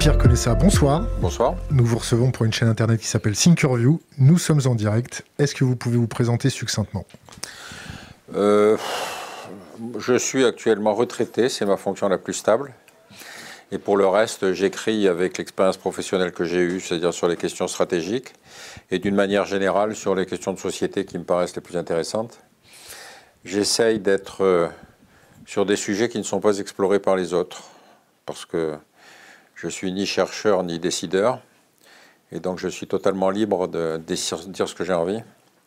Pierre Conessa, bonsoir. Bonsoir. Nous vous recevons pour une chaîne internet qui s'appelle Thinkerview. Nous sommes en direct. Est-ce que vous pouvez vous présenter succinctement ? Je suis actuellement retraité, c'est ma fonction la plus stable. Et pour le reste, j'écris avec l'expérience professionnelle que j'ai eue, c'est-à-dire sur les questions stratégiques et d'une manière générale sur les questions de société qui me paraissent les plus intéressantes. J'essaye d'être sur des sujets qui ne sont pas explorés par les autres, parce que je suis ni chercheur ni décideur, et donc je suis totalement libre de dire ce que j'ai envie.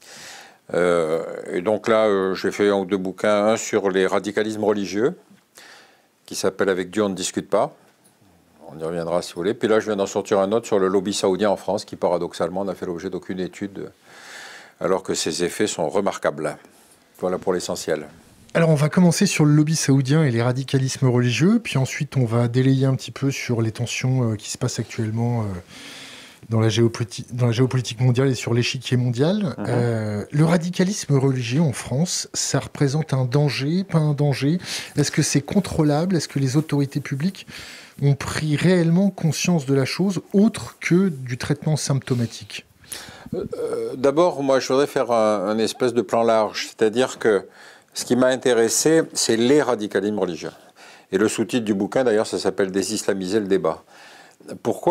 Et donc là, j'ai fait un ou deux bouquins, un sur les radicalismes religieux, qui s'appelle « Avec Dieu, on ne discute pas ». On y reviendra si vous voulez. Puis là, je viens d'en sortir un autre sur le lobby saoudien en France, qui paradoxalement n'a fait l'objet d'aucune étude, alors que ses effets sont remarquables. Voilà pour l'essentiel. Alors, on va commencer sur le lobby saoudien et les radicalismes religieux, puis ensuite, on va délayer un petit peu sur les tensions qui se passent actuellement dans la géopolitique mondiale et sur l'échiquier mondial. Le radicalisme religieux en France, ça représente un danger, pas un danger? Est-ce que c'est contrôlable? Est-ce que les autorités publiques ont pris réellement conscience de la chose, autre que du traitement symptomatique? D'abord, moi, je voudrais faire un espèce de plan large, c'est-à-dire que ce qui m'a intéressé, c'est les radicalismes religieux. Et le sous-titre du bouquin, d'ailleurs, ça s'appelle « Désislamiser le débat ». Pourquoi ?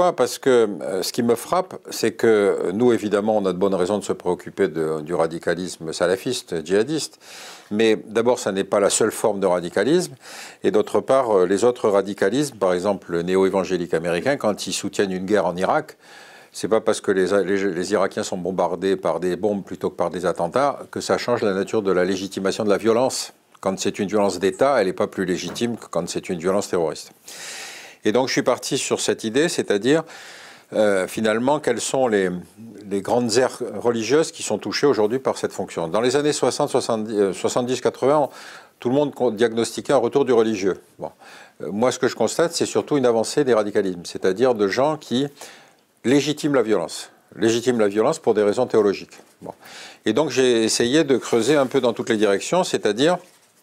Parce que ce qui me frappe, c'est que nous, évidemment, on a de bonnes raisons de se préoccuper du radicalisme salafiste, djihadiste. Mais d'abord, ça n'est pas la seule forme de radicalisme. Et d'autre part, les autres radicalismes, par exemple le néo-évangélique américain, quand ils soutiennent une guerre en Irak, c'est pas parce que les Irakiens sont bombardés par des bombes plutôt que par des attentats que ça change la nature de la légitimation de la violence. Quand c'est une violence d'État, elle n'est pas plus légitime que quand c'est une violence terroriste. Et donc je suis parti sur cette idée, c'est-à-dire finalement quelles sont les grandes aires religieuses qui sont touchées aujourd'hui par cette fonction. Dans les années 60, 70, 80, tout le monde diagnostiquait un retour du religieux. Bon. Moi ce que je constate, c'est surtout une avancée des radicalismes, c'est-à-dire de gens qui légitiment la violence. Légitiment la violence pour des raisons théologiques. Bon. Et donc j'ai essayé de creuser un peu dans toutes les directions, c'est-à-dire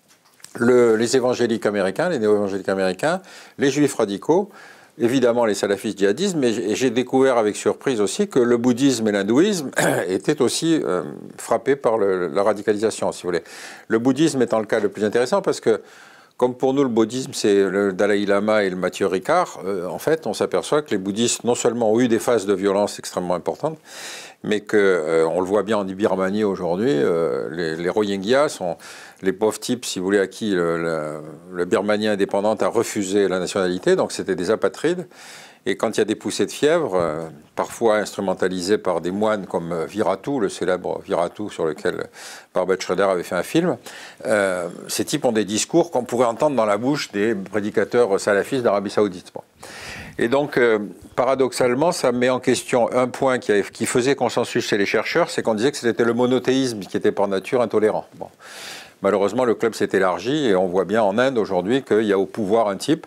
les évangéliques américains, les néo-évangéliques américains, les juifs radicaux, évidemment les salafistes djihadistes, mais j'ai découvert avec surprise aussi que le bouddhisme et l'hindouisme étaient aussi frappés par la radicalisation, si vous voulez. Le bouddhisme étant le cas le plus intéressant parce que, comme pour nous le bouddhisme c'est le Dalai Lama et le Mathieu Ricard, en fait on s'aperçoit que les bouddhistes non seulement ont eu des phases de violence extrêmement importantes, mais que, on le voit bien en Birmanie aujourd'hui, les Rohingyas sont les pauvres types, si vous voulez, à qui le Birmanie indépendante a refusé la nationalité, donc c'était des apatrides. Et quand il y a des poussées de fièvre, parfois instrumentalisées par des moines comme Viratu, le célèbre Viratu sur lequel Barbet Schroeder avait fait un film, ces types ont des discours qu'on pourrait entendre dans la bouche des prédicateurs salafistes d'Arabie Saoudite. Bon. Et donc, paradoxalement, ça met en question un point qui faisait consensus chez les chercheurs, c'est qu'on disait que c'était le monothéisme qui était par nature intolérant. Bon. Malheureusement, le club s'est élargi et on voit bien en Inde aujourd'hui qu'il y a au pouvoir un type,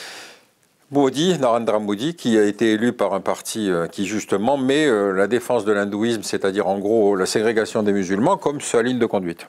Modi, Narendra Modi, qui a été élu par un parti qui justement met la défense de l'hindouisme, c'est-à-dire en gros la ségrégation des musulmans, comme sa ligne de conduite.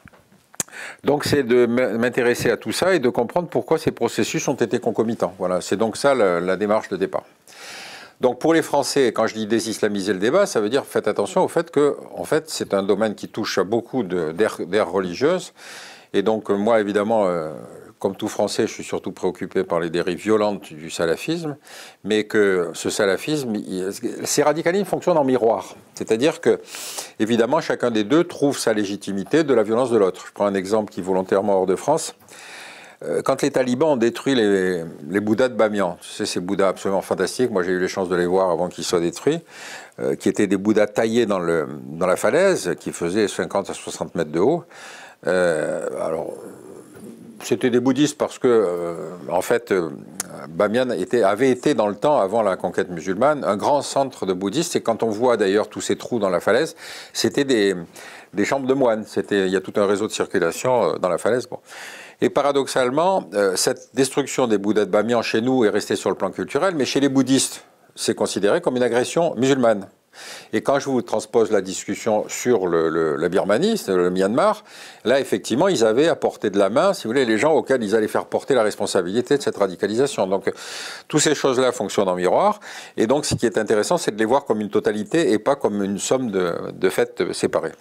Donc c'est de m'intéresser à tout ça et de comprendre pourquoi ces processus ont été concomitants. Voilà, c'est donc ça la démarche de départ. Donc pour les Français, quand je dis désislamiser le débat, ça veut dire faites attention au fait que en fait, c'est un domaine qui touche à beaucoup d'aires religieuses. Et donc moi, évidemment, comme tout Français, je suis surtout préoccupé par les dérives violentes du salafisme, mais que ce salafisme, ces radicalismes fonctionnent en miroir. C'est-à-dire que, évidemment, chacun des deux trouve sa légitimité de la violence de l'autre. Je prends un exemple qui est volontairement hors de France. Quand les talibans ont détruit les Bouddhas de Bamiyan, tu sais, ces Bouddhas absolument fantastiques, moi j'ai eu les chances de les voir avant qu'ils soient détruits, qui étaient des Bouddhas taillés dans la falaise, qui faisaient 50 à 60 mètres de haut. Alors, c'était des bouddhistes parce que, en fait, Bamiyan avait été dans le temps, avant la conquête musulmane, un grand centre de bouddhistes. Et quand on voit d'ailleurs tous ces trous dans la falaise, c'était des chambres de moines. Il y a tout un réseau de circulation dans la falaise. Bon. Et paradoxalement, cette destruction des Bouddhas de Bamiyan chez nous est restée sur le plan culturel, mais chez les bouddhistes, c'est considéré comme une agression musulmane. Et quand je vous transpose la discussion sur la Birmanie, le Myanmar, là, effectivement, ils avaient à portée de la main, si vous voulez, les gens auxquels ils allaient faire porter la responsabilité de cette radicalisation. Donc, toutes ces choses-là fonctionnent en miroir. Et donc, ce qui est intéressant, c'est de les voir comme une totalité et pas comme une somme de faits séparés.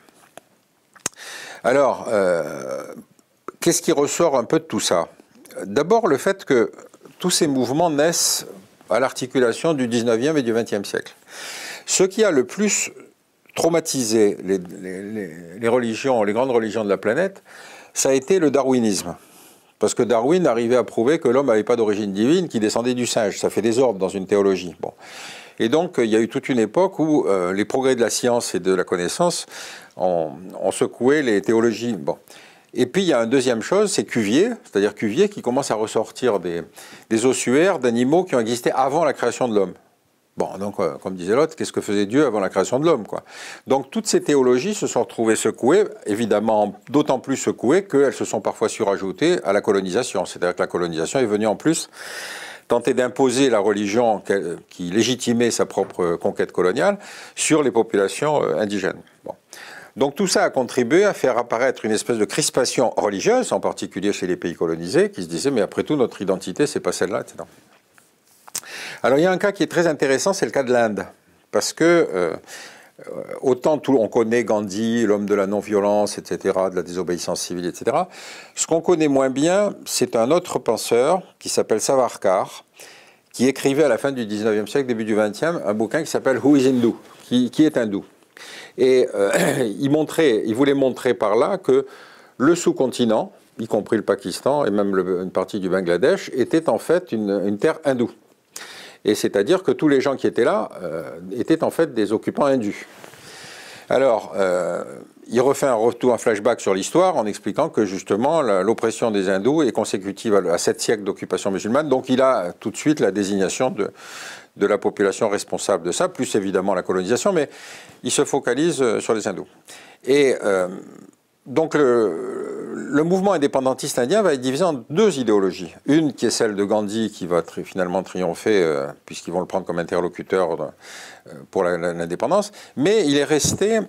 Alors, qu'est-ce qui ressort un peu de tout ça? D'abord, le fait que tous ces mouvements naissent à l'articulation du 19e et du 20e siècle. Ce qui a le plus traumatisé les religions, les grandes religions de la planète, ça a été le darwinisme. Parce que Darwin arrivait à prouver que l'homme n'avait pas d'origine divine, qu'il descendait du singe. Ça fait désordre dans une théologie. Bon. Et donc, il y a eu toute une époque où les progrès de la science et de la connaissance ont secoué les théologies. Bon. Et puis, il y a une deuxième chose, c'est Cuvier, c'est-à-dire Cuvier qui commence à ressortir des ossuaires d'animaux qui ont existé avant la création de l'homme. Bon, donc, comme disait l'autre, qu'est-ce que faisait Dieu avant la création de l'homme, quoi? Donc, toutes ces théologies se sont retrouvées secouées, évidemment, d'autant plus secouées qu'elles se sont parfois surajoutées à la colonisation. C'est-à-dire que la colonisation est venue en plus tenter d'imposer la religion qui légitimait sa propre conquête coloniale sur les populations indigènes. Bon. Donc, tout ça a contribué à faire apparaître une espèce de crispation religieuse, en particulier chez les pays colonisés, qui se disaient, mais après tout, notre identité, c'est pas celle-là, etc. Alors, il y a un cas qui est très intéressant, c'est le cas de l'Inde. Parce que, autant on connaît Gandhi, l'homme de la non-violence, etc., de la désobéissance civile, etc. Ce qu'on connaît moins bien, c'est un autre penseur qui s'appelle Savarkar, qui écrivait à la fin du 19e siècle, début du 20e, un bouquin qui s'appelle Who is Hindu? Qui est hindou? Et il voulait montrer par là que le sous-continent, y compris le Pakistan et même une partie du Bangladesh, était en fait une terre hindoue. Et c'est-à-dire que tous les gens qui étaient là étaient en fait des occupants hindus. Alors, il refait un flashback sur l'histoire en expliquant que justement l'oppression des hindous est consécutive à 7 siècles d'occupation musulmane. Donc il a tout de suite la désignation de la population responsable de ça, plus évidemment la colonisation, mais il se focalise sur les hindous. Et donc le mouvement indépendantiste indien va être divisé en deux idéologies. Une qui est celle de Gandhi, qui va finalement triompher, puisqu'ils vont le prendre comme interlocuteur pour l'indépendance. Mais il est resté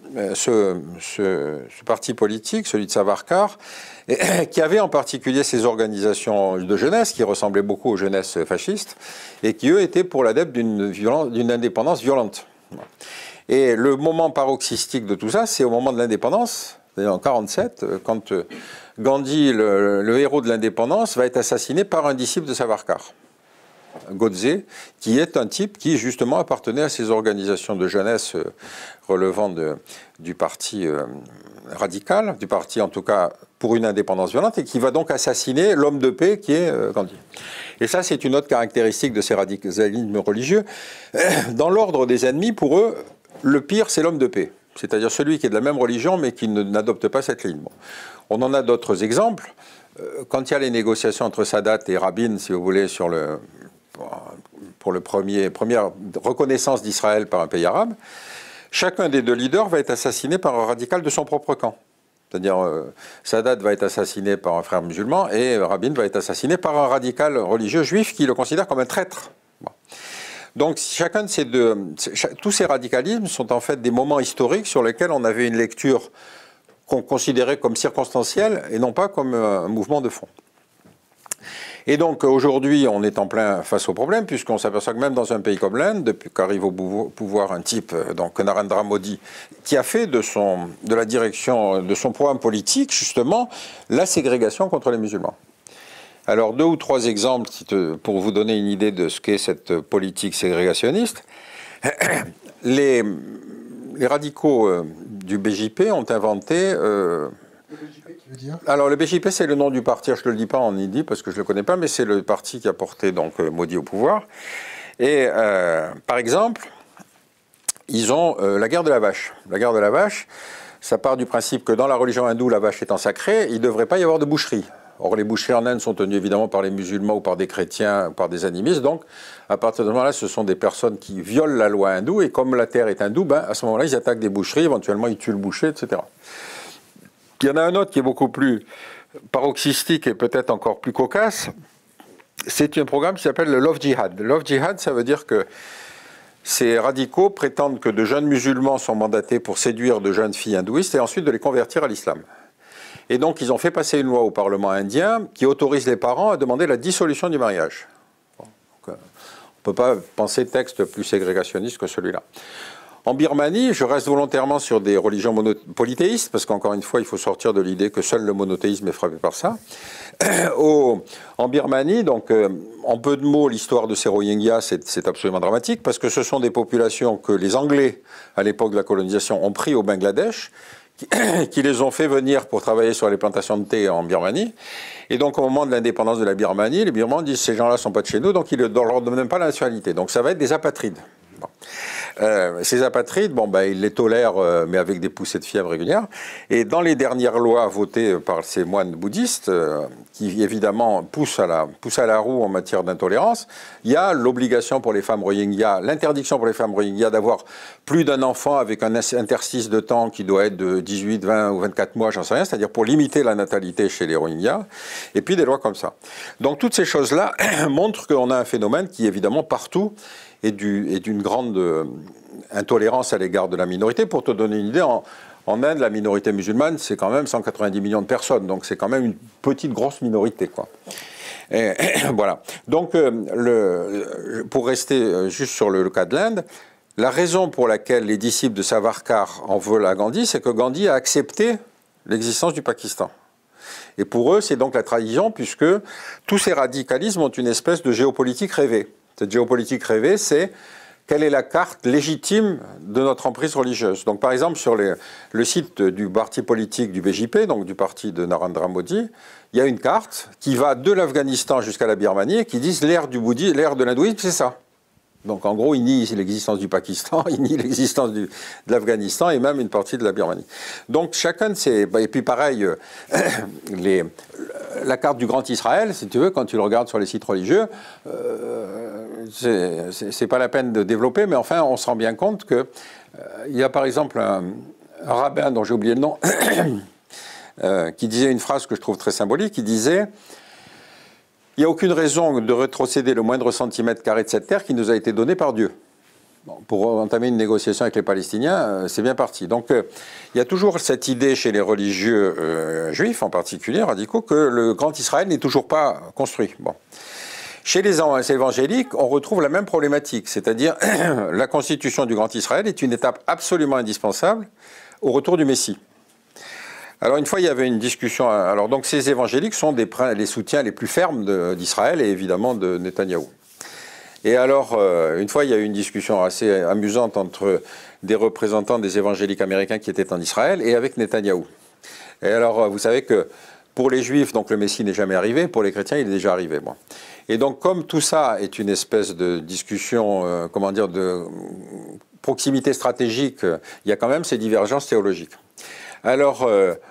ce parti politique, celui de Savarkar, qui avait en particulier ces organisations de jeunesse, qui ressemblaient beaucoup aux jeunesses fascistes, et qui, eux, étaient pour l'adepte d'une indépendance violente. Et le moment paroxystique de tout ça, c'est au moment de l'indépendance, c'est-à-dire en 1947, quand Gandhi, le héros de l'indépendance, va être assassiné par un disciple de Savarkar, Godse, qui est un type qui justement appartenait à ces organisations de jeunesse relevant du parti radical, du parti en tout cas pour une indépendance violente, et qui va donc assassiner l'homme de paix qui est Gandhi. Et ça, c'est une autre caractéristique de ces radicalismes religieux. Dans l'ordre des ennemis, pour eux, le pire, c'est l'homme de paix. C'est-à-dire celui qui est de la même religion, mais qui n'adopte pas cette ligne. Bon. On en a d'autres exemples. Quand il y a les négociations entre Sadat et Rabin, si vous voulez, pour la première reconnaissance d'Israël par un pays arabe, chacun des deux leaders va être assassiné par un radical de son propre camp. C'est-à-dire, Sadat va être assassiné par un frère musulman et Rabin va être assassiné par un radical religieux juif qui le considère comme un traître. Bon. Donc, chacun de tous ces radicalismes sont en fait des moments historiques sur lesquels on avait une lecture qu'on considérait comme circonstancielle et non pas comme un mouvement de fond. Et donc, aujourd'hui, on est en plein face au problème, puisqu'on s'aperçoit que même dans un pays comme l'Inde, depuis qu'arrive au pouvoir un type, donc Narendra Modi, qui a fait de la direction de son programme politique, justement, la ségrégation contre les musulmans. Alors, 2 ou 3 exemples pour vous donner une idée de ce qu'est cette politique ségrégationniste. Les radicaux du BJP ont inventé... le BJP, qui veut dire ? Alors, le BJP, c'est le nom du parti. Je ne le dis pas en hindi parce que je ne le connais pas, mais c'est le parti qui a porté donc, Modi au pouvoir. Et, par exemple, ils ont la guerre de la vache. La guerre de la vache, ça part du principe que dans la religion hindoue, la vache étant sacrée, il ne devrait pas y avoir de boucherie. Or, les boucheries en Inde sont tenues évidemment par les musulmans ou par des chrétiens ou par des animistes. Donc, à partir de ce moment-là, ce sont des personnes qui violent la loi hindoue. Et comme la terre est hindoue, à ce moment-là, ils attaquent des boucheries. Éventuellement, ils tuent le boucher, etc. Il y en a un autre qui est beaucoup plus paroxystique et peut-être encore plus cocasse. C'est un programme qui s'appelle le Love Jihad. Le Love Jihad, ça veut dire que ces radicaux prétendent que de jeunes musulmans sont mandatés pour séduire de jeunes filles hindouistes et ensuite de les convertir à l'islam. Et donc, ils ont fait passer une loi au Parlement indien qui autorise les parents à demander la dissolution du mariage. Bon, donc, on ne peut pas penser texte plus ségrégationniste que celui-là. En Birmanie, je reste volontairement sur des religions polythéistes, parce qu'encore une fois, il faut sortir de l'idée que seul le monothéisme est frappé par ça. En Birmanie, donc, en peu de mots, l'histoire de ces Rohingyas, c'est absolument dramatique, parce que ce sont des populations que les Anglais, à l'époque de la colonisation, ont pris au Bangladesh, qui les ont fait venir pour travailler sur les plantations de thé en Birmanie. Et donc, au moment de l'indépendance de la Birmanie, les Birmans disent « ces gens-là ne sont pas de chez nous », donc ils ne leur donnent même pas la nationalité. Donc, ça va être des apatrides. Bon. Ces apatrides, bon, ben, ils les tolèrent, mais avec des poussées de fièvre régulières. Et dans les dernières lois votées par ces moines bouddhistes, qui évidemment poussent à la roue en matière d'intolérance, il y a l'obligation pour les femmes Rohingyas, l'interdiction pour les femmes Rohingyas d'avoir plus d'un enfant avec un interstice de temps qui doit être de 18, 20 ou 24 mois, j'en sais rien, c'est-à-dire pour limiter la natalité chez les Rohingyas, et puis des lois comme ça. Donc toutes ces choses-là montrent qu'on a un phénomène qui, évidemment, partout, et d'une grande intolérance à l'égard de la minorité. Pour te donner une idée, en Inde, la minorité musulmane, c'est quand même 190 millions de personnes, donc c'est quand même une petite, grosse minorité, quoi. Et, voilà. Donc, pour rester juste sur le cas de l'Inde, la raison pour laquelle les disciples de Savarkar en veulent à Gandhi, c'est que Gandhi a accepté l'existence du Pakistan. Et pour eux, c'est donc la trahison, puisque tous ces radicalismes ont une espèce de géopolitique rêvée. Cette géopolitique rêvée, c'est quelle est la carte légitime de notre emprise religieuse. Donc, par exemple, sur le site du parti politique du BJP, donc du parti de Narendra Modi, il y a une carte qui va de l'Afghanistan jusqu'à la Birmanie et qui dit l'ère du bouddhisme, l'ère de l'hindouisme, c'est ça. Donc, en gros, il nie l'existence du Pakistan, il nie l'existence de l'Afghanistan et même une partie de la Birmanie. Donc, chacun de ces... Et puis, pareil, la carte du Grand Israël, si tu veux, quand tu le regardes sur les sites religieux, c'est pas la peine de développer, mais enfin, on se rend bien compte que il y a, par exemple, un rabbin dont j'ai oublié le nom, qui disait une phrase que je trouve très symbolique, qui disait... Il n'y a aucune raison de rétrocéder le moindre centimètre carré de cette terre qui nous a été donnée par Dieu. Bon, pour entamer une négociation avec les Palestiniens, c'est bien parti. Donc, il y a toujours cette idée chez les religieux juifs, en particulier radicaux, que le Grand Israël n'est toujours pas construit. Bon. Chez les évangéliques, on retrouve la même problématique, c'est-à-dire la constitution du Grand Israël est une étape absolument indispensable au retour du Messie. Alors, une fois, il y avait une discussion. Alors, donc, ces évangéliques sont les soutiens les plus fermes d'Israël et évidemment de Netanyahou. Et alors, une fois, il y a eu une discussion assez amusante entre des représentants des évangéliques américains qui étaient en Israël et avec Netanyahou. Et alors, vous savez que pour les Juifs, donc le Messie n'est jamais arrivé. Pour les chrétiens, il est déjà arrivé. Bon. Et donc, comme tout ça est une espèce de discussion, comment dire, de proximité stratégique, il y a quand même ces divergences théologiques. Alors,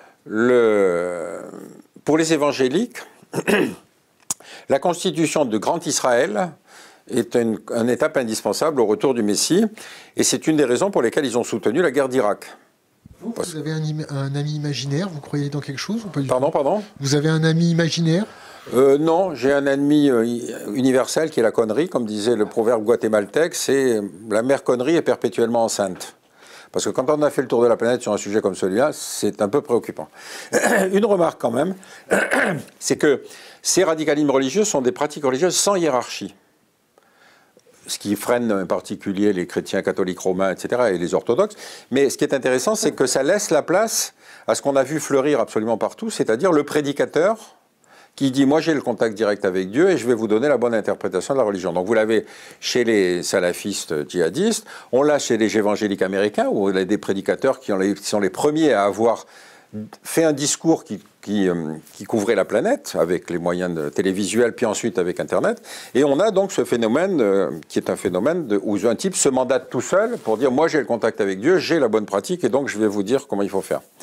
pour les évangéliques, la constitution de Grand Israël est une étape indispensable au retour du Messie, et c'est une des raisons pour lesquelles ils ont soutenu la guerre d'Irak. Vous avez un ami imaginaire, vous croyez dans quelque chose ou pas du tout ? Pardon ? Vous avez un ami imaginaire ? Non, j'ai un ennemi universel qui est la connerie, comme disait le proverbe guatémaltèque, c'est la mère connerie est perpétuellement enceinte. Parce que quand on a fait le tour de la planète sur un sujet comme celui-là, c'est un peu préoccupant. Une remarque quand même, c'est que ces radicalismes religieux sont des pratiques religieuses sans hiérarchie. Ce qui freine en particulier les chrétiens catholiques romains, etc., et les orthodoxes. Mais ce qui est intéressant, c'est que ça laisse la place à ce qu'on a vu fleurir absolument partout, c'est-à-dire le prédicateur qui dit « moi j'ai le contact direct avec Dieu et je vais vous donner la bonne interprétation de la religion ». Donc vous l'avez chez les salafistes djihadistes, on l'a chez les évangéliques américains, où il y a des prédicateurs qui sont les premiers à avoir fait un discours qui couvrait la planète avec les moyens télévisuels, puis ensuite avec Internet. Et on a donc ce phénomène qui est un phénomène où un type se mandate tout seul pour dire « moi j'ai le contact avec Dieu, j'ai la bonne pratique et donc je vais vous dire comment il faut faire ».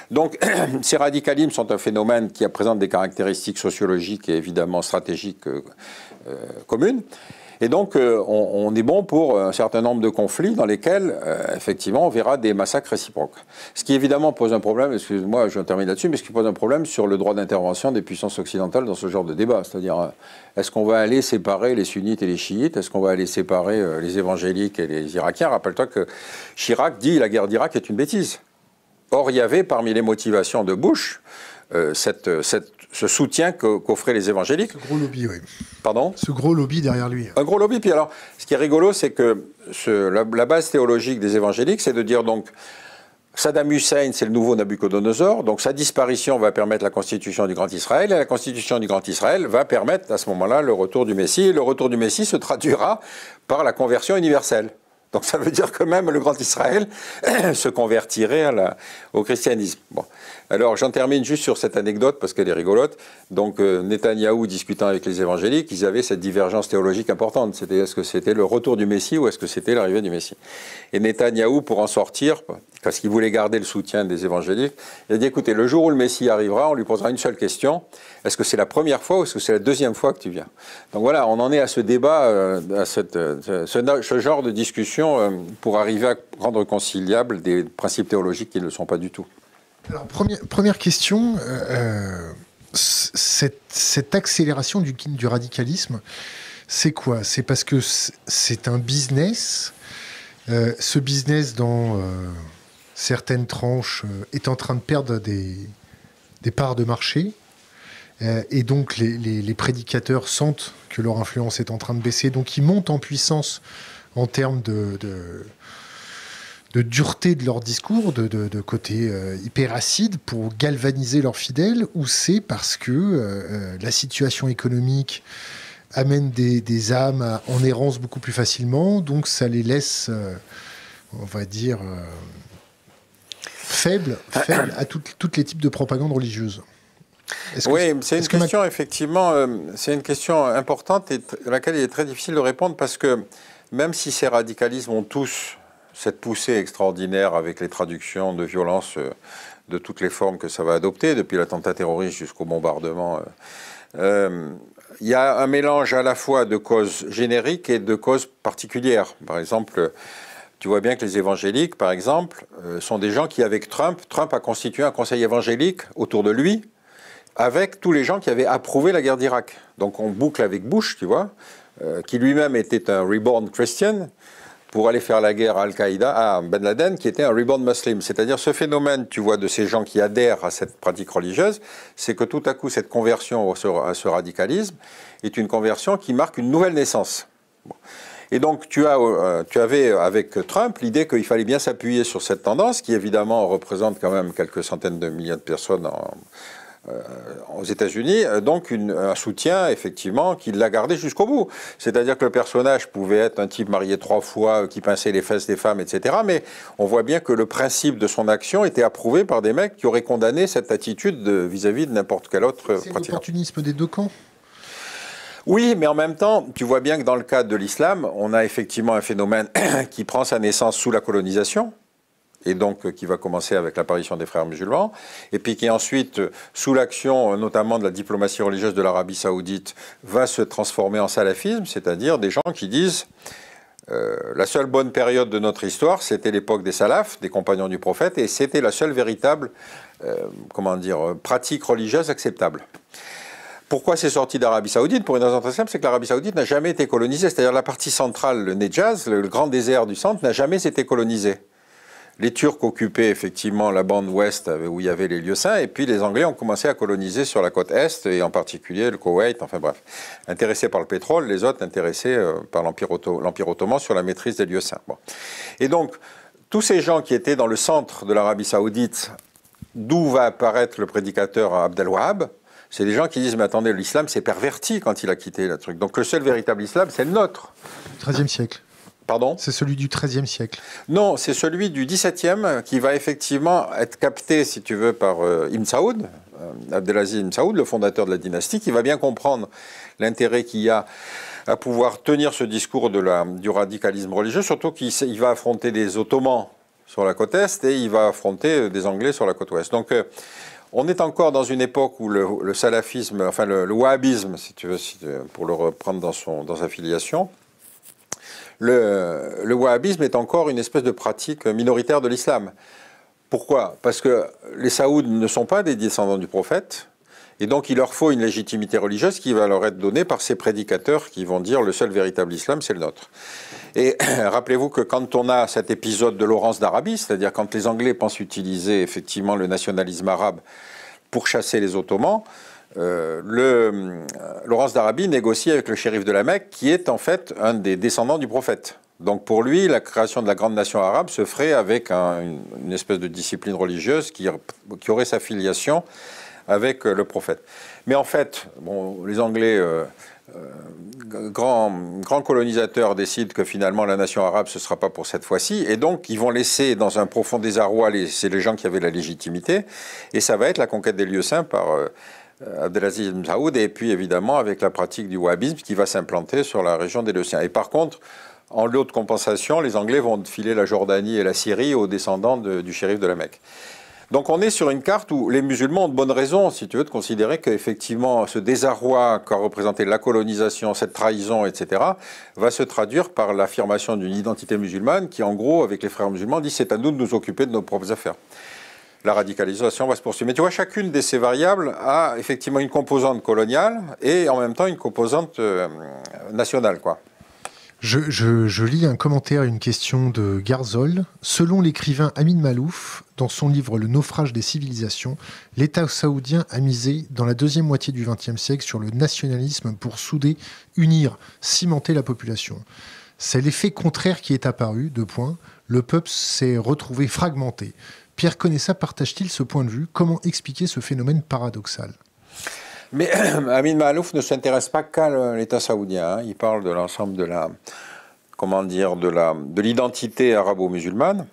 Donc, ces radicalismes sont un phénomène qui présente des caractéristiques sociologiques et évidemment stratégiques communes. Et donc, on est bon pour un certain nombre de conflits dans lesquels, effectivement, on verra des massacres réciproques. Ce qui, évidemment, pose un problème, excusez-moi, je termine là-dessus, mais ce qui pose un problème sur le droit d'intervention des puissances occidentales dans ce genre de débat. C'est-à-dire, est-ce qu'on va aller séparer les sunnites et les chiites? Est-ce qu'on va aller séparer les évangéliques et les irakiens? Rappelle-toi que Chirac dit que la guerre d'Irak est une bêtise. Or, il y avait, parmi les motivations de Bush, ce soutien qu'offraient les évangéliques. Ce gros lobby, oui. Pardon? Ce gros lobby derrière lui. Un gros lobby. Puis alors, ce qui est rigolo, c'est que la base théologique des évangéliques, c'est de dire donc Saddam Hussein, c'est le nouveau Nabucodonosor, donc sa disparition va permettre la constitution du Grand Israël, et la constitution du Grand Israël va permettre à ce moment-là le retour du Messie, et le retour du Messie se traduira par la conversion universelle. Donc ça veut dire que même le Grand Israël se convertirait au christianisme. Bon. Alors j'en termine juste sur cette anecdote parce qu'elle est rigolote. Donc Netanyahou discutant avec les évangéliques, ils avaient cette divergence théologique importante. C'était est-ce que c'était le retour du Messie ou est-ce que c'était l'arrivée du Messie? Et Netanyahou, pour en sortir, parce qu'il voulait garder le soutien des évangéliques, il a dit écoutez, le jour où le Messie arrivera, on lui posera une seule question. Est-ce que c'est la première fois ou est-ce que c'est la deuxième fois que tu viens? Donc voilà, on en est à ce débat, à ce genre de discussion pour arriver à rendre conciliables des principes théologiques qui ne le sont pas du tout. Alors, première question, cette accélération du radicalisme, c'est quoi? C'est parce que c'est un business. Ce business, dans certaines tranches, est en train de perdre des parts de marché. Et donc, les prédicateurs sentent que leur influence est en train de baisser. Donc, ils montent en puissance en termes de dureté de leur discours, de côté hyper acide pour galvaniser leurs fidèles, ou c'est parce que la situation économique amène des âmes en errance beaucoup plus facilement, donc ça les laisse, on va dire, faibles à tous les types de propagande religieuse. Oui, c'est une question, effectivement, c'est une question importante et à laquelle il est très difficile de répondre parce que même si ces radicalismes ont tous cette poussée extraordinaire avec les traductions de violence de toutes les formes que ça va adopter, depuis l'attentat terroriste jusqu'au bombardement, il y a un mélange à la fois de causes génériques et de causes particulières. Par exemple, tu vois bien que les évangéliques, par exemple, sont des gens qui, avec Trump a constitué un conseil évangélique autour de lui, avec tous les gens qui avaient approuvé la guerre d'Irak. Donc on boucle avec Bush, tu vois, qui lui-même était un reborn Christian, pour aller faire la guerre à Al-Qaïda, à Ben Laden, qui était un reborn muslim. C'est-à-dire ce phénomène, tu vois, de ces gens qui adhèrent à cette pratique religieuse, c'est que tout à coup, cette conversion à ce radicalisme est une conversion qui marque une nouvelle naissance. Bon. Et donc, tu avais avec Trump l'idée qu'il fallait bien s'appuyer sur cette tendance, qui évidemment représente quand même quelques centaines de millions de personnes aux États-Unis, donc un soutien, effectivement, qui l'a gardé jusqu'au bout. C'est-à-dire que le personnage pouvait être un type marié 3 fois, qui pinçait les fesses des femmes, etc. Mais on voit bien que le principe de son action était approuvé par des mecs qui auraient condamné cette attitude vis-à-vis de n'importe quel autre pratiquant. C'est l'opportunisme des deux camps. Oui, mais en même temps, tu vois bien que dans le cadre de l'islam, on a effectivement un phénomène qui prend sa naissance sous la colonisation, et donc qui va commencer avec l'apparition des frères musulmans, et puis qui ensuite, sous l'action notamment de la diplomatie religieuse de l'Arabie saoudite, va se transformer en salafisme, c'est-à-dire des gens qui disent la seule bonne période de notre histoire, c'était l'époque des salafs, des compagnons du prophète, et c'était la seule véritable pratique religieuse acceptable. Pourquoi c'est sorti d'Arabie Saoudite? Pour une raison très simple, c'est que l'Arabie Saoudite n'a jamais été colonisée, c'est-à-dire la partie centrale, le Nedjaz, le grand désert du centre, n'a jamais été colonisé. Les Turcs occupaient effectivement la bande ouest où il y avait les lieux saints, et puis les Anglais ont commencé à coloniser sur la côte est, et en particulier le Koweït, enfin bref. Intéressés par le pétrole, les autres intéressés par l'Empire ottoman sur la maîtrise des lieux saints. Bon. Et donc, tous ces gens qui étaient dans le centre de l'Arabie Saoudite, d'où va apparaître le prédicateur Abdel Wahab, c'est des gens qui disent, mais attendez, l'islam s'est perverti quand il a quitté le truc. Donc le seul véritable islam, c'est le nôtre. XIIIe siècle. Pardon? C'est celui du XIIIe siècle. Non, c'est celui du XVIIe qui va effectivement être capté, si tu veux, par Ibn Saoud, Abdelaziz Ibn Saoud, le fondateur de la dynastie, qui va bien comprendre l'intérêt qu'il y a à pouvoir tenir ce discours du radicalisme religieux, surtout qu'il va affronter des Ottomans sur la côte Est et il va affronter des Anglais sur la côte Ouest. Donc on est encore dans une époque où le salafisme, enfin le wahhabisme, si tu veux, pour le reprendre dans sa filiation, le wahhabisme est encore une espèce de pratique minoritaire de l'islam. Pourquoi? Parce que les Saouds ne sont pas des descendants du prophète, et donc il leur faut une légitimité religieuse qui va leur être donnée par ces prédicateurs qui vont dire le seul véritable islam, c'est le nôtre. Et rappelez-vous que quand on a cet épisode de Laurence d'Arabie, c'est-à-dire quand les Anglais pensent utiliser effectivement le nationalisme arabe pour chasser les Ottomans, Laurence d'Arabie négocie avec le shérif de la Mecque, qui est en fait un des descendants du prophète. Donc pour lui, la création de la grande nation arabe se ferait avec une espèce de discipline religieuse qui aurait sa filiation avec le prophète. Mais en fait, bon, les Anglais, grands colonisateurs, décident que finalement la nation arabe, ce ne sera pas pour cette fois-ci, et donc ils vont laisser dans un profond désarroi les gens qui avaient la légitimité, et ça va être la conquête des lieux saints par Abdelaziz ibn Saoud, et puis évidemment avec la pratique du wahhabisme qui va s'implanter sur la région des lieux saints. Et par contre, en lot de compensation, les Anglais vont filer la Jordanie et la Syrie aux descendants du shérif de la Mecque. Donc on est sur une carte où les musulmans ont de bonnes raisons, si tu veux, de considérer qu'effectivement ce désarroi qu'a représenté la colonisation, cette trahison, etc., va se traduire par l'affirmation d'une identité musulmane qui, en gros, avec les frères musulmans, dit c'est à nous de nous occuper de nos propres affaires. La radicalisation va se poursuivre. Mais tu vois, chacune de ces variables a effectivement une composante coloniale et en même temps une composante nationale, quoi. Je lis un commentaire et une question de Garzol. Selon l'écrivain Amin Malouf, dans son livre Le naufrage des civilisations, l'État saoudien a misé dans la deuxième moitié du XXe siècle sur le nationalisme pour souder, unir, cimenter la population. C'est l'effet contraire qui est apparu, 2 points. Le peuple s'est retrouvé fragmenté. Pierre Conessa partage-t-il ce point de vue? Comment expliquer ce phénomène paradoxal? Mais Amin Malouf ne s'intéresse pas qu'à l'État saoudien. Hein. Il parle de l'ensemble de l'identité arabo-musulmane.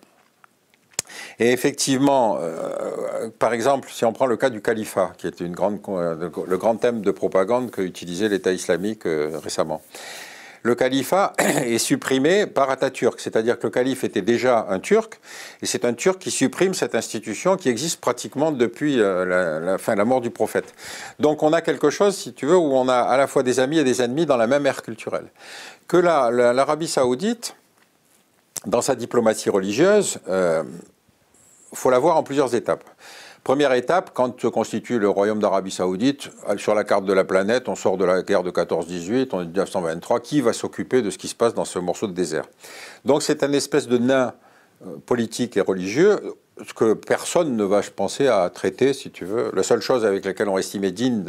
Et effectivement, par exemple, si on prend le cas du califat, qui est le grand thème de propagande qu'a utilisé l'État islamique récemment. Le califat est supprimé par Atatürk, c'est-à-dire que le calife était déjà un Turc, et c'est un Turc qui supprime cette institution qui existe pratiquement depuis la mort du prophète. Donc on a quelque chose, si tu veux, où on a à la fois des amis et des ennemis dans la même ère culturelle. Que l'Arabie saoudite, dans sa diplomatie religieuse, faut la voir en plusieurs étapes. Première étape, quand se constitue le royaume d'Arabie Saoudite, sur la carte de la planète, on sort de la guerre de 14-18, on est en 1923, qui va s'occuper de ce qui se passe dans ce morceau de désert? Donc c'est un espèce de nain politique et religieux que personne ne va penser à traiter, si tu veux. La seule chose avec laquelle on estimait digne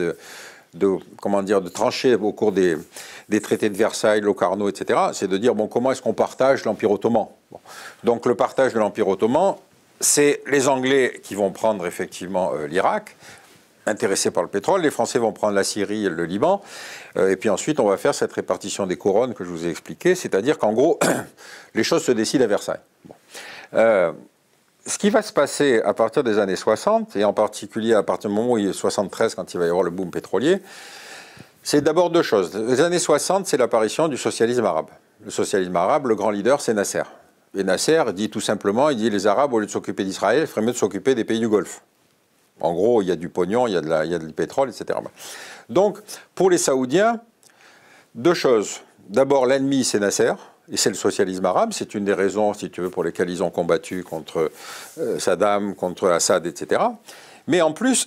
de trancher au cours des traités de Versailles, Locarno, etc., c'est de dire, bon, comment est-ce qu'on partage l'Empire ottoman? Bon. Donc le partage de l'Empire ottoman, c'est les Anglais qui vont prendre effectivement l'Irak, intéressés par le pétrole. Les Français vont prendre la Syrie et le Liban. Et puis ensuite, on va faire cette répartition des couronnes que je vous ai expliqué. C'est-à-dire qu'en gros, les choses se décident à Versailles. Bon. Ce qui va se passer à partir des années 60, et en particulier à partir du moment où il y a 73, quand il va y avoir le boom pétrolier, c'est d'abord 2 choses. Les années 60, c'est l'apparition du socialisme arabe. Le socialisme arabe, le grand leader, c'est Nasser. Et Nasser dit tout simplement, il dit les Arabes, au lieu de s'occuper d'Israël, il ferait mieux de s'occuper des pays du Golfe. En gros, il y a du pognon, il y a du pétrole, etc. Donc, pour les Saoudiens, 2 choses. D'abord, l'ennemi, c'est Nasser, et c'est le socialisme arabe. C'est une des raisons, si tu veux, pour lesquelles ils ont combattu contre Saddam, contre Assad, etc. Mais en plus,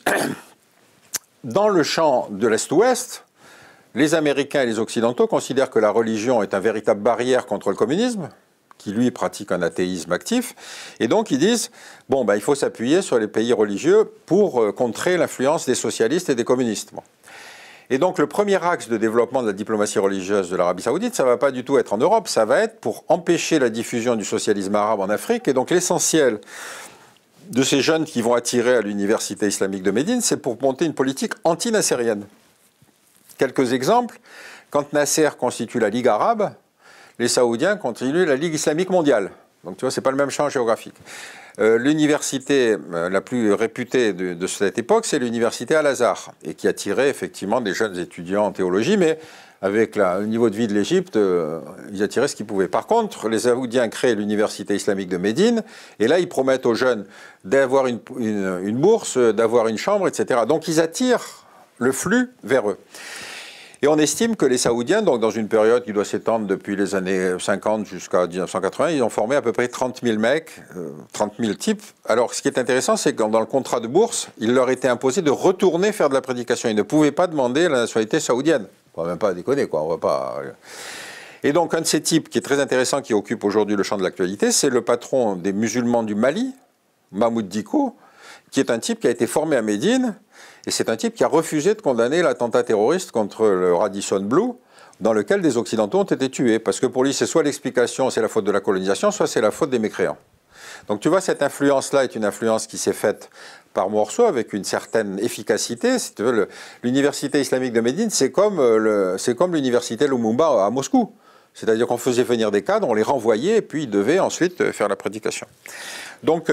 dans le champ de l'Est-Ouest, les Américains et les Occidentaux considèrent que la religion est une véritable barrière contre le communisme, qui lui pratique un athéisme actif, et donc ils disent, bon, il faut s'appuyer sur les pays religieux pour contrer l'influence des socialistes et des communistes. Bon. Et donc le premier axe de développement de la diplomatie religieuse de l'Arabie Saoudite, ça ne va pas du tout être en Europe, ça va être pour empêcher la diffusion du socialisme arabe en Afrique, et donc l'essentiel de ces jeunes qui vont attirer à l'université islamique de Médine, c'est pour monter une politique anti-nassérienne. Quelques exemples, quand Nasser constitue la Ligue arabe, les Saoudiens continuent la Ligue islamique mondiale. Donc tu vois, c'est pas le même champ géographique. L'université la plus réputée de cette époque, c'est l'université Al-Azhar, et qui attirait effectivement des jeunes étudiants en théologie, mais avec le niveau de vie de l'Égypte, ils attiraient ce qu'ils pouvaient. Par contre, les Saoudiens créent l'université islamique de Médine, et là, ils promettent aux jeunes d'avoir une bourse, d'avoir une chambre, etc. Donc, ils attirent le flux vers eux. Et on estime que les Saoudiens, donc dans une période qui doit s'étendre depuis les années 50 jusqu'à 1980, ils ont formé à peu près 30 000 mecs, 30 000 types. Alors, ce qui est intéressant, c'est que dans le contrat de bourse, il leur était imposé de retourner faire de la prédication. Ils ne pouvaient pas demander la nationalité saoudienne. On ne va même pas déconner, quoi. On va pas... Et donc, un de ces types qui est très intéressant, qui occupe aujourd'hui le champ de l'actualité, c'est le patron des musulmans du Mali, Mahmoud Dicko, qui est un type qui a été formé à Médine. Et c'est un type qui a refusé de condamner l'attentat terroriste contre le Radisson Blu, dans lequel des Occidentaux ont été tués. Parce que pour lui, c'est soit l'explication, c'est la faute de la colonisation, soit c'est la faute des mécréants. Donc tu vois, cette influence-là est une influence qui s'est faite par morceaux, avec une certaine efficacité. Si tu veux, l'université islamique de Médine, c'est comme l'université Lumumba à Moscou. C'est-à-dire qu'on faisait venir des cadres, on les renvoyait, et puis ils devaient ensuite faire la prédication. Donc,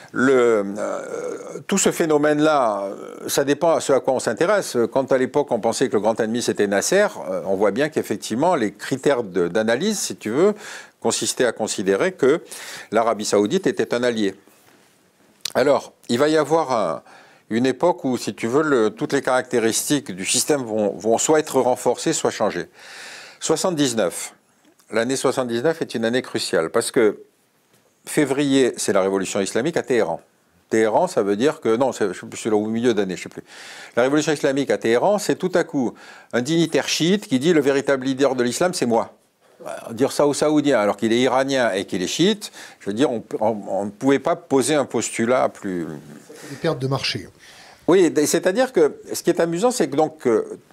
tout ce phénomène-là, ça dépend à ce à quoi on s'intéresse. Quand à l'époque, on pensait que le grand ennemi, c'était Nasser, on voit bien qu'effectivement, les critères d'analyse, si tu veux, consistaient à considérer que l'Arabie saoudite était un allié. Alors, il va y avoir une époque où, si tu veux, toutes les caractéristiques du système vont soit être renforcées, soit changées. 79. L'année 79 est une année cruciale, parce que février, c'est la révolution islamique à Téhéran. Téhéran, ça veut dire que... Non, je suis au milieu d'année, je ne sais plus. La révolution islamique à Téhéran, c'est tout à coup un dignitaire chiite qui dit « le véritable leader de l'islam, c'est moi ». Dire ça aux Saoudiens, alors qu'il est iranien et qu'il est chiite, je veux dire, on ne pouvait pas poser un postulat plus... Des pertes de marché. Oui, c'est-à-dire que ce qui est amusant, c'est que donc,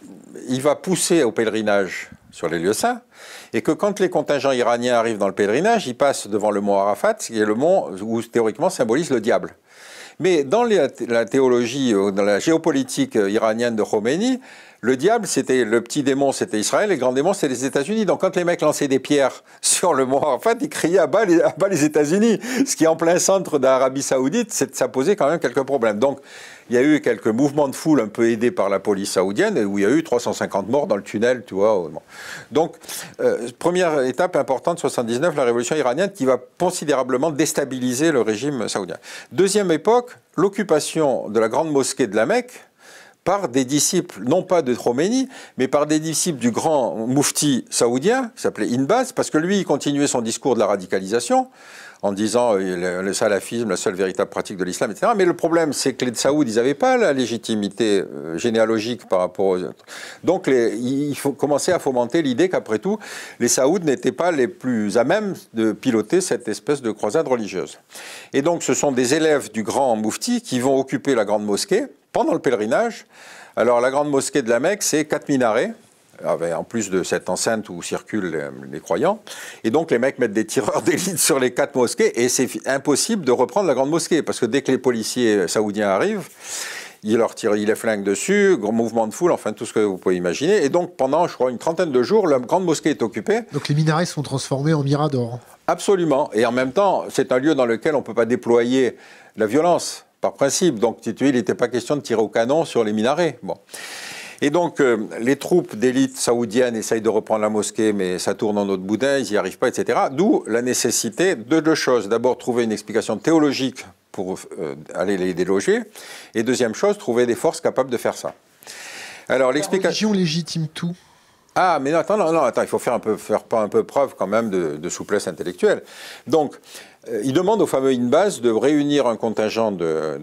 il va pousser au pèlerinage sur les lieux saints, et que quand les contingents iraniens arrivent dans le pèlerinage, ils passent devant le mont Arafat, qui est le mont où théoriquement symbolise le diable. Mais dans la théologie, dans la géopolitique iranienne de Khomeini, le diable, c'était le petit démon, c'était Israël, et le grand démon, c'était les États-Unis. Donc quand les mecs lançaient des pierres sur le mont Arafat, ils criaient à bas les États-Unis. Ce qui est en plein centre d'Arabie Saoudite, ça posait quand même quelques problèmes. Donc il y a eu quelques mouvements de foule un peu aidés par la police saoudienne, où il y a eu 350 morts dans le tunnel, tu vois. Donc, première étape importante, 79, la révolution iranienne, qui va considérablement déstabiliser le régime saoudien. Deuxième époque, l'occupation de la grande mosquée de la Mecque par des disciples, non pas de Khomeini, mais par des disciples du grand moufti saoudien, qui s'appelait Inbaz, parce que lui, il continuait son discours de la radicalisation, en disant le salafisme, la seule véritable pratique de l'islam, etc. Mais le problème, c'est que les Saouds, ils n'avaient pas la légitimité généalogique par rapport aux autres. Donc, il faut commencer à fomenter l'idée qu'après tout, les Saouds n'étaient pas les plus à même de piloter cette espèce de croisade religieuse. Et donc, ce sont des élèves du grand moufti qui vont occuper la grande mosquée pendant le pèlerinage. Alors, la grande mosquée de la Mecque, c'est 4 minarets, en plus de cette enceinte où circulent les croyants. Et donc, les mecs mettent des tireurs d'élite sur les 4 mosquées, et c'est impossible de reprendre la grande mosquée, parce que dès que les policiers saoudiens arrivent, ils leur tirent les flingues dessus, gros mouvement de foule, enfin tout ce que vous pouvez imaginer. Et donc, pendant, je crois, une trentaine de jours, la grande mosquée est occupée. Donc, les minarets sont transformés en miradors. Absolument. Et en même temps, c'est un lieu dans lequel on ne peut pas déployer la violence, par principe. Donc, il n'était pas question de tirer au canon sur les minarets. Bon. Et donc, les troupes d'élite saoudiennes essayent de reprendre la mosquée, mais ça tourne en autre boudin, ils n'y arrivent pas, etc. D'où la nécessité de deux choses. D'abord, trouver une explication théologique pour aller les déloger. Et deuxième chose, trouver des forces capables de faire ça. Alors, l'explication... La religion légitime tout. Ah, mais non, attends, il faut faire un peu preuve quand même de souplesse intellectuelle. Donc, il demande au fameux Inbaz de réunir un contingent de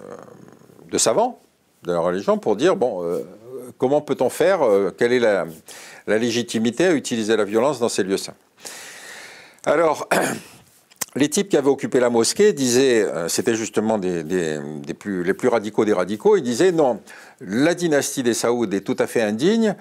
savants de la religion pour dire, bon... comment peut-on faire, quelle est la légitimité à utiliser la violence dans ces lieux saints? Alors, les types qui avaient occupé la mosquée disaient, c'était justement les plus radicaux des radicaux, ils disaient non, la dynastie des Saouds est tout à fait indigne,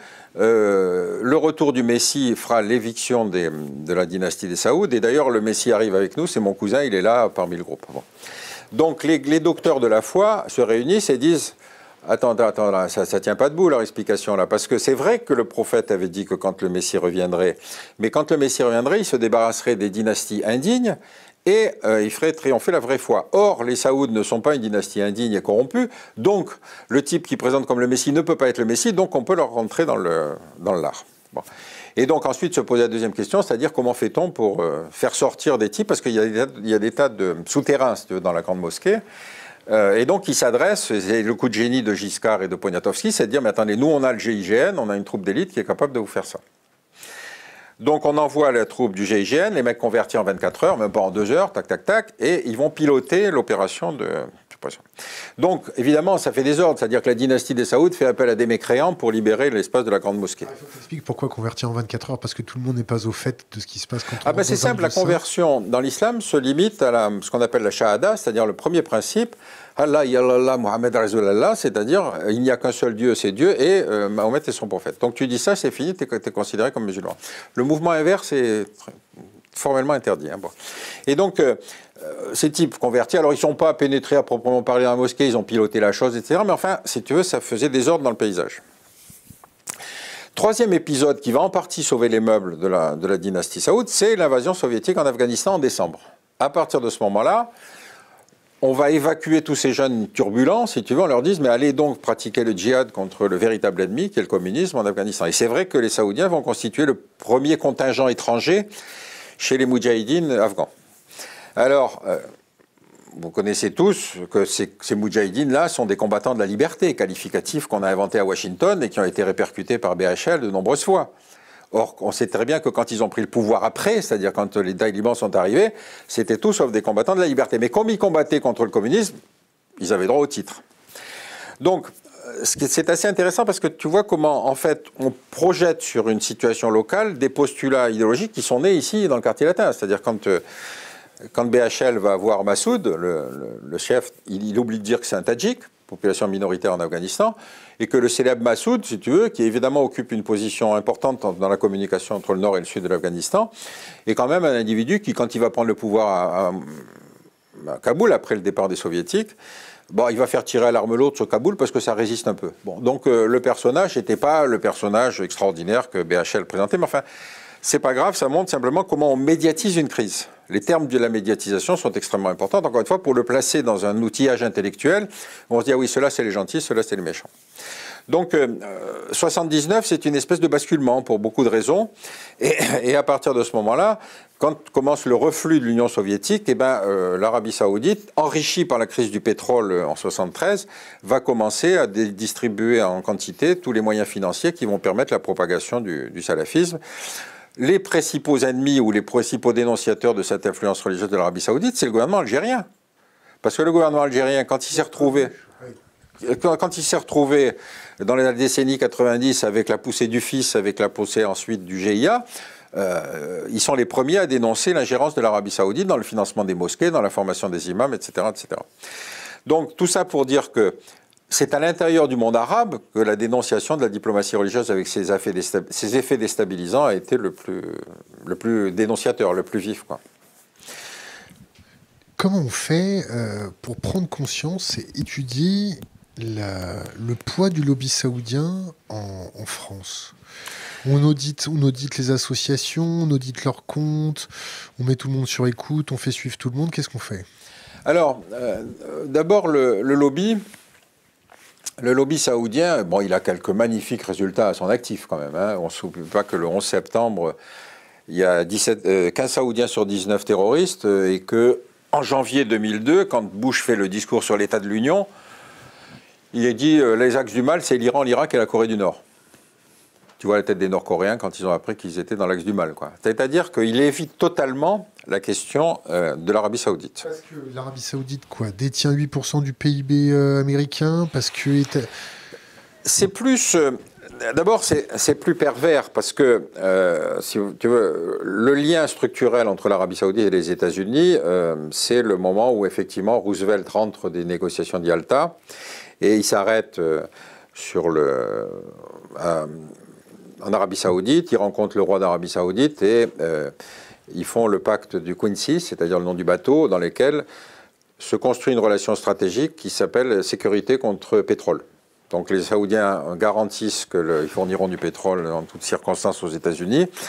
le retour du Messie fera l'éviction de la dynastie des Saouds, et d'ailleurs le Messie arrive avec nous, c'est mon cousin, il est là parmi le groupe. Bon. Donc les docteurs de la foi se réunissent et disent... Attends, là, ça ne tient pas debout leur explication là, parce que c'est vrai que le prophète avait dit que quand le Messie reviendrait, mais quand le Messie reviendrait, il se débarrasserait des dynasties indignes et il ferait triompher la vraie foi. Or, les Saouds ne sont pas une dynastie indigne et corrompue, donc le type qui présente comme le Messie ne peut pas être le Messie, donc on peut leur rentrer dans le lard. Bon. Et donc ensuite se poser la deuxième question, c'est-à-dire comment fait-on pour faire sortir des types, parce qu'il y a des tas de souterrains dans la grande mosquée, et donc il s'adresse, c'est le coup de génie de Giscard et de Poniatowski, c'est de dire, mais attendez, nous on a le GIGN, on a une troupe d'élite qui est capable de vous faire ça. Donc on envoie la troupe du GIGN, les mecs convertis en 24 heures, même pas en 2 heures, tac, tac, tac, et ils vont piloter l'opération de suppression. Donc évidemment, ça fait désordre, c'est-à-dire que la dynastie des Saouds fait appel à des mécréants pour libérer l'espace de la grande mosquée. Il faut que tu expliques pourquoi convertir en 24 heures, parce que tout le monde n'est pas au fait de ce qui se passe quand on Ah ben c'est simple, la conversion dans l'islam se limite à ce qu'on appelle la shahada, c'est-à-dire le premier principe, Allah, Yallah, Muhammad Rasulallah, c'est-à-dire il n'y a qu'un seul Dieu, c'est Dieu, et Mahomet est son prophète. Donc tu dis ça, c'est fini, tu es considéré comme musulman. Le mouvement inverse est formellement interdit. Hein, bon. Et donc, ces types convertis, alors ils ne sont pas pénétrés à proprement parler dans la mosquée, ils ont piloté la chose, etc. Mais enfin, si tu veux, ça faisait désordre dans le paysage. Troisième épisode qui va en partie sauver les meubles de la dynastie saoud, c'est l'invasion soviétique en Afghanistan en décembre. À partir de ce moment-là, on va évacuer tous ces jeunes turbulents, si tu veux, on leur dit, mais allez donc pratiquer le djihad contre le véritable ennemi, qui est le communisme en Afghanistan. Et c'est vrai que les Saoudiens vont constituer le premier contingent étranger chez les moudjahidines afghans. Alors, vous connaissez tous que ces moudjahidines-là sont des combattants de la liberté, qualificatifs qu'on a inventés à Washington et qui ont été répercutés par BHL de nombreuses fois. Or, on sait très bien que quand ils ont pris le pouvoir après, c'est-à-dire quand les talibans sont arrivés, c'était tout sauf des combattants de la liberté. Mais comme ils combattaient contre le communisme, ils avaient droit au titre. Donc, c'est assez intéressant parce que tu vois comment, en fait, on projette sur une situation locale des postulats idéologiques qui sont nés ici, dans le quartier latin. C'est-à-dire quand BHL va voir Massoud, le chef, il oublie de dire que c'est un Tadjik, population minoritaire en Afghanistan, et que le célèbre Massoud, si tu veux, qui évidemment occupe une position importante dans la communication entre le nord et le sud de l'Afghanistan, est quand même un individu qui, quand il va prendre le pouvoir à Kaboul, après le départ des soviétiques, bon, il va faire tirer à l'arme lourde sur Kaboul parce que ça résiste un peu. Bon, donc le personnage n'était pas le personnage extraordinaire que BHL présentait, mais enfin, c'est pas grave, ça montre simplement comment on médiatise une crise. Les termes de la médiatisation sont extrêmement importants, encore une fois, pour le placer dans un outillage intellectuel. On se dit, ah oui, ceux-là, c'est les gentils, ceux-là, c'est les méchants. Donc, 79, c'est une espèce de basculement pour beaucoup de raisons. Et à partir de ce moment-là, quand commence le reflux de l'Union soviétique, eh ben, l'Arabie saoudite, enrichie par la crise du pétrole en 73, va commencer à distribuer en quantité tous les moyens financiers qui vont permettre la propagation du salafisme. Les principaux ennemis ou les principaux dénonciateurs de cette influence religieuse de l'Arabie saoudite, c'est le gouvernement algérien. Parce que le gouvernement algérien, quand il s'est retrouvé dans les décennies 90 avec la poussée du fils, avec la poussée ensuite du GIA, ils sont les premiers à dénoncer l'ingérence de l'Arabie saoudite dans le financement des mosquées, dans la formation des imams, etc., etc. Donc tout ça pour dire que c'est à l'intérieur du monde arabe que la dénonciation de la diplomatie religieuse avec ses effets déstabilisants a été le plus dénonciateur, le plus vif, quoi. Comment on fait pour prendre conscience et étudier le poids du lobby saoudien en France? On audite les associations, on audite leurs comptes, on met tout le monde sur écoute, on fait suivre tout le monde. Qu'est-ce qu'on fait? Alors, d'abord, le lobby saoudien, bon, il a quelques magnifiques résultats à son actif quand même. Hein. On ne s'oublie pas que le 11 septembre, il y a 15 Saoudiens sur 19 terroristes et qu'en janvier 2002, quand Bush fait le discours sur l'état de l'Union, il est dit les axes du mal, c'est l'Iran, l'Irak et la Corée du Nord. Tu vois la tête des Nord-Coréens quand ils ont appris qu'ils étaient dans l'axe du mal, quoi. C'est-à-dire qu'il évite totalement la question de l'Arabie saoudite. Parce que l'Arabie saoudite, quoi, détient 8% du PIB américain, parce que... C'est plus... D'abord, c'est plus pervers, parce que, si tu veux, le lien structurel entre l'Arabie saoudite et les États-Unis, c'est le moment où, effectivement, Roosevelt rentre des négociations d'Yalta, et il s'arrête en Arabie saoudite, il rencontre le roi d'Arabie saoudite et ils font le pacte du Quincy, c'est-à-dire le nom du bateau, dans lequel se construit une relation stratégique qui s'appelle sécurité contre pétrole. Donc les Saoudiens garantissent qu'ils fourniront du pétrole en toutes circonstances aux États-Unis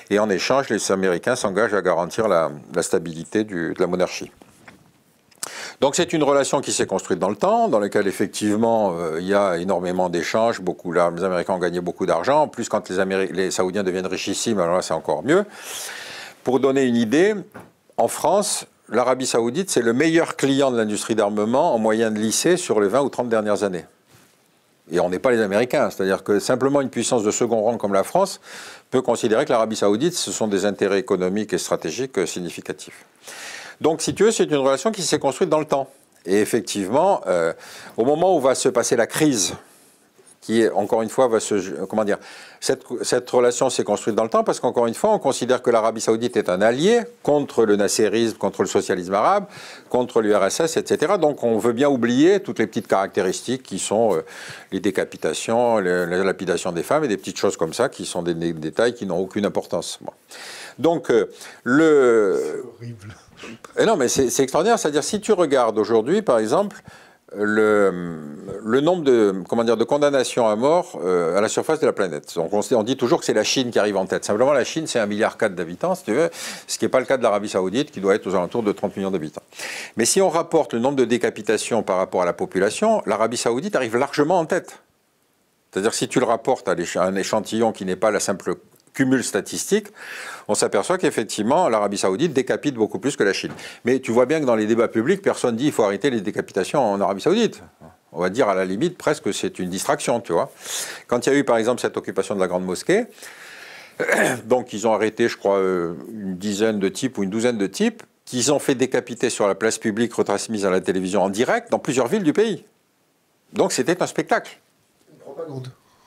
Et en échange, les Américains s'engagent à garantir la stabilité de la monarchie. Donc c'est une relation qui s'est construite dans le temps, dans laquelle effectivement il y a énormément d'échanges, les Américains ont gagné beaucoup d'argent, en plus quand les Saoudiens deviennent richissimes, alors là c'est encore mieux. Pour donner une idée, en France, l'Arabie Saoudite c'est le meilleur client de l'industrie d'armement en moyenne lycée sur les 20 ou 30 dernières années. Et on n'est pas les Américains, c'est-à-dire que simplement une puissance de second rang comme la France peut considérer que l'Arabie Saoudite, ce sont des intérêts économiques et stratégiques significatifs. Donc, si tu veux, c'est une relation qui s'est construite dans le temps. Et effectivement, au moment où va se passer la crise, qui, encore une fois, cette relation s'est construite dans le temps parce qu'encore une fois, on considère que l'Arabie Saoudite est un allié contre le nasserisme, contre le socialisme arabe, contre l'URSS, etc. Donc, on veut bien oublier toutes les petites caractéristiques qui sont les décapitations, la lapidation des femmes et des petites choses comme ça qui sont des détails qui n'ont aucune importance. Bon. Donc, C'est horrible. Et non, mais c'est extraordinaire. C'est-à-dire, si tu regardes aujourd'hui, par exemple, le nombre de condamnations à mort à la surface de la planète. Donc, on dit toujours que c'est la Chine qui arrive en tête. Simplement, la Chine, c'est 1,4 milliard d'habitants, si tu veux, ce qui n'est pas le cas de l'Arabie Saoudite, qui doit être aux alentours de 30 millions d'habitants. Mais si on rapporte le nombre de décapitations par rapport à la population, l'Arabie Saoudite arrive largement en tête. C'est-à-dire, si tu le rapportes à un échantillon qui n'est pas la simple cumul statistique, on s'aperçoit qu'effectivement, l'Arabie Saoudite décapite beaucoup plus que la Chine. Mais tu vois bien que dans les débats publics, personne dit qu'il faut arrêter les décapitations en Arabie Saoudite. On va dire à la limite presque que c'est une distraction, tu vois. Quand il y a eu par exemple cette occupation de la Grande Mosquée, donc ils ont arrêté, je crois, une dizaine de types ou une douzaine de types qu'ils ont fait décapiter sur la place publique retransmise à la télévision en direct dans plusieurs villes du pays. Donc c'était un spectacle. Une propagande.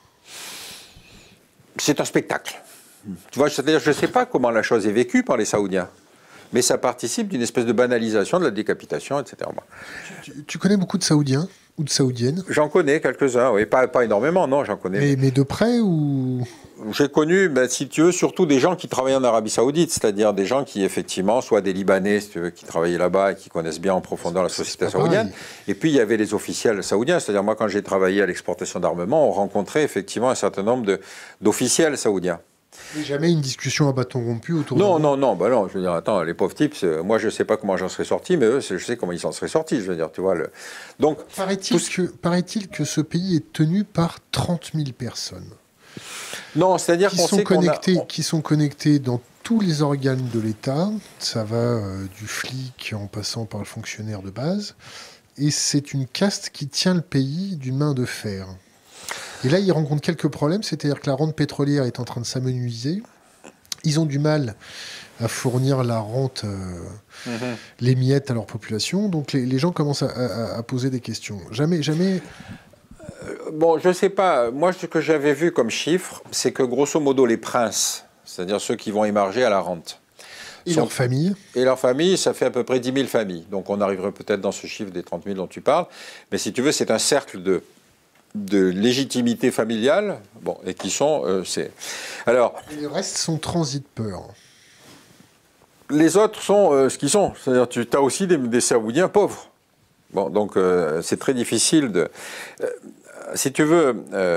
C'est un spectacle. Tu vois, c'est-à-dire, je ne sais pas comment la chose est vécue par les Saoudiens, mais ça participe d'une espèce de banalisation de la décapitation, etc. Tu connais beaucoup de Saoudiens ou de Saoudiennes? J'en connais quelques-uns, oui, pas énormément, non, j'en connais. Mais de près ou? J'ai connu, si tu veux, surtout des gens qui travaillaient en Arabie Saoudite, c'est-à-dire des gens qui, effectivement, soit des Libanais, si tu veux, qui travaillaient là-bas et qui connaissent bien en profondeur la société saoudienne. Et puis, il y avait les officiels saoudiens, c'est-à-dire moi, quand j'ai travaillé à l'exportation d'armement, on rencontrait effectivement un certain nombre d'officiels saoudiens. Mais jamais une discussion à bâton rompu autour non, je veux dire, attends, les pauvres types, moi je sais pas comment j'en serais sorti, mais eux, je sais comment ils s'en seraient sortis, je veux dire, tu vois. Donc, paraît-il que ce pays est tenu par 30 000 personnes. Non, c'est-à-dire qu'on sait qui sont connectés dans tous les organes de l'État, ça va du flic en passant par le fonctionnaire de base, et c'est une caste qui tient le pays d'une main de fer. Et là, ils rencontrent quelques problèmes, c'est-à-dire que la rente pétrolière est en train de s'amenuiser. Ils ont du mal à fournir la rente, les miettes à leur population. Donc les gens commencent à poser des questions. Jamais... Bon, je ne sais pas. Moi, ce que j'avais vu comme chiffre, c'est que grosso modo, les princes, c'est-à-dire ceux qui vont émarger à la rente... Et leurs familles? Et leurs familles, ça fait à peu près 10 000 familles. Donc on arriverait peut-être dans ce chiffre des 30 000 dont tu parles. Mais si tu veux, c'est un cercle de légitimité familiale, bon, et qui sont... Alors, et le reste sont transit peur. Les autres sont ce qu'ils sont. C'est-à-dire tu as aussi des Saoudiens pauvres. Bon, donc c'est très difficile de... si tu veux...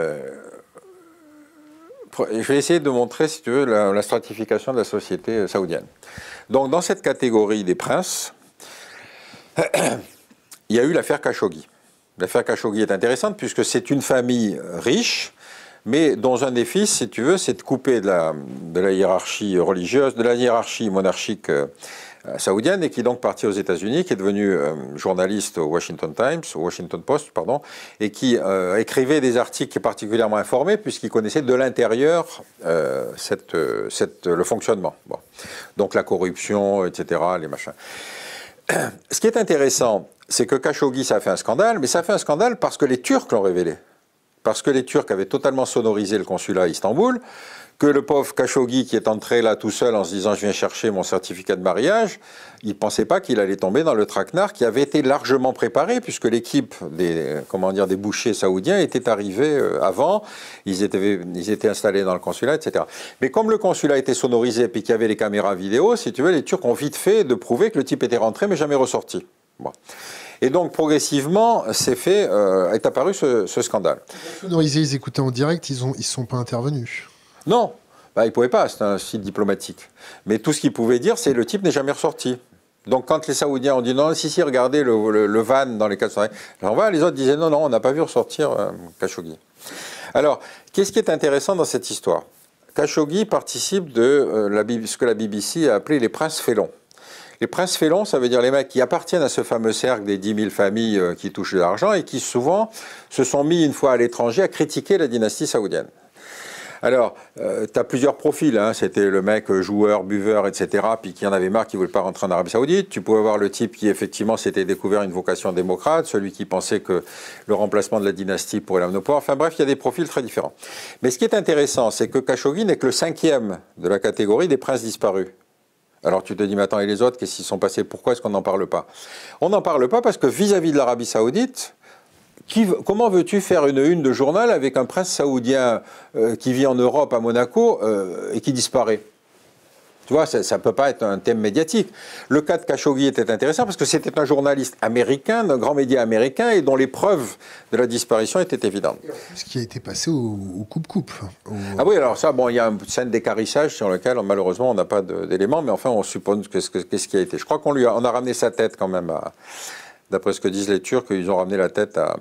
je vais essayer de montrer, si tu veux, la stratification de la société saoudienne. Donc, dans cette catégorie des princes, il y a eu l'affaire Khashoggi. L'affaire Khashoggi est intéressante puisque c'est une famille riche, mais dont un des fils, si tu veux, s'est coupé de la hiérarchie religieuse, de la hiérarchie monarchique saoudienne, et qui est donc parti aux États-Unis, qui est devenu journaliste au Washington Post, pardon, et qui écrivait des articles particulièrement informés puisqu'il connaissait de l'intérieur le fonctionnement. Bon. Donc la corruption, etc., les machins. Ce qui est intéressant, c'est que Khashoggi, ça a fait un scandale, mais ça a fait un scandale parce que les Turcs l'ont révélé. Parce que les Turcs avaient totalement sonorisé le consulat à Istanbul, que le pauvre Khashoggi qui est entré là tout seul en se disant « je viens chercher mon certificat de mariage », il ne pensait pas qu'il allait tomber dans le traquenard qui avait été largement préparé, puisque l'équipe des bouchers saoudiens était arrivée avant, ils étaient installés dans le consulat, etc. Mais comme le consulat était sonorisé et qu'il y avait les caméras vidéo, si tu veux, les Turcs ont vite fait de prouver que le type était rentré mais jamais ressorti. Bon. Et donc, progressivement, est apparu ce scandale. Sonorisés, ils écoutaient en direct, ils ne sont pas intervenus. Non, il ne pouvait pas, c'est un site diplomatique. Mais tout ce qu'il pouvait dire, c'est le type n'est jamais ressorti. Donc quand les Saoudiens ont dit non, si, regardez le van dans les 400, les autres disaient non, on n'a pas vu ressortir Khashoggi. Alors, qu'est-ce qui est intéressant dans cette histoire? Khashoggi participe de ce que la BBC a appelé les princes félons. Les princes félons, ça veut dire les mecs qui appartiennent à ce fameux cercle des 10 000 familles qui touchent de l'argent et qui souvent se sont mis une fois à l'étranger à critiquer la dynastie saoudienne. Alors, tu as plusieurs profils, hein. C'était le mec joueur, buveur, etc., puis qui en avait marre, qui ne voulait pas rentrer en Arabie Saoudite. Tu pouvais avoir le type qui, effectivement, s'était découvert une vocation démocrate, celui qui pensait que le remplacement de la dynastie pourrait l'amener au pouvoir. Enfin bref, il y a des profils très différents. Mais ce qui est intéressant, c'est que Khashoggi n'est que le 5e de la catégorie des princes disparus. Alors tu te dis, mais attends, et les autres, qu'est-ce qu'ils sont passés? Pourquoi est-ce qu'on n'en parle pas? On n'en parle pas parce que vis-à-vis de l'Arabie Saoudite, comment veux-tu faire une de journal avec un prince saoudien qui vit en Europe, à Monaco, et qui disparaît? Tu vois, ça ne peut pas être un thème médiatique. Le cas de Khashoggi était intéressant parce que c'était un journaliste américain, d'un grand média américain, et dont les preuves de la disparition étaient évidentes. Ce qui a été passé au coupe-coupe. Ah oui, alors ça, bon, il y a une scène d'équarrissage sur laquelle, malheureusement, on n'a pas d'éléments, mais enfin, on suppose qu'est-ce qui a été. Je crois qu'on a ramené sa tête quand même d'après ce que disent les Turcs, ils ont ramené la tête à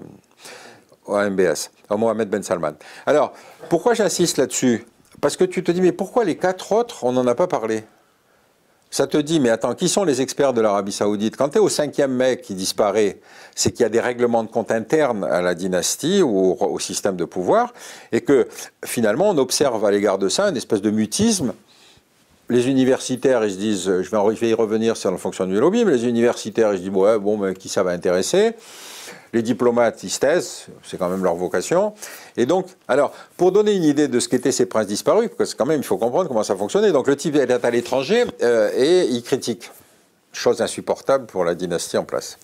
MBS, à Mohamed Ben Salman. Alors, pourquoi j'insiste là-dessus? Parce que tu te dis, mais pourquoi les 4 autres, on n'en a pas parlé? Ça te dit, mais attends, qui sont les experts de l'Arabie Saoudite? Quand tu es au 5e mec qui disparaît, c'est qu'il y a des règlements de compte internes à la dynastie ou au système de pouvoir, et que finalement, on observe à l'égard de ça une espèce de mutisme. Les universitaires, ils se disent, je vais y revenir sur le fonctionnement du lobby, mais les universitaires, ils se disent, ouais, bon, mais qui ça va intéresser? Les diplomates, ils se taisent, c'est quand même leur vocation. Et donc, alors, pour donner une idée de ce qu'étaient ces princes disparus, parce que quand même, il faut comprendre comment ça fonctionnait. Donc, le type est à l'étranger et il critique. Chose insupportable pour la dynastie en place.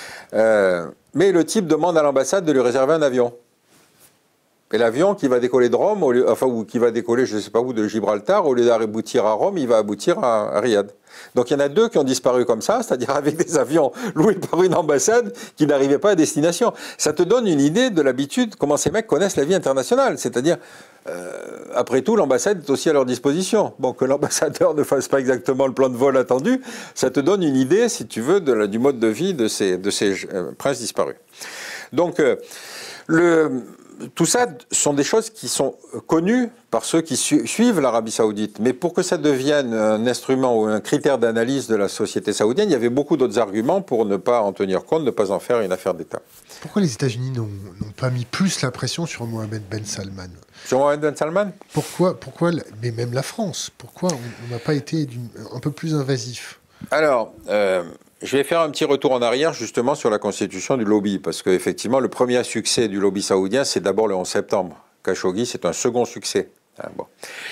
Mais le type demande à l'ambassade de lui réserver un avion. Et l'avion qui va décoller de Rome, ou qui va décoller, je ne sais pas où, de Gibraltar, au lieu d'aboutir à Rome, il va aboutir à Riyad. Donc il y en a 2 qui ont disparu comme ça, c'est-à-dire avec des avions loués par une ambassade qui n'arrivaient pas à destination. Ça te donne une idée de l'habitude, comment ces mecs connaissent la vie internationale. C'est-à-dire, après tout, l'ambassade est aussi à leur disposition. Bon, que l'ambassadeur ne fasse pas exactement le plan de vol attendu, ça te donne une idée, si tu veux, du mode de vie de ces princes disparus. Donc, tout ça sont des choses qui sont connues par ceux qui suivent l'Arabie Saoudite. Mais pour que ça devienne un instrument ou un critère d'analyse de la société saoudienne, il y avait beaucoup d'autres arguments pour ne pas en tenir compte, ne pas en faire une affaire d'État. Pourquoi les États-Unis n'ont pas mis plus la pression sur Mohamed Ben Salman? Sur Mohamed Ben Salman? Pourquoi, mais même la France, pourquoi on n'a pas été un peu plus invasif? Alors, je vais faire un petit retour en arrière justement sur la constitution du lobby, parce qu'effectivement, le premier succès du lobby saoudien, c'est d'abord le 11 septembre. Khashoggi, c'est un second succès. Bon.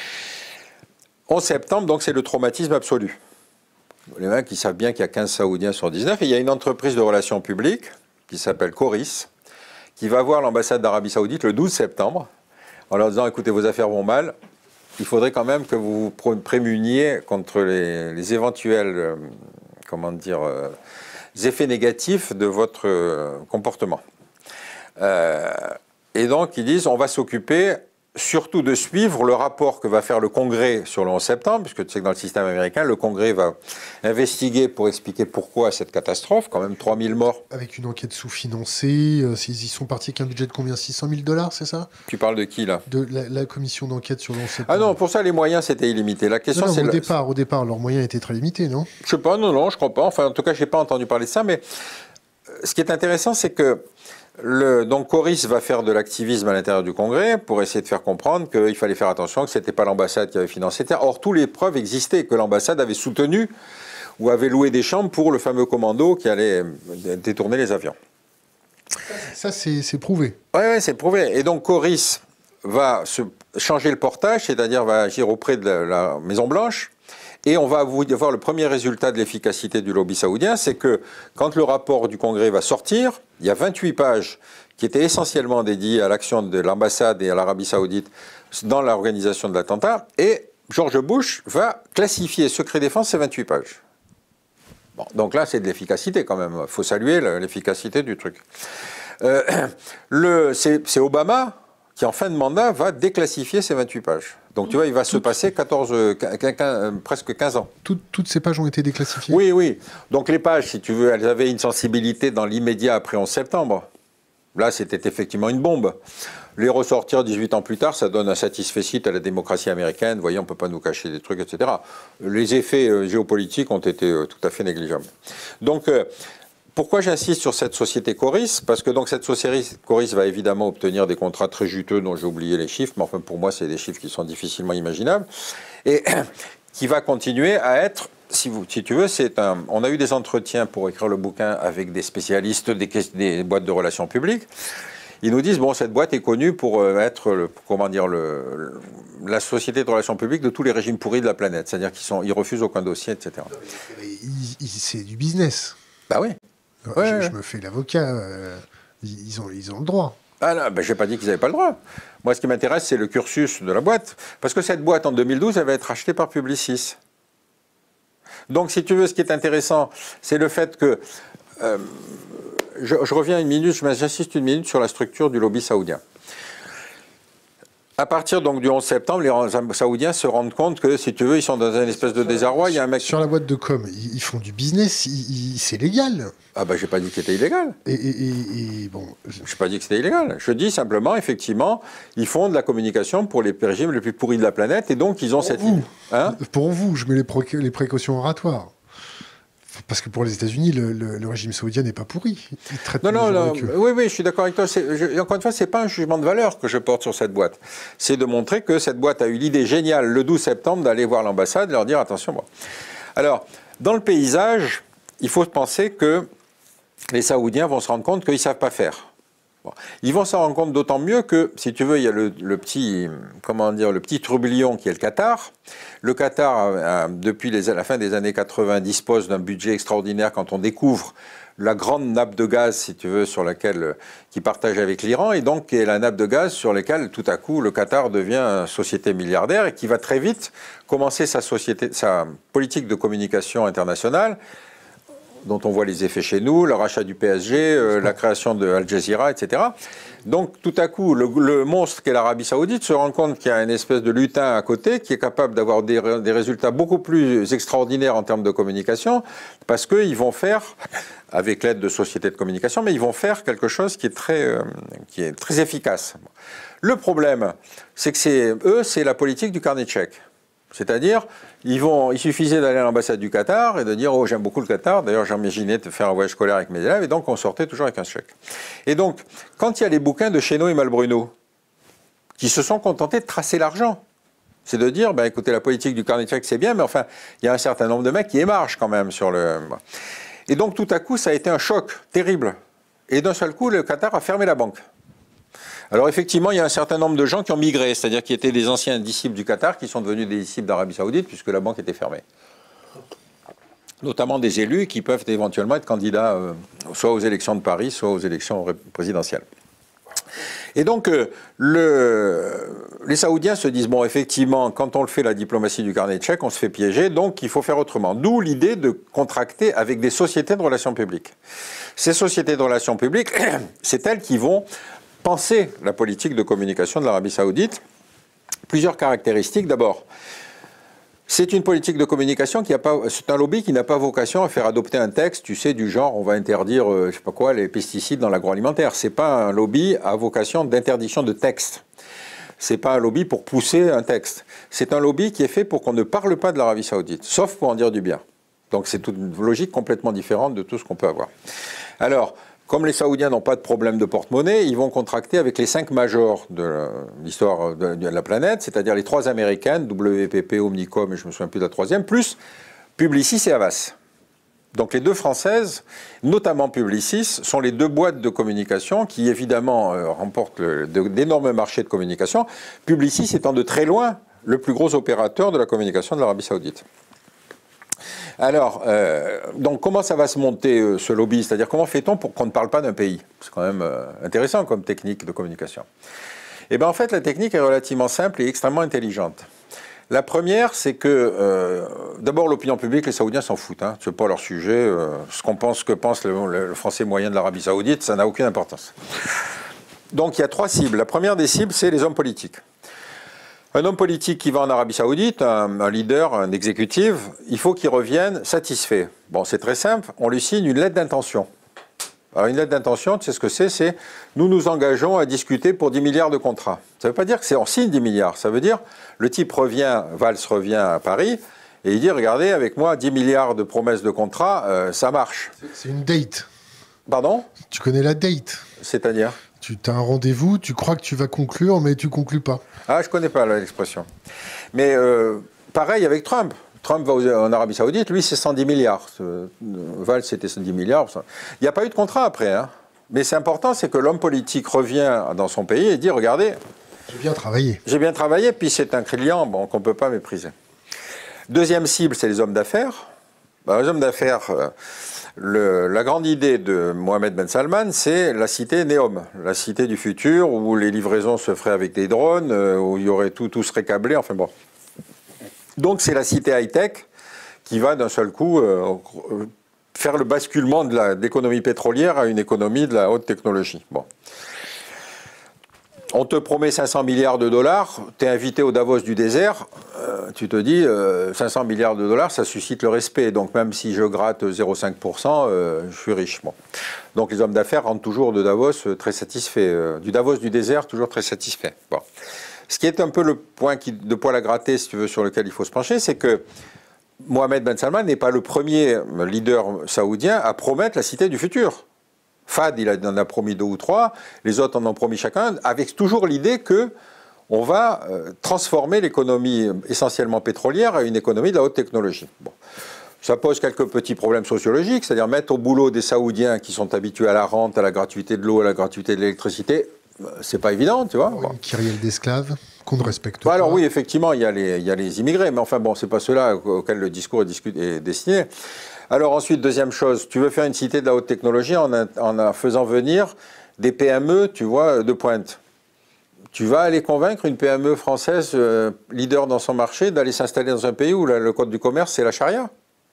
11 septembre, donc c'est le traumatisme absolu. Les mecs, ils savent bien qu'il y a 15 Saoudiens sur 19, et il y a une entreprise de relations publiques qui s'appelle Coris, qui va voir l'ambassade d'Arabie Saoudite le 12 septembre, en leur disant, écoutez, vos affaires vont mal, il faudrait quand même que vous vous prémuniez contre les éventuels... effets négatifs de votre comportement. Et donc, ils disent, on va s'occuper surtout de suivre le rapport que va faire le Congrès sur le 11 septembre, puisque tu sais que dans le système américain, le Congrès va investiguer pour expliquer pourquoi cette catastrophe, quand même 3000 morts. Avec une enquête sous-financée, ils sont partis avec un budget de combien? 600 000 $, c'est ça? Tu parles de qui, là? De la commission d'enquête sur le 11 septembre. Ah non, pour ça, les moyens, c'était illimité. La question, c'est... Au départ, leurs moyens étaient très limités, non? Je sais pas, non, je crois pas. Enfin, en tout cas, je n'ai pas entendu parler de ça, mais ce qui est intéressant, c'est que donc Coris va faire de l'activisme à l'intérieur du Congrès pour essayer de faire comprendre qu'il fallait faire attention, que ce n'était pas l'ambassade qui avait financé. Or, toutes les preuves existaient, que l'ambassade avait soutenu ou avait loué des chambres pour le fameux commando qui allait détourner les avions. Ça, c'est prouvé. Oui, c'est prouvé. Et donc Coris va changer le portage, c'est-à-dire va agir auprès de la Maison-Blanche. Et on va voir le premier résultat de l'efficacité du lobby saoudien, c'est que quand le rapport du Congrès va sortir, il y a 28 pages qui étaient essentiellement dédiées à l'action de l'ambassade et à l'Arabie Saoudite dans l'organisation de l'attentat, et George Bush va classifier secret défense ces 28 pages. Bon, donc là, c'est de l'efficacité quand même. Il faut saluer l'efficacité du truc. C'est Obama qui en fin de mandat va déclassifier ces 28 pages. Donc tu vois, il va se passer presque 15 ans. Toutes ces pages ont été déclassifiées? Oui, oui. Donc les pages, si tu veux, elles avaient une sensibilité dans l'immédiat après 11 septembre. Là, c'était effectivement une bombe. Les ressortir 18 ans plus tard, ça donne un satisfecit à la démocratie américaine. Vous voyez, on ne peut pas nous cacher des trucs, etc. Les effets géopolitiques ont été tout à fait négligeables. Donc, pourquoi j'insiste sur cette société Coris? Parce que donc, cette société Coris va évidemment obtenir des contrats très juteux dont j'ai oublié les chiffres, mais enfin, pour moi, c'est des chiffres qui sont difficilement imaginables. Et qui va continuer à être... Si tu veux, on a eu des entretiens pour écrire le bouquin avec des spécialistes des boîtes de relations publiques. Ils nous disent, bon, cette boîte est connue pour être, la société de relations publiques de tous les régimes pourris de la planète. C'est-à-dire qu'ils refusent aucun dossier, etc. C'est du business. Bah oui. Je me fais l'avocat. Ils ont le droit. Ah non, ben, je n'ai pas dit qu'ils n'avaient pas le droit. Moi, ce qui m'intéresse, c'est le cursus de la boîte. Parce que cette boîte, en 2012, elle va être achetée par Publicis. Donc, si tu veux, ce qui est intéressant, c'est le fait que... je reviens une minute, j'insiste une minute sur la structure du lobby saoudien. À partir donc, du 11 septembre, les Saoudiens se rendent compte que, si tu veux, ils sont dans une espèce de désarroi. Il y a un mec... Sur la boîte de com, ils font du business, c'est légal. Ah ben, j'ai pas dit que c'était illégal. Et bon... Je n'ai pas dit que c'était illégal. Je dis simplement, effectivement, ils font de la communication pour les régimes les plus pourris de la planète, et donc ils ont cette... Hein? Pour vous, je mets les précautions oratoires. Parce que pour les États-Unis, le régime saoudien n'est pas pourri. Non, oui, je suis d'accord avec toi. Encore une fois, ce n'est pas un jugement de valeur que je porte sur cette boîte. C'est de montrer que cette boîte a eu l'idée géniale, le 12 septembre, d'aller voir l'ambassade et leur dire « attention, moi ». Alors, dans le paysage, il faut penser que les Saoudiens vont se rendre compte qu'ils ne savent pas faire. Bon. Ils vont s'en rendre compte d'autant mieux que, si tu veux, il y a le petit tourbillon qui est le Qatar. Le Qatar, depuis la fin des années 80, dispose d'un budget extraordinaire quand on découvre la grande nappe de gaz, si tu veux, qui partage avec l'Iran, et donc qui est la nappe de gaz sur laquelle, tout à coup, le Qatar devient une société milliardaire et qui va très vite commencer sa politique de communication internationale, dont on voit les effets chez nous, le rachat du PSG, la création de Al Jazeera, etc. Donc, tout à coup, le monstre qu'est l'Arabie Saoudite se rend compte qu'il y a une espèce de lutin à côté qui est capable d'avoir des résultats beaucoup plus extraordinaires en termes de communication, parce qu'ils vont faire, avec l'aide de sociétés de communication, mais ils vont faire quelque chose qui est très efficace. Le problème, c'est que c'est la politique du carnet de chèques. C'est-à-dire, il suffisait d'aller à l'ambassade du Qatar et de dire « Oh, j'aime beaucoup le Qatar, d'ailleurs j'imaginais de faire un voyage scolaire avec mes élèves », et donc on sortait toujours avec un chèque. Et donc, quand il y a les bouquins de Chesneau et Malbruno, qui se sont contentés de tracer l'argent, c'est de dire « écoutez, la politique du carnet de chèques, c'est bien, mais enfin, il y a un certain nombre de mecs qui émargent quand même sur le... » Et donc, tout à coup, ça a été un choc terrible. Et d'un seul coup, le Qatar a fermé la banque. Alors effectivement, il y a un certain nombre de gens qui ont migré, c'est-à-dire qui étaient des anciens disciples du Qatar, qui sont devenus des disciples d'Arabie Saoudite, puisque la banque était fermée. Notamment des élus qui peuvent éventuellement être candidats soit aux élections de Paris, soit aux élections présidentielles. Et donc, les Saoudiens se disent, bon, effectivement, quand on le fait la diplomatie du carnet de chèques, on se fait piéger, donc il faut faire autrement. D'où l'idée de contracter avec des sociétés de relations publiques. Ces sociétés de relations publiques, c'est elles qui vont penser la politique de communication de l'Arabie Saoudite. Plusieurs caractéristiques. D'abord, c'est une politique de communication c'est un lobby qui n'a pas vocation à faire adopter un texte, tu sais, du genre on va interdire, je sais pas quoi, les pesticides dans l'agroalimentaire. C'est pas un lobby à vocation d'interdiction de texte. C'est pas un lobby pour pousser un texte. C'est un lobby qui est fait pour qu'on ne parle pas de l'Arabie Saoudite, sauf pour en dire du bien. Donc c'est une logique complètement différente de tout ce qu'on peut avoir. Alors, comme les Saoudiens n'ont pas de problème de porte-monnaie, ils vont contracter avec les 5 majors de l'histoire de la planète, c'est-à-dire les 3 américaines, WPP, Omnicom, et je ne me souviens plus de la 3e, plus Publicis et Havas. Donc les 2 françaises, notamment Publicis, sont les 2 boîtes de communication qui évidemment remportent d'énormes marchés de communication. Publicis étant de très loin le plus gros opérateur de la communication de l'Arabie Saoudite. Alors, donc comment ça va se monter ce lobby? C'est-à-dire comment fait-on pour qu'on ne parle pas d'un pays? C'est quand même intéressant comme technique de communication. Eh bien en fait la technique est relativement simple et extrêmement intelligente. La première, c'est que d'abord l'opinion publique, les Saoudiens s'en foutent, hein, c'est pas leur sujet. Ce que pense le Français moyen de l'Arabie Saoudite, ça n'a aucune importance. Donc il y a 3 cibles. La première des cibles, c'est les hommes politiques. Un homme politique qui va en Arabie Saoudite, un leader, un exécutif, il faut qu'il revienne satisfait. Bon, c'est très simple, on lui signe une lettre d'intention. Alors une lettre d'intention, tu sais ce que c'est? C'est nous nous engageons à discuter pour 10 milliards de contrats. Ça ne veut pas dire que c'est on signe 10 milliards, ça veut dire le type revient, Valls revient à Paris, et il dit regardez, avec moi, 10 milliards de promesses de contrats, ça marche. C'est une date. Pardon? Tu connais la date? C'est-à-dire? Tu as un rendez-vous, tu crois que tu vas conclure, mais tu conclus pas. Ah, je ne connais pas l'expression. Mais pareil avec Trump. Trump va en Arabie Saoudite, lui, c'est 110 milliards. Valls, c'était 110 milliards. Il n'y a pas eu de contrat après. Hein. Mais c'est important, c'est que l'homme politique revient dans son pays et dit, regardez... J'ai bien travaillé. J'ai bien travaillé, puis c'est un client qu'on ne peut pas mépriser. Deuxième cible, c'est les hommes d'affaires. Les hommes d'affaires... la grande idée de Mohamed Ben Salman, c'est la cité Neom, la cité du futur, où les livraisons se feraient avec des drones, où il y aurait tout serait câblé, enfin bon. Donc c'est la cité high-tech qui va d'un seul coup faire le basculement de l'économie pétrolière à une économie de la haute technologie. Bon. On te promet 500 milliards de dollars, tu es invité au Davos du désert, tu te dis 500 milliards de dollars, ça suscite le respect. Donc même si je gratte 0,5%, je suis riche. Bon. Donc les hommes d'affaires rentrent toujours de Davos très satisfaits. Du Davos du désert, toujours très satisfaits. Bon. Ce qui est un peu le point de poil à gratter, si tu veux, sur lequel il faut se pencher, c'est que Mohamed Ben Salman n'est pas le premier leader saoudien à promettre la cité du futur. Fahd, il en a promis 2 ou 3, les autres en ont promis chacun, avec toujours l'idée que on va transformer l'économie essentiellement pétrolière à une économie de la haute technologie. Bon. Ça pose quelques petits problèmes sociologiques, c'est-à-dire mettre au boulot des Saoudiens qui sont habitués à la rente, à la gratuité de l'eau, à la gratuité de l'électricité, c'est pas évident, tu vois. Une kyrielle d'esclaves qu'on ne respecte pas. Alors oui, effectivement, il y a les immigrés, mais enfin bon, c'est pas ceux-là auxquels le discours est destiné. Alors ensuite, deuxième chose, tu veux faire une cité de la haute technologie en faisant venir des PME, tu vois, de pointe. Tu vas aller convaincre une PME française leader dans son marché d'aller s'installer dans un pays où le code du commerce, c'est la charia.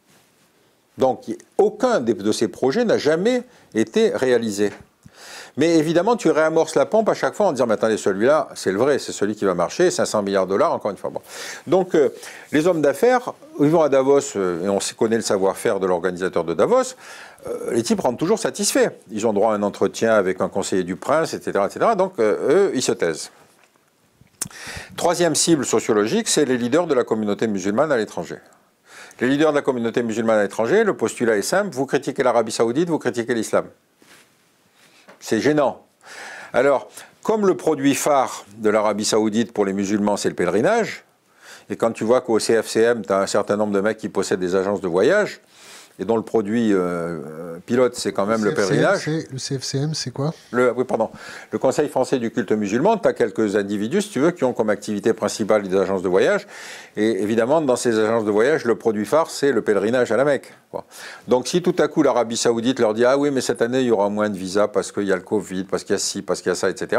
Donc aucun de ces projets n'a jamais été réalisé. Mais évidemment, tu réamorces la pompe à chaque fois en disant, mais attendez, celui-là, c'est le vrai, c'est celui qui va marcher, 500 milliards de dollars, encore une fois. Bon. Donc, les hommes d'affaires, ils vont à Davos, et on connaît le savoir-faire de l'organisateur de Davos, les types rentrent toujours satisfaits. Ils ont droit à un entretien avec un conseiller du prince, etc. etc. Donc, eux, ils se taisent. Troisième cible sociologique, c'est les leaders de la communauté musulmane à l'étranger. Les leaders de la communauté musulmane à l'étranger, le postulat est simple, vous critiquez l'Arabie Saoudite, vous critiquez l'islam. C'est gênant. Alors, comme le produit phare de l'Arabie Saoudite pour les musulmans, c'est le pèlerinage, et quand tu vois qu'au CFCM, tu as un certain nombre de mecs qui possèdent des agences de voyage, et dont le produit pilote, c'est quand même le pèlerinage. Le CFCM, c'est quoi? Oui, pardon. Le Conseil français du culte musulman, tu as quelques individus, si tu veux, qui ont comme activité principale des agences de voyage. Et évidemment, dans ces agences de voyage, le produit phare, c'est le pèlerinage à la Mecque. Bon. Donc si tout à coup l'Arabie Saoudite leur dit « Ah oui, mais cette année, il y aura moins de visas parce qu'il y a le Covid, parce qu'il y a ci, parce qu'il y a ça, etc. »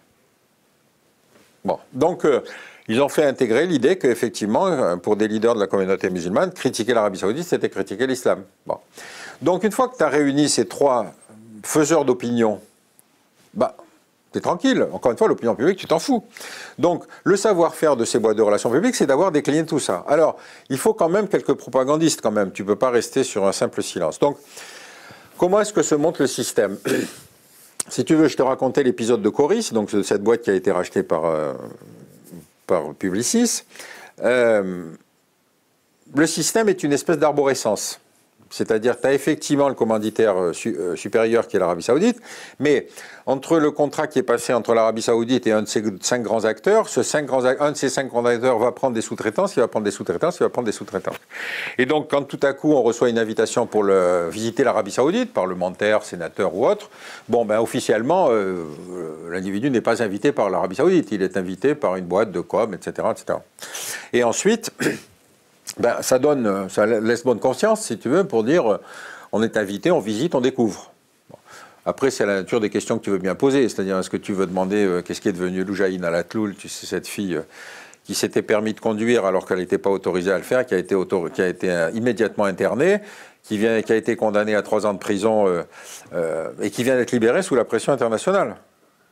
Bon, donc... ils ont fait intégrer l'idée qu'effectivement, pour des leaders de la communauté musulmane, critiquer l'Arabie Saoudite, c'était critiquer l'islam. Bon. Donc, une fois que tu as réuni ces 3 faiseurs d'opinion, tu es tranquille. Encore une fois, l'opinion publique, tu t'en fous. Donc, le savoir-faire de ces boîtes de relations publiques, c'est d'avoir décliné tout ça. Alors, il faut quand même quelques propagandistes, quand même. Tu ne peux pas rester sur un simple silence. Donc, comment est-ce que se monte le système? Si tu veux, je te racontais l'épisode de Coris, donc cette boîte qui a été rachetée par Publicis. Le système est une espèce d'arborescence. C'est-à-dire, tu as effectivement le commanditaire supérieur qui est l'Arabie Saoudite, mais entre le contrat qui est passé entre l'Arabie Saoudite et un de ces 5 grands acteurs, un de ces 5 grands acteurs va prendre des sous-traitances, il va prendre des sous-traitances, il va prendre des sous-traitances. Et donc, quand tout à coup on reçoit une invitation pour visiter l'Arabie Saoudite, parlementaire, sénateur ou autre, officiellement, l'individu n'est pas invité par l'Arabie Saoudite, il est invité par une boîte de com, etc. etc. Et ensuite... ça laisse bonne conscience, si tu veux, pour dire on est invité, on visite, on découvre. Bon. Après, c'est la nature des questions que tu veux bien poser. C'est-à-dire, est-ce que tu veux demander qu'est-ce qui est devenu Loujaïn Alatloul, tu sais, cette fille qui s'était permis de conduire alors qu'elle n'était pas autorisée à le faire, qui a été immédiatement internée, qui a été condamnée à 3 ans de prison et qui vient d'être libérée sous la pression internationale.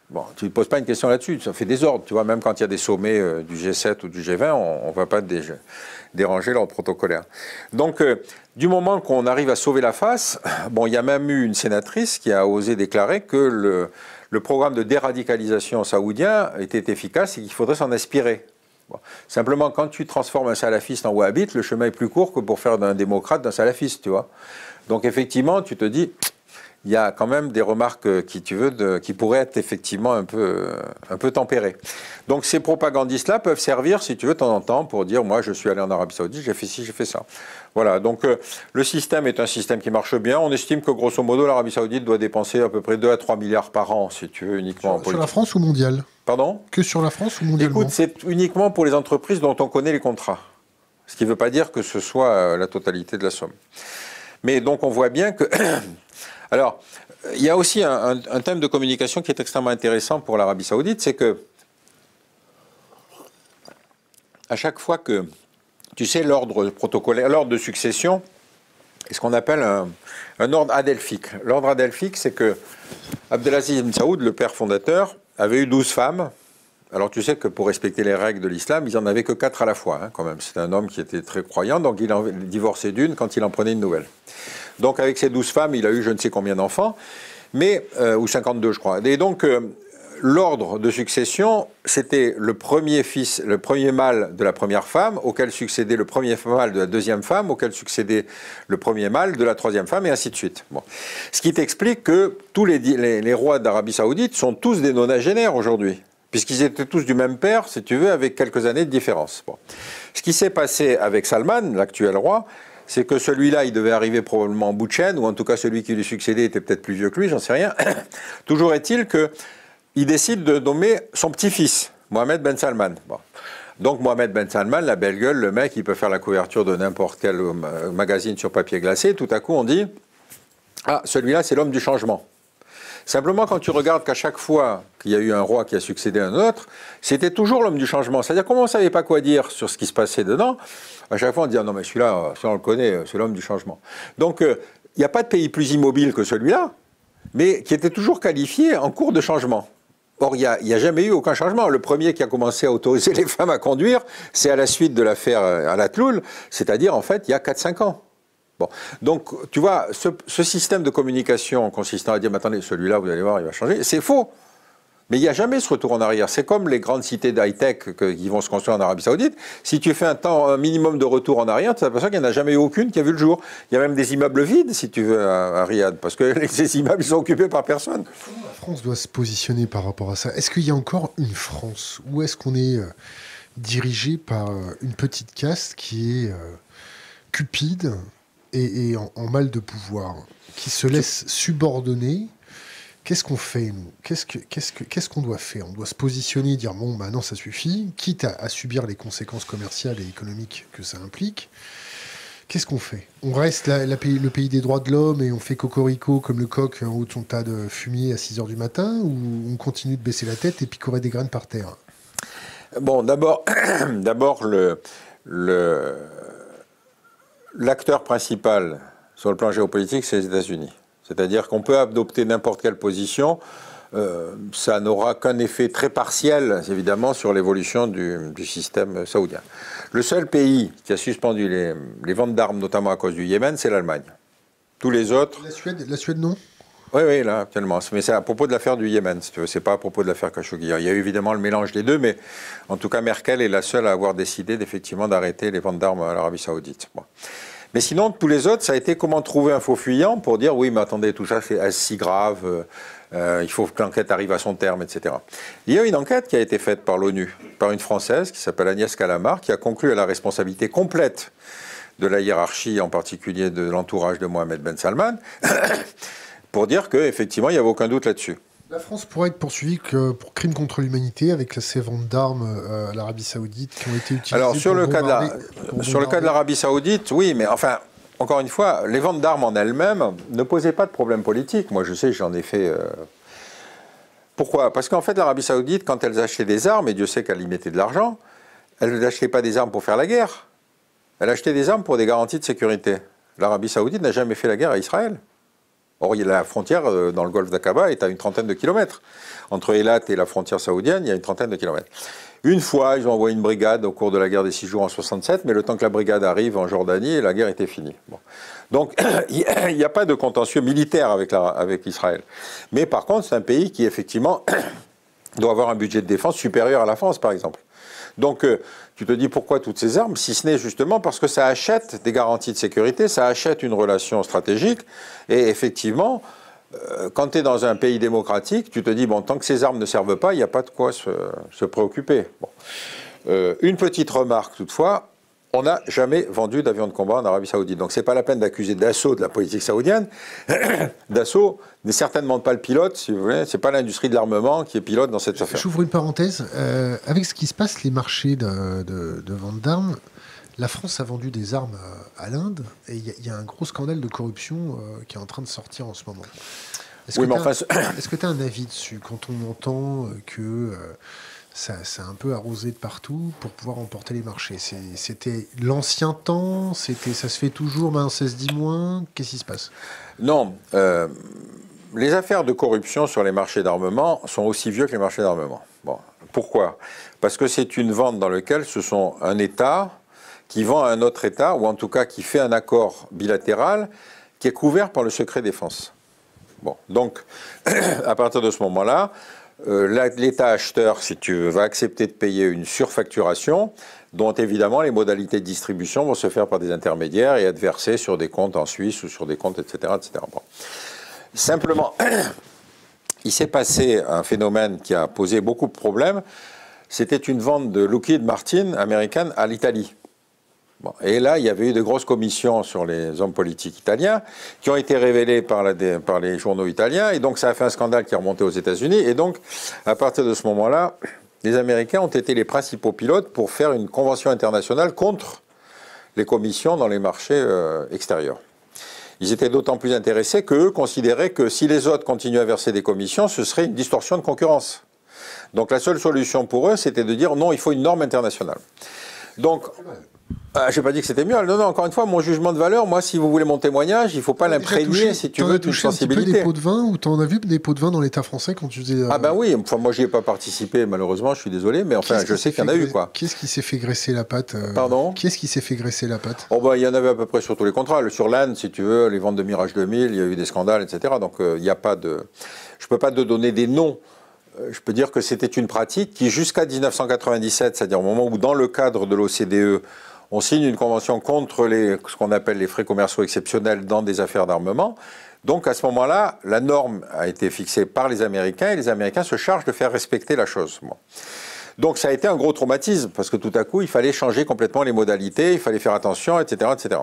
Bon, tu ne poses pas une question là-dessus, ça fait désordre. Tu vois, même quand il y a des sommets du G7 ou du G20, on ne va pas déranger l'ordre protocolaire. Donc, du moment qu'on arrive à sauver la face, bon, il y a même eu une sénatrice qui a osé déclarer que le programme de déradicalisation saoudien était efficace et qu'il faudrait s'en inspirer. Bon. Simplement, quand tu transformes un salafiste en wahhabite, le chemin est plus court que pour faire d'un démocrate d'un salafiste, tu vois. Donc, effectivement, tu te dis... Il y a quand même des remarques qui pourraient être effectivement un peu tempérées. Donc ces propagandistes-là peuvent servir, si tu veux, de temps en temps pour dire « moi je suis allé en Arabie Saoudite, j'ai fait ci, j'ai fait ça ». Voilà, donc le système est un système qui marche bien. On estime que grosso modo l'Arabie Saoudite doit dépenser à peu près 2 à 3 milliards par an, si tu veux, uniquement en politique. Sur la France ou mondiale? Pardon? Que sur la France ou mondialement? Écoute, c'est uniquement pour les entreprises dont on connaît les contrats. Ce qui ne veut pas dire que ce soit la totalité de la somme. Mais donc on voit bien que... Alors, il y a aussi un thème de communication qui est extrêmement intéressant pour l'Arabie Saoudite, c'est que à chaque fois que, tu sais, l'ordre protocolaire, l'ordre de succession, est ce qu'on appelle un ordre adelphique. L'ordre adelphique, c'est que Abdelaziz ibn Saoud, le père fondateur, avait eu 12 femmes. Alors tu sais que pour respecter les règles de l'islam, ils n'en avaient que 4 à la fois, hein, quand même. C'était un homme qui était très croyant, donc il en divorçait d'une quand il en prenait une nouvelle. Donc avec ces 12 femmes, il a eu je ne sais combien d'enfants, ou 52 je crois. Et donc l'ordre de succession, c'était le premier fils, le premier mâle de la première femme, auquel succédait le premier mâle de la deuxième femme, auquel succédait le premier mâle de la troisième femme, et ainsi de suite. Bon. Ce qui t'explique que tous les rois d'Arabie Saoudite sont tous des nonagénaires aujourd'hui, puisqu'ils étaient tous du même père, si tu veux, avec quelques années de différence. Bon. Ce qui s'est passé avec Salman, l'actuel roi, c'est que celui-là, il devait arriver probablement en bout de chaîne, ou en tout cas celui qui lui succédait était peut-être plus vieux que lui, j'en sais rien. Toujours est-il qu'il décide de nommer son petit-fils, Mohamed Ben Salman. Bon. Donc Mohamed Ben Salman, la belle gueule, le mec, il peut faire la couverture de n'importe quel magazine sur papier glacé, tout à coup on dit « Ah, celui-là, c'est l'homme du changement ». Simplement, quand tu regardes qu'à chaque fois qu'il y a eu un roi qui a succédé à un autre, c'était toujours l'homme du changement. C'est-à-dire, comme on ne savait pas quoi dire sur ce qui se passait dedans, à chaque fois on dit « Ah non, mais celui-là, on le connaît, c'est l'homme du changement ». Donc, il n'y a pas de pays plus immobile que celui-là, mais qui était toujours qualifié en cours de changement. Or, il n'y a jamais eu aucun changement. Le premier qui a commencé à autoriser les femmes à conduire, c'est à la suite de l'affaire Al-Atloul, c'est-à-dire, en fait, il y a 4-5 ans. Bon. Donc, tu vois, ce système de communication consistant à dire, mais attendez, celui-là, vous allez voir, il va changer, c'est faux. Mais il n'y a jamais ce retour en arrière. C'est comme les grandes cités d'high-tech qui vont se construire en Arabie Saoudite. Si tu fais un minimum de retour en arrière, tu t'aperçois qu'il n'y en a jamais eu aucune qui a vu le jour. Il y a même des immeubles vides, si tu veux, à Riyad, parce que ces immeubles sont occupés par personne. Comment la France doit se positionner par rapport à ça? Est-ce qu'il y a encore une France? Ou est-ce qu'on est dirigé par une petite caste qui est cupide et en mal de pouvoir, qui se laisse subordonner? Qu'est-ce qu'on fait, nous? Qu'est-ce qu'on doit faire? On doit se positionner et dire, bon, bah non, ça suffit, quitte à subir les conséquences commerciales et économiques que ça implique. Qu'est-ce qu'on fait? On reste le pays des droits de l'homme et on fait cocorico comme le coq en haut de son tas de fumier à 6 h du matin, ou on continue de baisser la tête et picorer des graines par terre? Bon, d'abord l'acteur principal sur le plan géopolitique, c'est les États-Unis. C'est-à-dire qu'on peut adopter n'importe quelle position, ça n'aura qu'un effet très partiel, évidemment, sur l'évolution du système saoudien. Le seul pays qui a suspendu les ventes d'armes, notamment à cause du Yémen, c'est l'Allemagne. Tous les autres... La Suède, non? Oui, là, actuellement. Mais c'est à propos de l'affaire du Yémen, si tu veux. C'est pas à propos de l'affaire Khashoggi. Il y a eu évidemment le mélange des deux, mais en tout cas, Merkel est la seule à avoir décidé effectivement d'arrêter les ventes d'armes à l'Arabie Saoudite. Bon. Mais sinon, tous les autres, ça a été comment trouver un faux fuyant pour dire oui, mais attendez, tout ça c'est si grave, il faut que l'enquête arrive à son terme, etc. Il y a une enquête qui a été faite par l'ONU, par une Française qui s'appelle Agnès Calamar, qui a conclu à la responsabilité complète de la hiérarchie, en particulier de l'entourage de Mohamed Ben Salman, pour dire qu'effectivement, il n'y avait aucun doute là-dessus. La France pourrait être poursuivie pour crimes contre l'humanité avec ces ventes d'armes à l'Arabie Saoudite qui ont été utilisées. Alors, sur le cas de l'Arabie Saoudite, oui, mais enfin, encore une fois, les ventes d'armes en elles-mêmes ne posaient pas de problème politique. Moi, je sais, j'en ai fait... Pourquoi? Parce qu'en fait, l'Arabie Saoudite, quand elles achetaient des armes, et Dieu sait qu'elle y mettait de l'argent, elles n'achetaient pas des armes pour faire la guerre. Elles achetaient des armes pour des garanties de sécurité. L'Arabie Saoudite n'a jamais fait la guerre à Israël. Or, il y a la frontière dans le golfe d'Aqaba est à une trentaine de kilomètres. Entre Eilat et la frontière saoudienne, il y a une trentaine de kilomètres. Une fois, ils ont envoyé une brigade au cours de la guerre des 6 jours en 67, mais le temps que la brigade arrive en Jordanie, la guerre était finie. Bon. Donc, il n'y a pas de contentieux militaire avec Israël. Mais par contre, c'est un pays qui, effectivement, doit avoir un budget de défense supérieur à la France, par exemple. Donc, tu te dis pourquoi toutes ces armes, si ce n'est justement parce que ça achète des garanties de sécurité, ça achète une relation stratégique, et effectivement, quand tu es dans un pays démocratique, tu te dis, bon, tant que ces armes ne servent pas, il n'y a pas de quoi se préoccuper. Bon. Une petite remarque toutefois, on n'a jamais vendu d'avions de combat en Arabie Saoudite. Donc, ce n'est pas la peine d'accuser Dassault de la politique saoudienne. Dassault n'est certainement pas le pilote, si vous voulez. Ce n'est pas l'industrie de l'armement qui est pilote dans cette affaire. J'ouvre une parenthèse. Avec ce qui se passe, les marchés de vente d'armes, la France a vendu des armes à l'Inde et il y a un gros scandale de corruption qui est en train de sortir en ce moment. Est-ce que tu as un avis dessus quand on entend que... ça a un peu arrosé de partout pour pouvoir emporter les marchés. C'était l'ancien temps, ça se fait toujours, maintenant ça se dit moins. Qu'est-ce qui se passe? Non. Les affaires de corruption sur les marchés d'armement sont aussi vieux que les marchés d'armement. Bon. Pourquoi? Parce que c'est une vente dans laquelle ce sont un État qui vend à un autre État, ou en tout cas qui fait un accord bilatéral qui est couvert par le secret défense. Bon. Donc, à partir de ce moment-là, l'État acheteur, si tu veux, va accepter de payer une surfacturation dont évidemment les modalités de distribution vont se faire par des intermédiaires et être versées sur des comptes en Suisse ou sur des comptes, etc. etc. Bon. Simplement, il s'est passé un phénomène qui a posé beaucoup de problèmes. C'était une vente de Lockheed Martin américaine à l'Italie. Bon. Et là, il y avait eu de grosses commissions sur les hommes politiques italiens qui ont été révélées par les journaux italiens. Et donc, ça a fait un scandale qui est remonté aux États-Unis. Et donc, à partir de ce moment-là, les Américains ont été les principaux pilotes pour faire une convention internationale contre les commissions dans les marchés extérieurs. Ils étaient d'autant plus intéressés qu'eux considéraient que si les autres continuaient à verser des commissions, ce serait une distorsion de concurrence. Donc, la seule solution pour eux, c'était de dire non, il faut une norme internationale. Donc... je n'ai pas dit que c'était mieux. Non, non, encore une fois, mon jugement de valeur, moi, si vous voulez mon témoignage, il ne faut pas l'imprégner, si tu veux, d'une sensibilité. Tu as touché des pots de vin ou tu en as vu des pots de vin dans l'État français quand tu faisais... Ah ben oui, enfin, moi, je n'y ai pas participé, malheureusement, je suis désolé, mais enfin, je sais qu'il y en a eu, quoi. Qui est-ce qui s'est fait graisser la patte Pardon? Qui est-ce qui s'est fait graisser la patte? Oh ben, il y en avait à peu près sur tous les contrats. Sur l'Inde, si tu veux, les ventes de Mirage 2000, il y a eu des scandales, etc. Donc, il n'y a pas de... Je ne peux pas te donner des noms. Je peux dire que c'était une pratique qui, jusqu'à 1997, c'est-à-dire au moment où, dans le cadre de l'OCDE, on signe une convention contre ce qu'on appelle les frais commerciaux exceptionnels dans des affaires d'armement. Donc, à ce moment-là, la norme a été fixée par les Américains et les Américains se chargent de faire respecter la chose. Bon. Donc, ça a été un gros traumatisme parce que tout à coup, il fallait changer complètement les modalités, il fallait faire attention, etc., etc.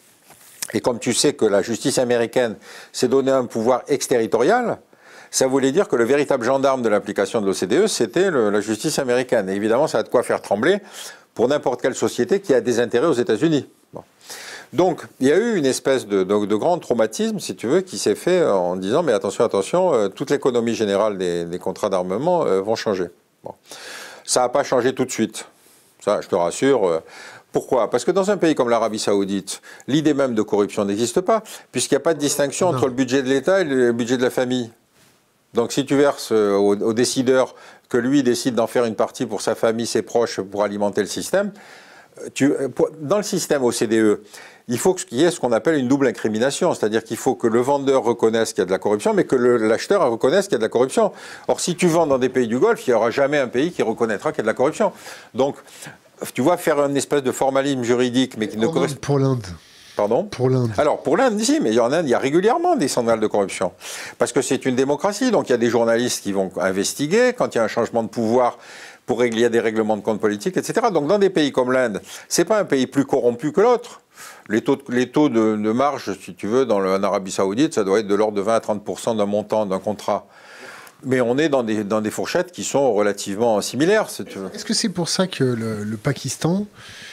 Et comme tu sais que la justice américaine s'est donné un pouvoir exterritorial, ça voulait dire que le véritable gendarme de l'application de l'OCDE, c'était la justice américaine. Et évidemment, ça a de quoi faire trembler pour n'importe quelle société qui a des intérêts aux États-Unis. Bon. Donc, il y a eu une espèce de grand traumatisme, si tu veux, qui s'est fait en disant, mais attention, attention, toute l'économie générale des contrats d'armement vont changer. Bon. Ça n'a pas changé tout de suite. Ça, je te rassure. Pourquoi? Parce que dans un pays comme l'Arabie Saoudite, l'idée même de corruption n'existe pas, puisqu'il n'y a pas de distinction entre le budget de l'État et le budget de la famille. Donc, si tu verses au décideur que lui décide d'en faire une partie pour sa famille, ses proches, pour alimenter le système, dans le système OCDE, il faut qu'il y ait ce qu'on appelle une double incrimination, c'est-à-dire qu'il faut que le vendeur reconnaisse qu'il y a de la corruption, mais que l'acheteur reconnaisse qu'il y a de la corruption. Or, si tu vends dans des pays du Golfe, il n'y aura jamais un pays qui reconnaîtra qu'il y a de la corruption. Donc, tu vois, faire une espèce de formalisme juridique, mais qui ne correspond... Pour l'Inde. Pardon? Pour l'Inde. Alors, pour l'Inde, si, mais en Inde, il y a régulièrement des scandales de corruption. Parce que c'est une démocratie, donc il y a des journalistes qui vont investiguer. Quand il y a un changement de pouvoir, il y a des règlements de compte politiques, etc. Donc, dans des pays comme l'Inde, c'est pas un pays plus corrompu que l'autre. Les taux de marge, si tu veux, en Arabie Saoudite, ça doit être de l'ordre de 20 à 30% d'un montant, d'un contrat. Mais on est dans des fourchettes qui sont relativement similaires, si tu veux. Est-ce que c'est pour ça que le Pakistan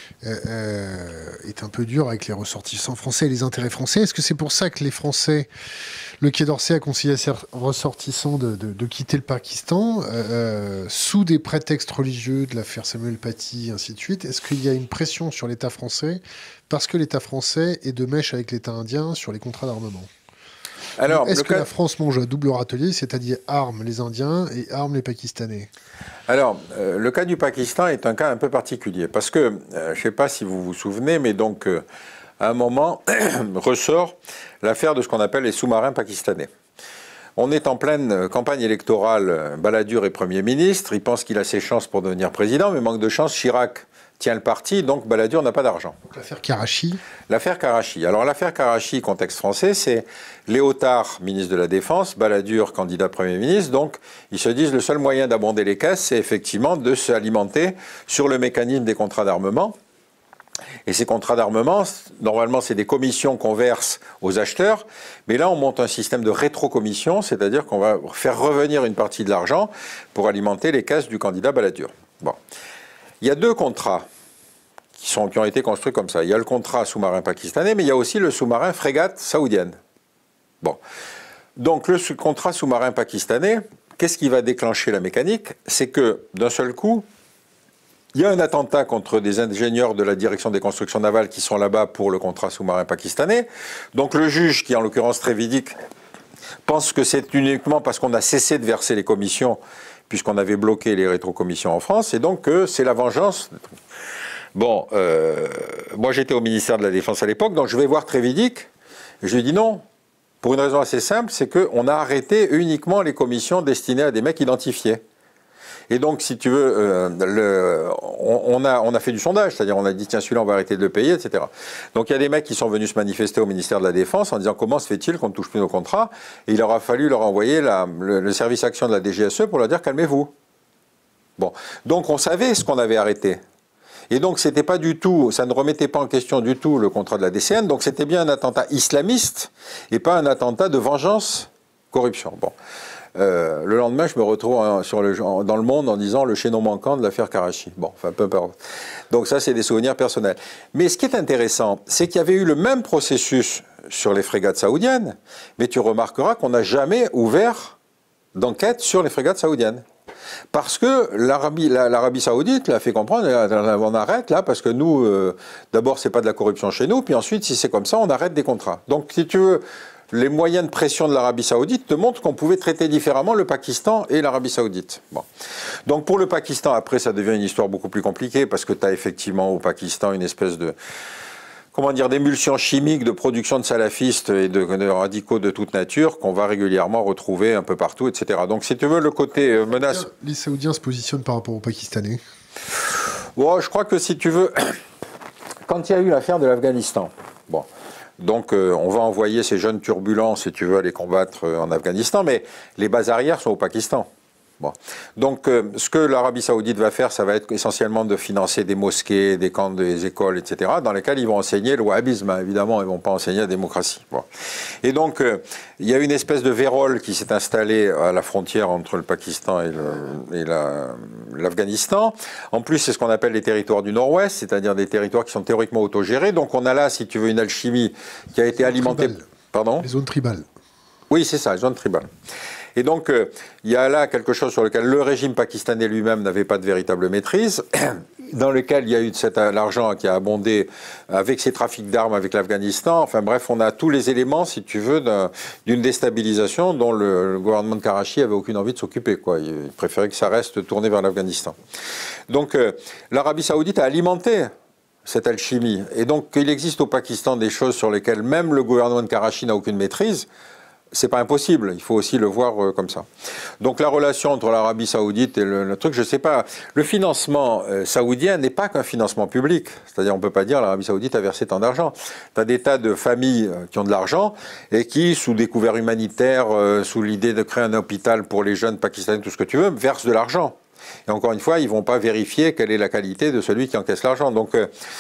est un peu dur avec les ressortissants français et les intérêts français? Est-ce que c'est pour ça que les Français, le Quai d'Orsay a conseillé à ses ressortissants de quitter le Pakistan sous des prétextes religieux, de l'affaire Samuel Paty, ainsi de suite? Est-ce qu'il y a une pression sur l'État français parce que l'État français est de mèche avec l'État indien sur les contrats d'armement? Alors, est-ce que la France mange à double râtelier, c'est-à-dire arme les Indiens et arme les Pakistanais? Alors, le cas du Pakistan est un cas un peu particulier, parce que, je ne sais pas si vous vous souvenez, mais donc, à un moment, ressort l'affaire de ce qu'on appelle les sous-marins pakistanais. On est en pleine campagne électorale, Balladur est Premier ministre, il pense qu'il a ses chances pour devenir président, mais manque de chance, Chirac tient le parti, donc Balladur n'a pas d'argent. L'affaire Karachi. L'affaire Karachi. Alors l'affaire Karachi, contexte français, c'est Léotard, ministre de la Défense, Balladur, candidat Premier ministre, donc ils se disent le seul moyen d'abonder les caisses, c'est effectivement de s'alimenter sur le mécanisme des contrats d'armement. Et ces contrats d'armement, normalement, c'est des commissions qu'on verse aux acheteurs, mais là, on monte un système de rétrocommission, c'est-à-dire qu'on va faire revenir une partie de l'argent pour alimenter les caisses du candidat Balladur. Bon. Il y a 2 contrats qui ont été construits comme ça. Il y a le contrat sous-marin pakistanais, mais il y a aussi le sous-marin frégate saoudienne. Bon. Donc, le contrat sous-marin pakistanais, qu'est-ce qui va déclencher la mécanique? C'est que, d'un seul coup, il y a un attentat contre des ingénieurs de la direction des constructions navales qui sont là-bas pour le contrat sous-marin pakistanais. Donc le juge, qui en l'occurrence Trévidic, pense que c'est uniquement parce qu'on a cessé de verser les commissions, puisqu'on avait bloqué les rétrocommissions en France, et donc que c'est la vengeance. Bon, moi j'étais au ministère de la Défense à l'époque, donc je vais voir Trévidic, et je lui dis non, pour une raison assez simple, c'est qu'on a arrêté uniquement les commissions destinées à des mecs identifiés. Et donc, si tu veux, on a fait du sondage, c'est-à-dire on a dit, tiens, celui-là, on va arrêter de le payer, etc. Donc, il y a des mecs qui sont venus se manifester au ministère de la Défense en disant, comment se fait-il qu'on ne touche plus nos contrats? Et il aura fallu leur envoyer le service action de la DGSE pour leur dire, calmez-vous. Bon. Donc, on savait ce qu'on avait arrêté. Et donc, c'était pas du tout, ça ne remettait pas en question du tout le contrat de la DCN, donc c'était bien un attentat islamiste et pas un attentat de vengeance, corruption. Bon. Le lendemain, je me retrouve dans Le Monde en disant le chaînon manquant de l'affaire Karachi. Bon, enfin, peu importe. Donc ça, c'est des souvenirs personnels. Mais ce qui est intéressant, c'est qu'il y avait eu le même processus sur les frégates saoudiennes, mais tu remarqueras qu'on n'a jamais ouvert d'enquête sur les frégates saoudiennes. Parce que l'Arabie Saoudite l'a fait comprendre, on arrête là, parce que nous, d'abord, c'est pas de la corruption chez nous, puis ensuite, si c'est comme ça, on arrête des contrats. Donc, si tu veux, les moyens de pression de l'Arabie Saoudite te montrent qu'on pouvait traiter différemment le Pakistan et l'Arabie Saoudite. Bon. Donc pour le Pakistan, après, ça devient une histoire beaucoup plus compliquée parce que tu as effectivement au Pakistan une espèce de, comment dire, d'émulsion chimique de production de salafistes et de radicaux de toute nature qu'on va régulièrement retrouver un peu partout, etc. Donc si tu veux, le côté menace... Les Saoudiens se positionnent par rapport aux Pakistanais? Bon, je crois que si tu veux, quand il y a eu l'affaire de l'Afghanistan, bon... Donc on va envoyer ces jeunes turbulents, si tu veux, aller combattre en Afghanistan, mais les bases arrières sont au Pakistan. Bon. Donc ce que l'Arabie Saoudite va faire, ça va être essentiellement de financer des mosquées, des camps, des écoles, etc., dans lesquels ils vont enseigner le wahhabisme, hein, évidemment, ils ne vont pas enseigner la démocratie. Bon. Et donc il y a une espèce de vérole qui s'est installée à la frontière entre le Pakistan et l'Afghanistan. En plus, c'est ce qu'on appelle les territoires du Nord-Ouest, c'est-à-dire des territoires qui sont théoriquement autogérés. Donc on a là, si tu veux, une alchimie qui a été alimentée... Pardon ? Les zones tribales. Oui, c'est ça, les zones tribales. Et donc, il y a là quelque chose sur lequel le régime pakistanais lui-même n'avait pas de véritable maîtrise, dans lequel il y a eu l'argent qui a abondé avec ces trafics d'armes avec l'Afghanistan. Enfin bref, on a tous les éléments, si tu veux, d'une déstabilisation dont le gouvernement de Karachi avait aucune envie de s'occuper, quoi. Il préférait que ça reste tourné vers l'Afghanistan. Donc, l'Arabie Saoudite a alimenté cette alchimie. Et donc, il existe au Pakistan des choses sur lesquelles même le gouvernement de Karachi n'a aucune maîtrise. C'est pas impossible, il faut aussi le voir comme ça. Donc la relation entre l'Arabie Saoudite et le truc, je sais pas, le financement saoudien n'est pas qu'un financement public, c'est-à-dire on peut pas dire l'Arabie Saoudite a versé tant d'argent. Tu as des tas de familles qui ont de l'argent et qui, sous des couverts humanitaires, sous l'idée de créer un hôpital pour les jeunes pakistanais, tout ce que tu veux, versent de l'argent. Et encore une fois, ils ne vont pas vérifier quelle est la qualité de celui qui encaisse l'argent. Donc,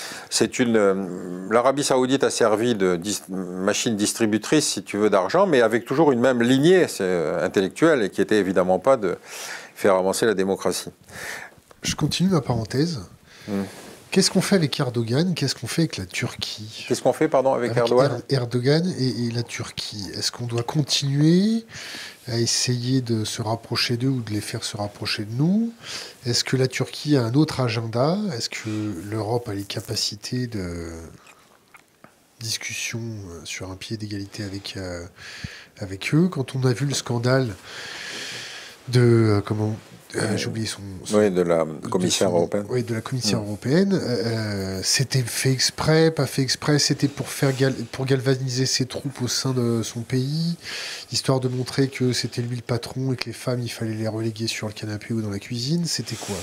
l'Arabie Saoudite a servi de machine distributrice, si tu veux, d'argent, mais avec toujours une même lignée intellectuelle et qui n'était évidemment pas de faire avancer la démocratie. Je continue ma parenthèse. Qu'est-ce qu'on fait avec Erdogan? Qu'est-ce qu'on fait avec la Turquie? Qu'est-ce qu'on fait, pardon, avec Erdogan? Erdogan et la Turquie. Est-ce qu'on doit continuer à essayer de se rapprocher d'eux ou de les faire se rapprocher de nous? Est-ce que la Turquie a un autre agenda? Est-ce que l'Europe a les capacités de discussion sur un pied d'égalité avec eux. Quand on a vu le scandale de... j'ai oublié Oui, de la commissaire européenne. Oui, de la commissaire européenne. C'était fait exprès, pas fait exprès. C'était pour galvaniser ses troupes au sein de son pays, histoire de montrer que c'était lui le patron et que les femmes, il fallait les reléguer sur le canapé ou dans la cuisine. C'était quoi?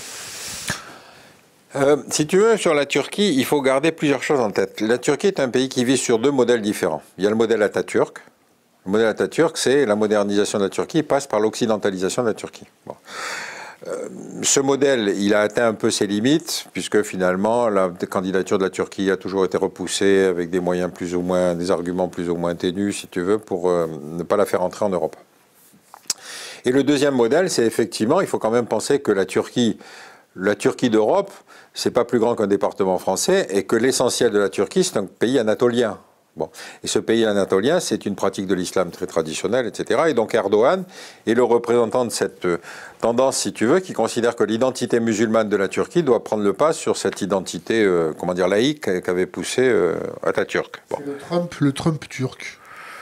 Si tu veux, sur la Turquie, il faut garder plusieurs choses en tête. La Turquie est un pays qui vit sur 2 modèles différents. Il y a le modèle Atatürk. Le modèle Atatürk, c'est la modernisation de la Turquie, il passe par l'occidentalisation de la Turquie. Bon. Ce modèle, il a atteint un peu ses limites, puisque finalement, la candidature de la Turquie a toujours été repoussée avec des moyens plus ou moins, des arguments plus ou moins ténus, si tu veux, pour ne pas la faire entrer en Europe. Et le deuxième modèle, c'est effectivement, il faut quand même penser que la Turquie d'Europe, c'est pas plus grand qu'un département français, et que l'essentiel de la Turquie, c'est un pays anatolien. Bon. Et ce pays anatolien, c'est une pratique de l'islam très traditionnelle, etc. Et donc Erdogan est le représentant de cette tendance, si tu veux, qui considère que l'identité musulmane de la Turquie doit prendre le pas sur cette identité, laïque qu'avait poussé Atatürk. Bon. C'est le Trump turc.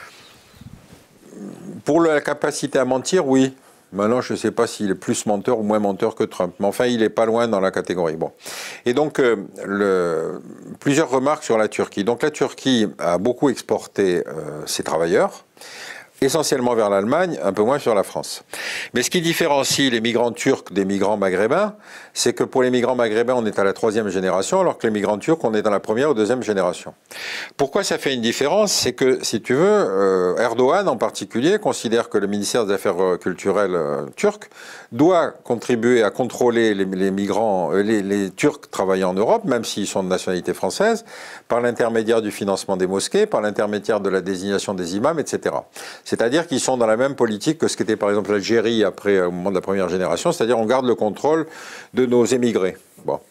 Pour la capacité à mentir, oui. Maintenant, je ne sais pas s'il est plus menteur ou moins menteur que Trump. Mais enfin, il n'est pas loin dans la catégorie. Bon. Et donc, plusieurs remarques sur la Turquie. Donc, la Turquie a beaucoup exporté ses travailleurs, essentiellement vers l'Allemagne, un peu moins sur la France. Mais ce qui différencie les migrants turcs des migrants maghrébins, c'est que pour les migrants maghrébins, on est à la 3e génération, alors que les migrants turcs, on est dans la 1re ou 2e génération. Pourquoi ça fait une différence? C'est que, si tu veux, Erdogan en particulier considère que le ministère des Affaires culturelles turc doit contribuer à contrôler les migrants, les Turcs travaillant en Europe, même s'ils sont de nationalité française, par l'intermédiaire du financement des mosquées, par l'intermédiaire de la désignation des imams, etc. C'est-à-dire qu'ils sont dans la même politique que ce qu'était par exemple l'Algérie après, au moment de la 1re génération, c'est-à-dire on garde le contrôle de nos émigrés. Bon.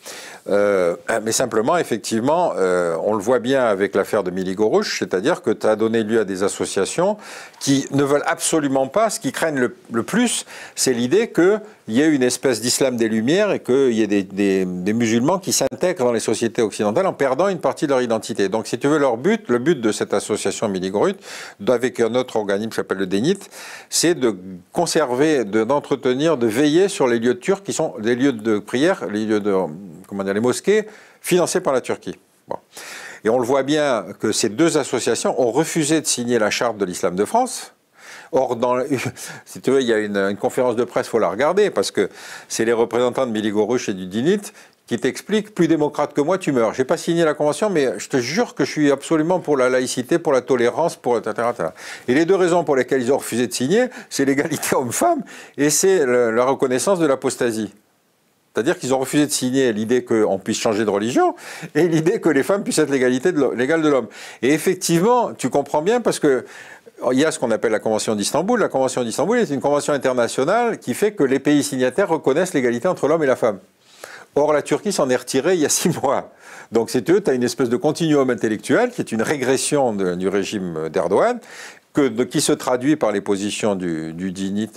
Mais simplement, effectivement, on le voit bien avec l'affaire de Mili Gorush, c'est-à-dire que tu as donné lieu à des associations qui ne veulent absolument pas, ce qu'ils craignent le plus, c'est l'idée qu'il y ait une espèce d'islam des Lumières et qu'il y ait des musulmans qui s'intègrent dans les sociétés occidentales en perdant une partie de leur identité. Donc, si tu veux, le but de cette association Mili Gorush, avec un autre organisme qui s'appelle le DENIT, c'est de conserver, d'entretenir, de veiller sur les lieux turcs qui sont des lieux de prière, les lieux de... les mosquées financées par la Turquie. Bon. Et on le voit bien que ces 2 associations ont refusé de signer la charte de l'islam de France. Or, si tu veux, il y a une conférence de presse, il faut la regarder, parce que c'est les représentants de Mili Gorush et du DINIT qui t'expliquent, plus démocrate que moi, tu meurs. Je n'ai pas signé la convention, mais je te jure que je suis absolument pour la laïcité, pour la tolérance, pour etc. Et les 2 raisons pour lesquelles ils ont refusé de signer, c'est l'égalité homme-femme et c'est la reconnaissance de l'apostasie. C'est-à-dire qu'ils ont refusé de signer l'idée qu'on puisse changer de religion et l'idée que les femmes puissent être l'égale de l'homme. Et effectivement, tu comprends bien parce que il y a ce qu'on appelle la Convention d'Istanbul. La Convention d'Istanbul est une convention internationale qui fait que les pays signataires reconnaissent l'égalité entre l'homme et la femme. Or, la Turquie s'en est retirée il y a 6 mois. Donc, tu as une espèce de continuum intellectuel qui est une régression du régime d'Erdogan qui se traduit par les positions du DINIT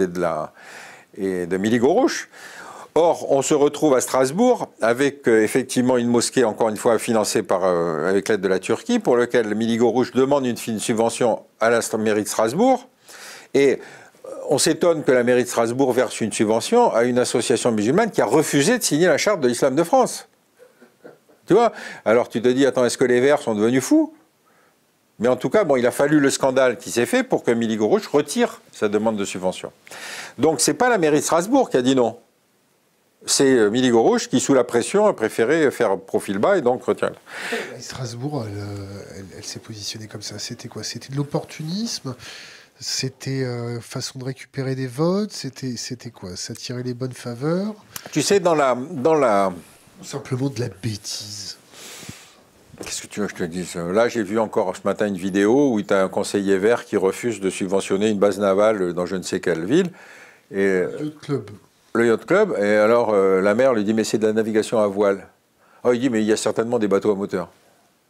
et de Mili Gorush. Or, on se retrouve à Strasbourg avec effectivement une mosquée, encore une fois, financée avec l'aide de la Turquie, pour laquelle Mili Gorush demande une subvention à la mairie de Strasbourg. Et on s'étonne que la mairie de Strasbourg verse une subvention à une association musulmane qui a refusé de signer la charte de l'islam de France. Tu vois? Alors tu te dis, attends, est-ce que les Verts sont devenus fous? Mais en tout cas, bon, il a fallu le scandale qui s'est fait pour que Mili Gorush retire sa demande de subvention. Donc, ce n'est pas la mairie de Strasbourg qui a dit non. C'est Mili Gorush qui, sous la pression, a préféré faire profil bas et donc retient. Strasbourg, elle s'est positionnée comme ça. C'était quoi? C'était de l'opportunisme? C'était façon de récupérer des votes? C'était quoi? S'attirer les bonnes faveurs? Tu sais, dans la... Simplement de la bêtise. Qu'est-ce que tu veux que je te dise? Là, j'ai vu encore ce matin une vidéo où tu as un conseiller vert qui refuse de subventionner une base navale dans je ne sais quelle ville. Et... Le yacht club, et alors la maire lui dit mais c'est de la navigation à voile. Oh, il dit mais il y a certainement des bateaux à moteur.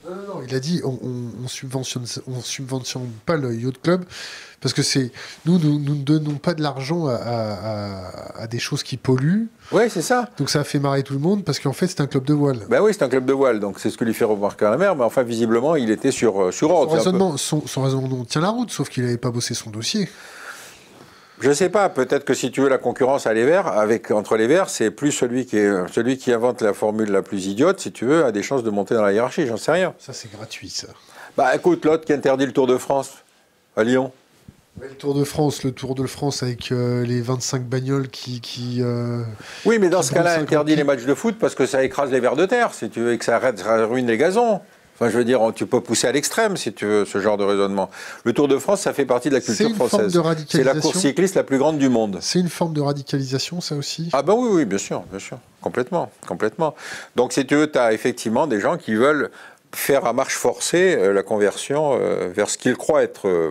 Non, il a dit on subventionne pas le yacht club parce que nous ne donnons pas de l'argent à des choses qui polluent. Oui, c'est ça. Donc ça a fait marrer tout le monde parce qu'en fait c'est un club de voile. Ben oui, c'est un club de voile, donc c'est ce que lui fait remarquer la mer, mais enfin visiblement il était sur ordre. Son raisonnement tient la route, sauf qu'il n'avait pas bossé son dossier. Je ne sais pas, peut-être que si tu veux la concurrence à les Verts, entre les Verts, c'est plus celui qui invente la formule la plus idiote, si tu veux, a des chances de monter dans la hiérarchie, j'en sais rien. Ça c'est gratuit ça. Bah écoute, l'autre qui interdit le Tour de France à Lyon. Mais le Tour de France avec les 25 bagnoles qui oui, mais dans ce cas-là, interdit les matchs de foot parce que ça écrase les vers de terre, si tu veux, et que ça ruine les gazons. Enfin, je veux dire, tu peux pousser à l'extrême, si tu veux, ce genre de raisonnement. Le Tour de France, ça fait partie de la culture française. C'est la course cycliste la plus grande du monde. C'est une forme de radicalisation, ça aussi? Ah ben oui, bien sûr. Complètement. Donc, si tu veux, tu as effectivement des gens qui veulent faire à marche forcée la conversion vers ce qu'ils croient être,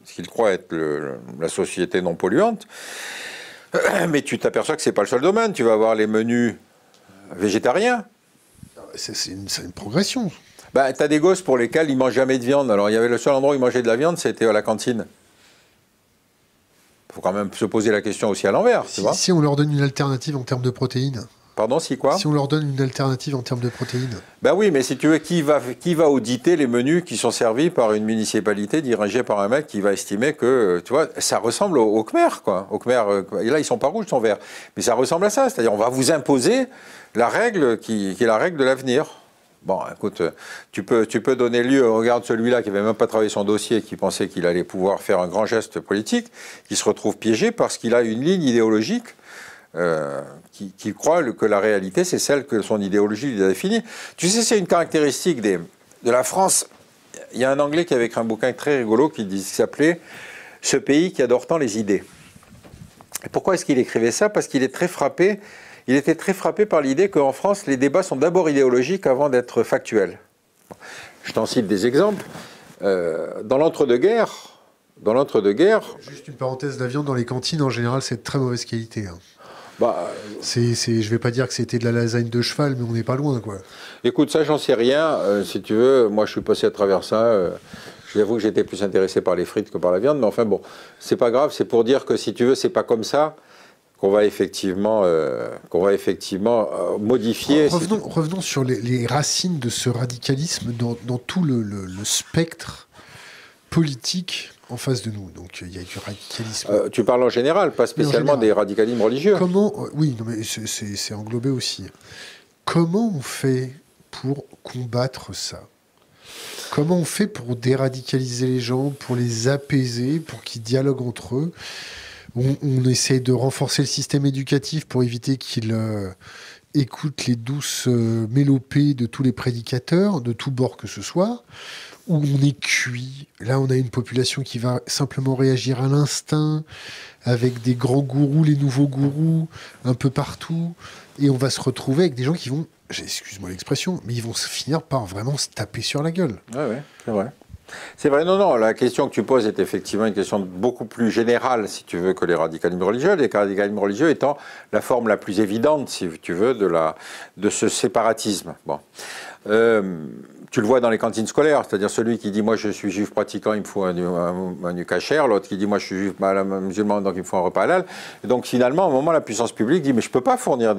la société non polluante. Mais tu t'aperçois que ce n'est pas le seul domaine. Tu vas avoir les menus végétariens. C'est une progression. Bah, tu as des gosses pour lesquels ils ne mangent jamais de viande. Alors, il y avait le seul endroit où ils mangeaient de la viande, c'était à la cantine. Il faut quand même se poser la question aussi à l'envers. Si on leur donne une alternative en termes de protéines. Pardon, si quoi? Si on leur donne une alternative en termes de protéines. Ben oui, mais si tu veux, qui va auditer les menus qui sont servis par une municipalité dirigée par un mec qui va estimer que, tu vois, ça ressemble au Khmer, quoi. Au Khmer, et là, ils sont pas rouges, ils sont verts. Mais ça ressemble à ça. C'est-à-dire, on va vous imposer la règle qui est la règle de l'avenir. Bon, écoute, tu peux donner lieu, regarde celui-là qui n'avait même pas travaillé son dossier, qui pensait qu'il allait pouvoir faire un grand geste politique, qui se retrouve piégé parce qu'il a une ligne idéologique qui croit que la réalité, c'est celle que son idéologie lui a définie. Tu sais, c'est une caractéristique de la France. Il y a un Anglais qui avait écrit un bouquin très rigolo qui s'appelait « Ce pays qui adore tant les idées ». Et pourquoi est-ce qu'il écrivait ça? Parce qu'il est très frappé. Il était très frappé par l'idée qu'en France, les débats sont d'abord idéologiques avant d'être factuels. Je t'en cite des exemples. Dans l'entre-deux-guerres... Juste une parenthèse, la viande dans les cantines, en général, c'est de très mauvaise qualité. Hein. Je ne vais pas dire que c'était de la lasagne de cheval, mais on n'est pas loin, quoi. Écoute, ça, j'en sais rien. Si tu veux, moi, je suis passé à travers ça. J'avoue que j'étais plus intéressé par les frites que par la viande. Mais enfin, bon, c'est pas grave. C'est pour dire que, si tu veux, c'est pas comme ça qu'on va effectivement modifier. Revenons sur les racines de ce radicalisme dans tout le spectre politique en face de nous. Donc il y a du radicalisme. Tu parles en général, pas spécialement des radicalismes religieux. Oui, non, mais c'est englobé aussi. Comment on fait pour combattre ça? Comment on fait pour déradicaliser les gens, pour les apaiser, pour qu'ils dialoguent entre eux? On essaie de renforcer le système éducatif pour éviter qu'ils écoutent les douces mélopées de tous les prédicateurs, de tous bords que ce soit, où on est cuit. Là, on a une population qui va simplement réagir à l'instinct, avec des grands gourous, les nouveaux gourous, un peu partout, et on va se retrouver avec des gens qui vont, excuse-moi l'expression, mais ils vont finir par vraiment se taper sur la gueule. Oui, c'est vrai. C'est vrai, non, la question que tu poses est effectivement une question beaucoup plus générale, si tu veux, que les radicalismes religieux. Les radicalismes religieux étant la forme la plus évidente, si tu veux, de ce séparatisme. Bon. Tu le vois dans les cantines scolaires, c'est-à-dire celui qui dit « moi je suis juif pratiquant, il me faut un kasher », l'autre qui dit « moi je suis juif musulman, donc il me faut un repas halal ». Et donc finalement, à un moment, la puissance publique dit « mais je ne peux pas fournir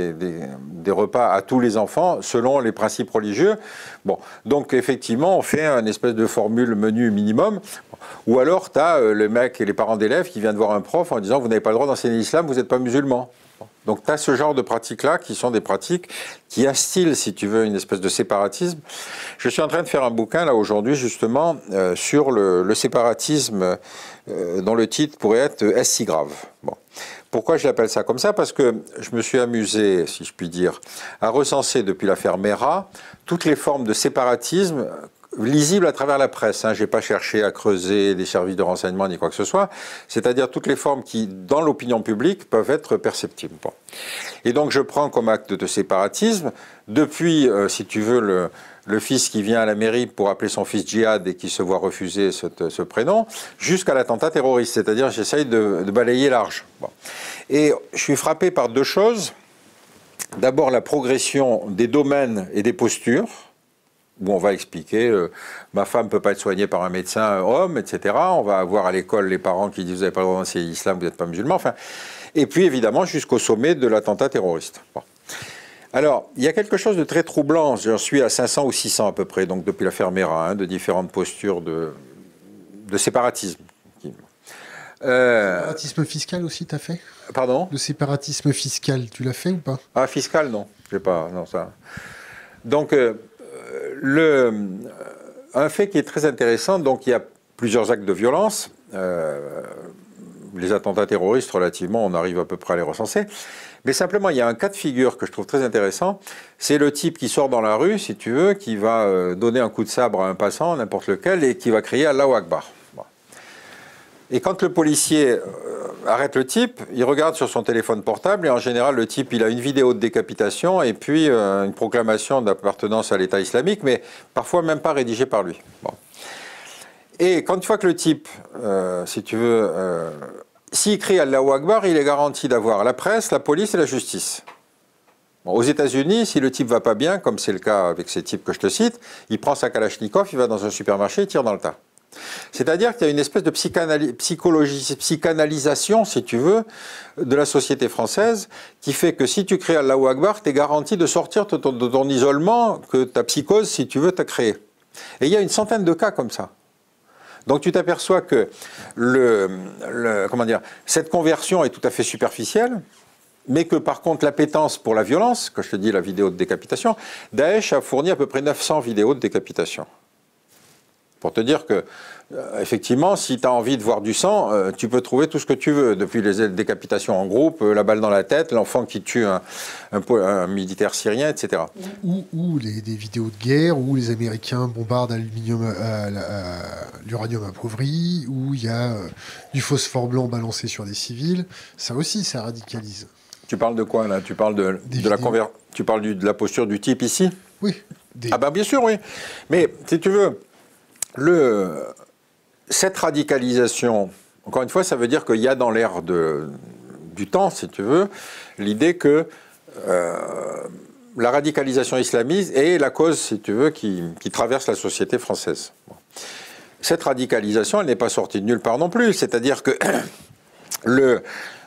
des repas à tous les enfants selon les principes religieux ». Bon, donc effectivement, on fait une espèce de formule menu minimum, ou alors tu as le mec et les parents d'élèves qui viennent voir un prof en disant « vous n'avez pas le droit d'enseigner l'islam, vous n'êtes pas musulman ». Donc tu as ce genre de pratiques-là qui sont des pratiques qui instillent, si tu veux, une espèce de séparatisme. Je suis en train de faire un bouquin, là, aujourd'hui, justement, sur le séparatisme, dont le titre pourrait être « Est-ce si grave ?» Bon. Pourquoi je l'appelle ça comme ça? Parce que je me suis amusé, si je puis dire, à recenser depuis l'affaire Mera toutes les formes de séparatisme lisible à travers la presse. Je n'ai pas cherché à creuser des services de renseignement ni quoi que ce soit. C'est-à-dire toutes les formes qui, dans l'opinion publique, peuvent être perceptibles. Bon. Et donc je prends comme acte de séparatisme, depuis, si tu veux, le fils qui vient à la mairie pour appeler son fils Djihad et qui se voit refuser ce prénom, jusqu'à l'attentat terroriste. C'est-à-dire j'essaye de balayer large. Bon. Et je suis frappé par deux choses. D'abord la progression des domaines et des postures. où on va expliquer ma femme ne peut pas être soignée par un médecin homme, etc. On va avoir à l'école les parents qui disent vous n'avez pas le droit d'enseigner l'islam, vous n'êtes pas musulman. Enfin, et puis évidemment jusqu'au sommet de l'attentat terroriste. Bon. Alors, il y a quelque chose de très troublant, j'en suis à 500 ou 600 à peu près, donc depuis l'affaire Mera, de différentes postures de séparatisme. Séparatisme fiscal aussi, t'as fait? Pardon? Le séparatisme fiscal, tu l'as fait ou pas? Ah, fiscal, non. J'ai pas, non, ça. Donc, un fait qui est très intéressant, donc il y a plusieurs actes de violence. Les attentats terroristes, relativement, on arrive à peu près à les recenser. Mais simplement, il y a un cas de figure que je trouve très intéressant. C'est le type qui sort dans la rue, si tu veux, qui va donner un coup de sabre à un passant, n'importe lequel, et qui va crier Allahu Akbar. Bon. Et quand le policier arrête le type, il regarde sur son téléphone portable, et en général, le type, il a une vidéo de décapitation et puis une proclamation d'appartenance à l'État islamique, mais parfois même pas rédigée par lui. Bon. Et quand une fois que le type, si tu veux, s'il crie Allahu Akbar, il est garanti d'avoir la presse, la police et la justice. Bon, aux États-Unis, si le type va pas bien, comme c'est le cas avec ces types que je te cite, il prend sa Kalachnikov, il va dans un supermarché, il tire dans le tas. C'est-à-dire qu'il y a une espèce de psychanalysation, si tu veux, de la société française, qui fait que si tu cries Allahu Akbar, tu es garanti de sortir de ton isolement que ta psychose, si tu veux, t'a créé. Et il y a une centaine de cas comme ça. Donc tu t'aperçois que comment dire, cette conversion est tout à fait superficielle, mais que par contre l'appétence pour la violence, que je te dis la vidéo de décapitation, Daesh a fourni à peu près 900 vidéos de décapitation. Pour te dire que, effectivement, si tu as envie de voir du sang, tu peux trouver tout ce que tu veux, depuis les décapitations en groupe, la balle dans la tête, l'enfant qui tue un militaire syrien, etc. Ou des vidéos de guerre, où les Américains bombardent l'uranium appauvri, où il y a du phosphore blanc balancé sur des civils. Ça aussi, ça radicalise. Tu parles de quoi, là? Tu parles de la posture du type ici? Oui. Ah ben bien sûr, oui. Mais, si tu veux... Cette radicalisation, encore une fois, ça veut dire qu'il y a dans l'air du temps, si tu veux, l'idée que la radicalisation islamiste est la cause, si tu veux, qui traverse la société française. Bon. Cette radicalisation, elle n'est pas sortie de nulle part non plus. C'est-à-dire que le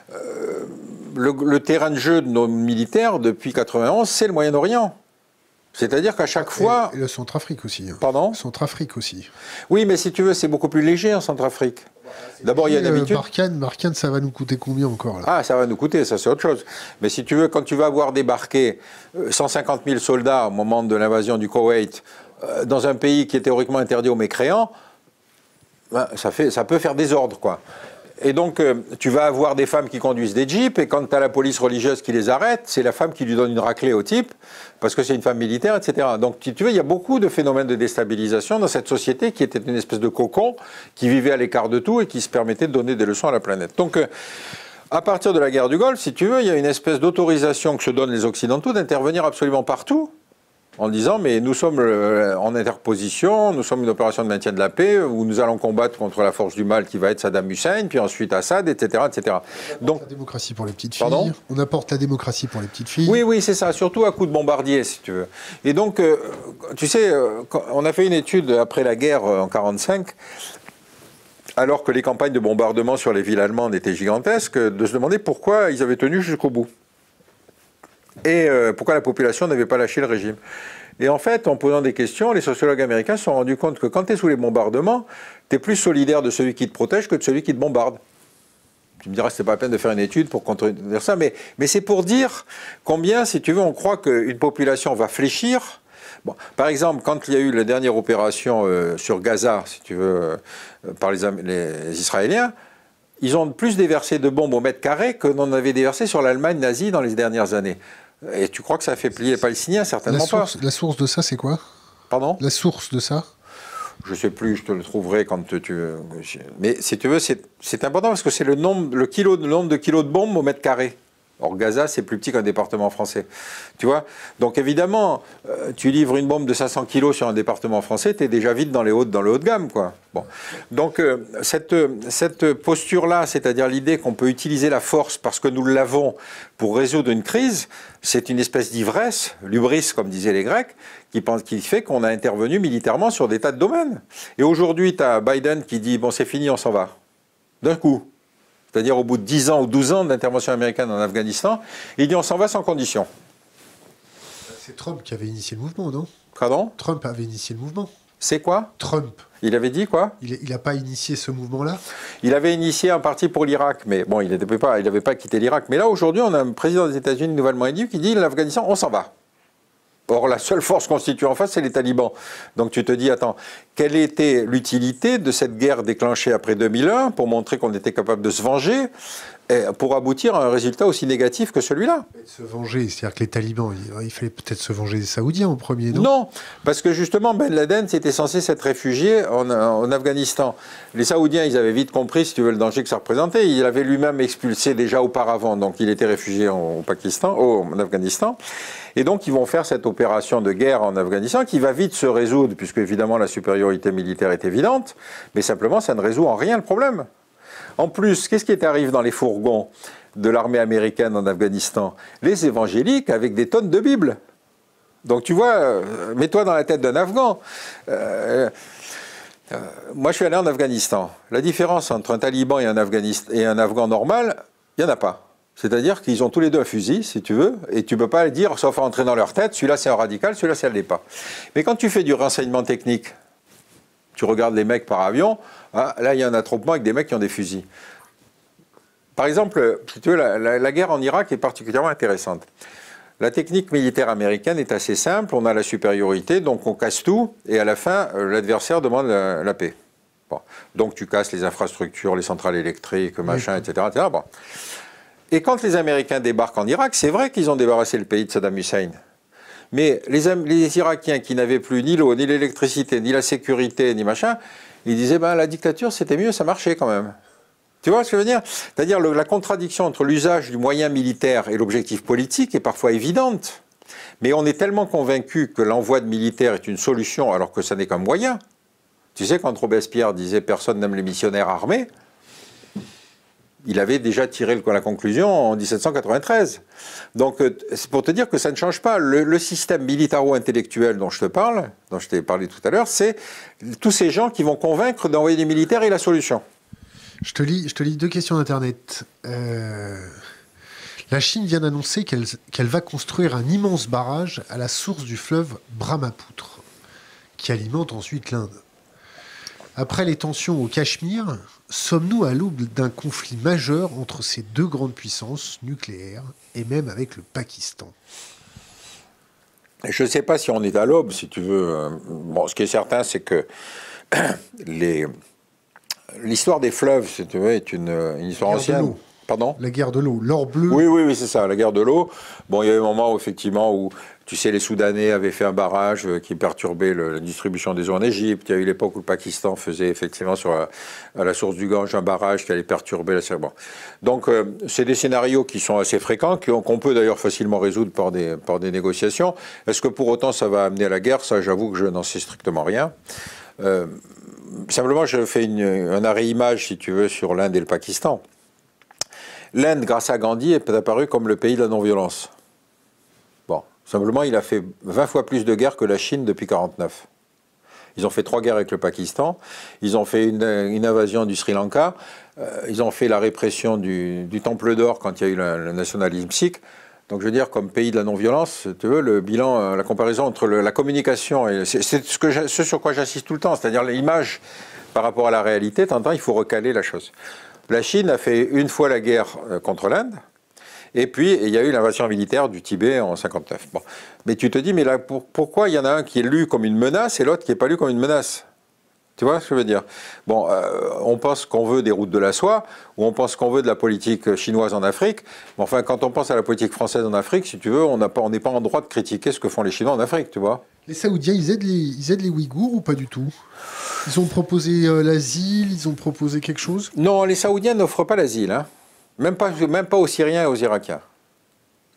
terrain de jeu de nos militaires, depuis 1991, c'est le Moyen-Orient. C'est-à-dire qu'à chaque fois... Et le Centrafrique aussi. Pardon ? Centrafrique aussi. Oui, mais si tu veux, c'est beaucoup plus léger en Centrafrique. D'abord, il y a d'habitude... Barkhane, ça va nous coûter combien encore là? Ah, ça va nous coûter, ça c'est autre chose. Mais si tu veux, quand tu vas avoir débarqué 150 000 soldats au moment de l'invasion du Koweït, dans un pays qui est théoriquement interdit aux mécréants, ben, ça peut faire désordre, quoi. Et donc, tu vas avoir des femmes qui conduisent des jeeps, et quand tu as la police religieuse qui les arrête, c'est la femme qui lui donne une raclée au type, parce que c'est une femme militaire, etc. Donc, tu vois, il y a beaucoup de phénomènes de déstabilisation dans cette société qui était une espèce de cocon, qui vivait à l'écart de tout et qui se permettait de donner des leçons à la planète. Donc, à partir de la guerre du Golfe, si tu veux, il y a une espèce d'autorisation que se donnent les Occidentaux d'intervenir absolument partout, en disant, mais nous sommes en interposition, nous sommes une opération de maintien de la paix, où nous allons combattre contre la force du mal qui va être Saddam Hussein, puis ensuite Assad, etc. etc. Donc, la démocratie pour les petites filles. Pardon ? On apporte la démocratie pour les petites filles. Oui, oui, c'est ça, surtout à coup de bombardier, si tu veux. Et donc, tu sais, on a fait une étude après la guerre en 1945, alors que les campagnes de bombardement sur les villes allemandes étaient gigantesques, de se demander pourquoi ils avaient tenu jusqu'au bout. Et pourquoi la population n'avait pas lâché le régime. Et en fait, en posant des questions, les sociologues américains se sont rendus compte que quand tu es sous les bombardements, tu es plus solidaire de celui qui te protège que de celui qui te bombarde. Tu me diras, c'est pas la peine de faire une étude pour contredire ça, mais c'est pour dire combien, si tu veux, on croit qu'une population va fléchir. Bon, par exemple, quand il y a eu la dernière opération sur Gaza, si tu veux, par les Israéliens, ils ont plus déversé de bombes au mètre carré que n'en avait déversé sur l'Allemagne nazie dans les dernières années. Et tu crois que ça a fait plier les Palestiniens? Certainement pas. La source de ça, c'est quoi? Pardon? La source de ça? Je ne sais plus, je te le trouverai quand tu veux. Mais si tu veux, c'est important parce que c'est le nombre de kilos de bombes au mètre carré. Or, Gaza, c'est plus petit qu'un département français. Tu vois? Donc, évidemment, tu livres une bombe de 500 kilos sur un département français, tu es déjà vite dans le haut de gamme, quoi. Bon. Donc, cette posture-là, c'est-à-dire l'idée qu'on peut utiliser la force parce que nous l'avons pour résoudre une crise, c'est une espèce d'ivresse, l'hubris, comme disaient les Grecs, qui fait qu'on a intervenu militairement sur des tas de domaines. Et aujourd'hui, tu as Biden qui dit « bon, c'est fini, on s'en va ». D'un coup. C'est-à-dire au bout de 10 ans ou 12 ans d'intervention américaine en Afghanistan, il dit « on s'en va sans condition ». C'est Trump qui avait initié le mouvement, non? Pardon? Trump avait initié le mouvement. C'est quoi? Trump. Il avait dit quoi? Il n'a pas initié ce mouvement-là? Il avait initié un parti pour l'Irak, mais bon, il n'avait pas quitté l'Irak. Mais là, aujourd'hui, on a un président des États-Unis nouvellement élu qui dit l'Afghanistan, on s'en va. Or, la seule force constituée en face, c'est les talibans. Donc tu te dis, attends, quelle était l'utilité de cette guerre déclenchée après 2001 pour montrer qu'on était capable de se venger, et pour aboutir à un résultat aussi négatif que celui-là? Se venger, c'est-à-dire que les talibans, il fallait peut-être se venger des Saoudiens en premier, non? Non, parce que justement, Ben Laden, c'était censé s'être réfugié en Afghanistan. Les Saoudiens, ils avaient vite compris, si tu veux, le danger que ça représentait. Il avait lui-même expulsé déjà auparavant, donc il était réfugié en Afghanistan. Et donc, ils vont faire cette opération de guerre en Afghanistan qui va vite se résoudre, puisque évidemment la supériorité militaire est évidente, mais simplement, ça ne résout en rien le problème. En plus, qu'est-ce qui arrive dans les fourgons de l'armée américaine en Afghanistan? Les évangéliques avec des tonnes de Bibles. Donc tu vois, mets-toi dans la tête d'un Afghan. Moi, je suis allé en Afghanistan. La différence entre un taliban et un Afghan normal, il n'y en a pas. C'est-à-dire qu'ils ont tous les deux un fusil, si tu veux, et tu ne peux pas dire, sauf à entrer dans leur tête, celui-là c'est un radical, celui-là ça ne l'est pas. Mais quand tu fais du renseignement technique, tu regardes les mecs par avion, hein, là il y a un attroupement avec des mecs qui ont des fusils. Par exemple, si tu veux, la guerre en Irak est particulièrement intéressante. La technique militaire américaine est assez simple, on a la supériorité, donc on casse tout, et à la fin, l'adversaire demande la paix. Bon. Donc tu casses les infrastructures, les centrales électriques, machin, etc. etc. Bon. Et quand les Américains débarquent en Irak, c'est vrai qu'ils ont débarrassé le pays de Saddam Hussein. Mais les Irakiens qui n'avaient plus ni l'eau, ni l'électricité, ni la sécurité, ni machin, ils disaient ben, la dictature c'était mieux, ça marchait quand même. Tu vois ce que je veux dire? C'est-à-dire la contradiction entre l'usage du moyen militaire et l'objectif politique est parfois évidente. Mais on est tellement convaincu que l'envoi de militaires est une solution alors que ça n'est qu'un moyen. Tu sais, quand Robespierre disait « personne n'aime les missionnaires armés », il avait déjà tiré la conclusion en 1793. Donc, c'est pour te dire que ça ne change pas. Le système militaro-intellectuel dont je te parle, dont je t'ai parlé tout à l'heure, c'est tous ces gens qui vont convaincre d'envoyer des militaires et la solution. Je te lis deux questions d'Internet. La Chine vient d'annoncer qu'elle va construire un immense barrage à la source du fleuve Brahmapoutre, qui alimente ensuite l'Inde. Après les tensions au Cachemire, sommes-nous à l'aube d'un conflit majeur entre ces deux grandes puissances nucléaires, et même avec le Pakistan? Je ne sais pas si on est à l'aube, si tu veux. Bon, ce qui est certain, c'est que l'histoire des fleuves, si tu veux, est une histoire ancienne. Pardon? La guerre de l'eau, l'or bleu. Oui, c'est ça, la guerre de l'eau. Bon, il y a eu un moment où, effectivement, où, tu sais, les Soudanais avaient fait un barrage qui perturbait la distribution des eaux en Égypte. Il y a eu l'époque où le Pakistan faisait, effectivement, à la source du Gange, un barrage qui allait perturber la bon. Donc, c'est des scénarios qui sont assez fréquents, qu'on peut d'ailleurs facilement résoudre par des négociations. Est-ce que pour autant ça va amener à la guerre? Ça, j'avoue que je n'en sais strictement rien. Simplement, je fais un arrêt-image, si tu veux, sur l'Inde et le Pakistan. L'Inde, grâce à Gandhi, est apparue comme le pays de la non-violence. Bon, simplement, il a fait 20 fois plus de guerres que la Chine depuis 1949. Ils ont fait 3 guerres avec le Pakistan, ils ont fait une invasion du Sri Lanka, ils ont fait la répression du Temple d'Or quand il y a eu le nationalisme sikh. Donc je veux dire, comme pays de la non-violence, tu veux, le bilan, la comparaison entre la communication, et c'est ce sur quoi j'insiste tout le temps, c'est-à-dire l'image par rapport à la réalité, t'entends, il faut recaler la chose. La Chine a fait une fois la guerre contre l'Inde, et puis il y a eu l'invasion militaire du Tibet en 1959. Bon. Mais tu te dis, mais là, pourquoi il y en a un qui est lu comme une menace et l'autre qui n'est pas lu comme une menace? Tu vois ce que je veux dire? Bon, on pense qu'on veut des routes de la soie, ou on pense qu'on veut de la politique chinoise en Afrique. Mais enfin, quand on pense à la politique française en Afrique, si tu veux, on n'est pas en droit de critiquer ce que font les Chinois en Afrique, tu vois. Les Saoudiens, ils aident les Ouïghours ou pas du tout? Ils ont proposé l'asile, ils ont proposé quelque chose? Non, les Saoudiens n'offrent pas l'asile, hein. Même pas aux Syriens et aux Irakiens.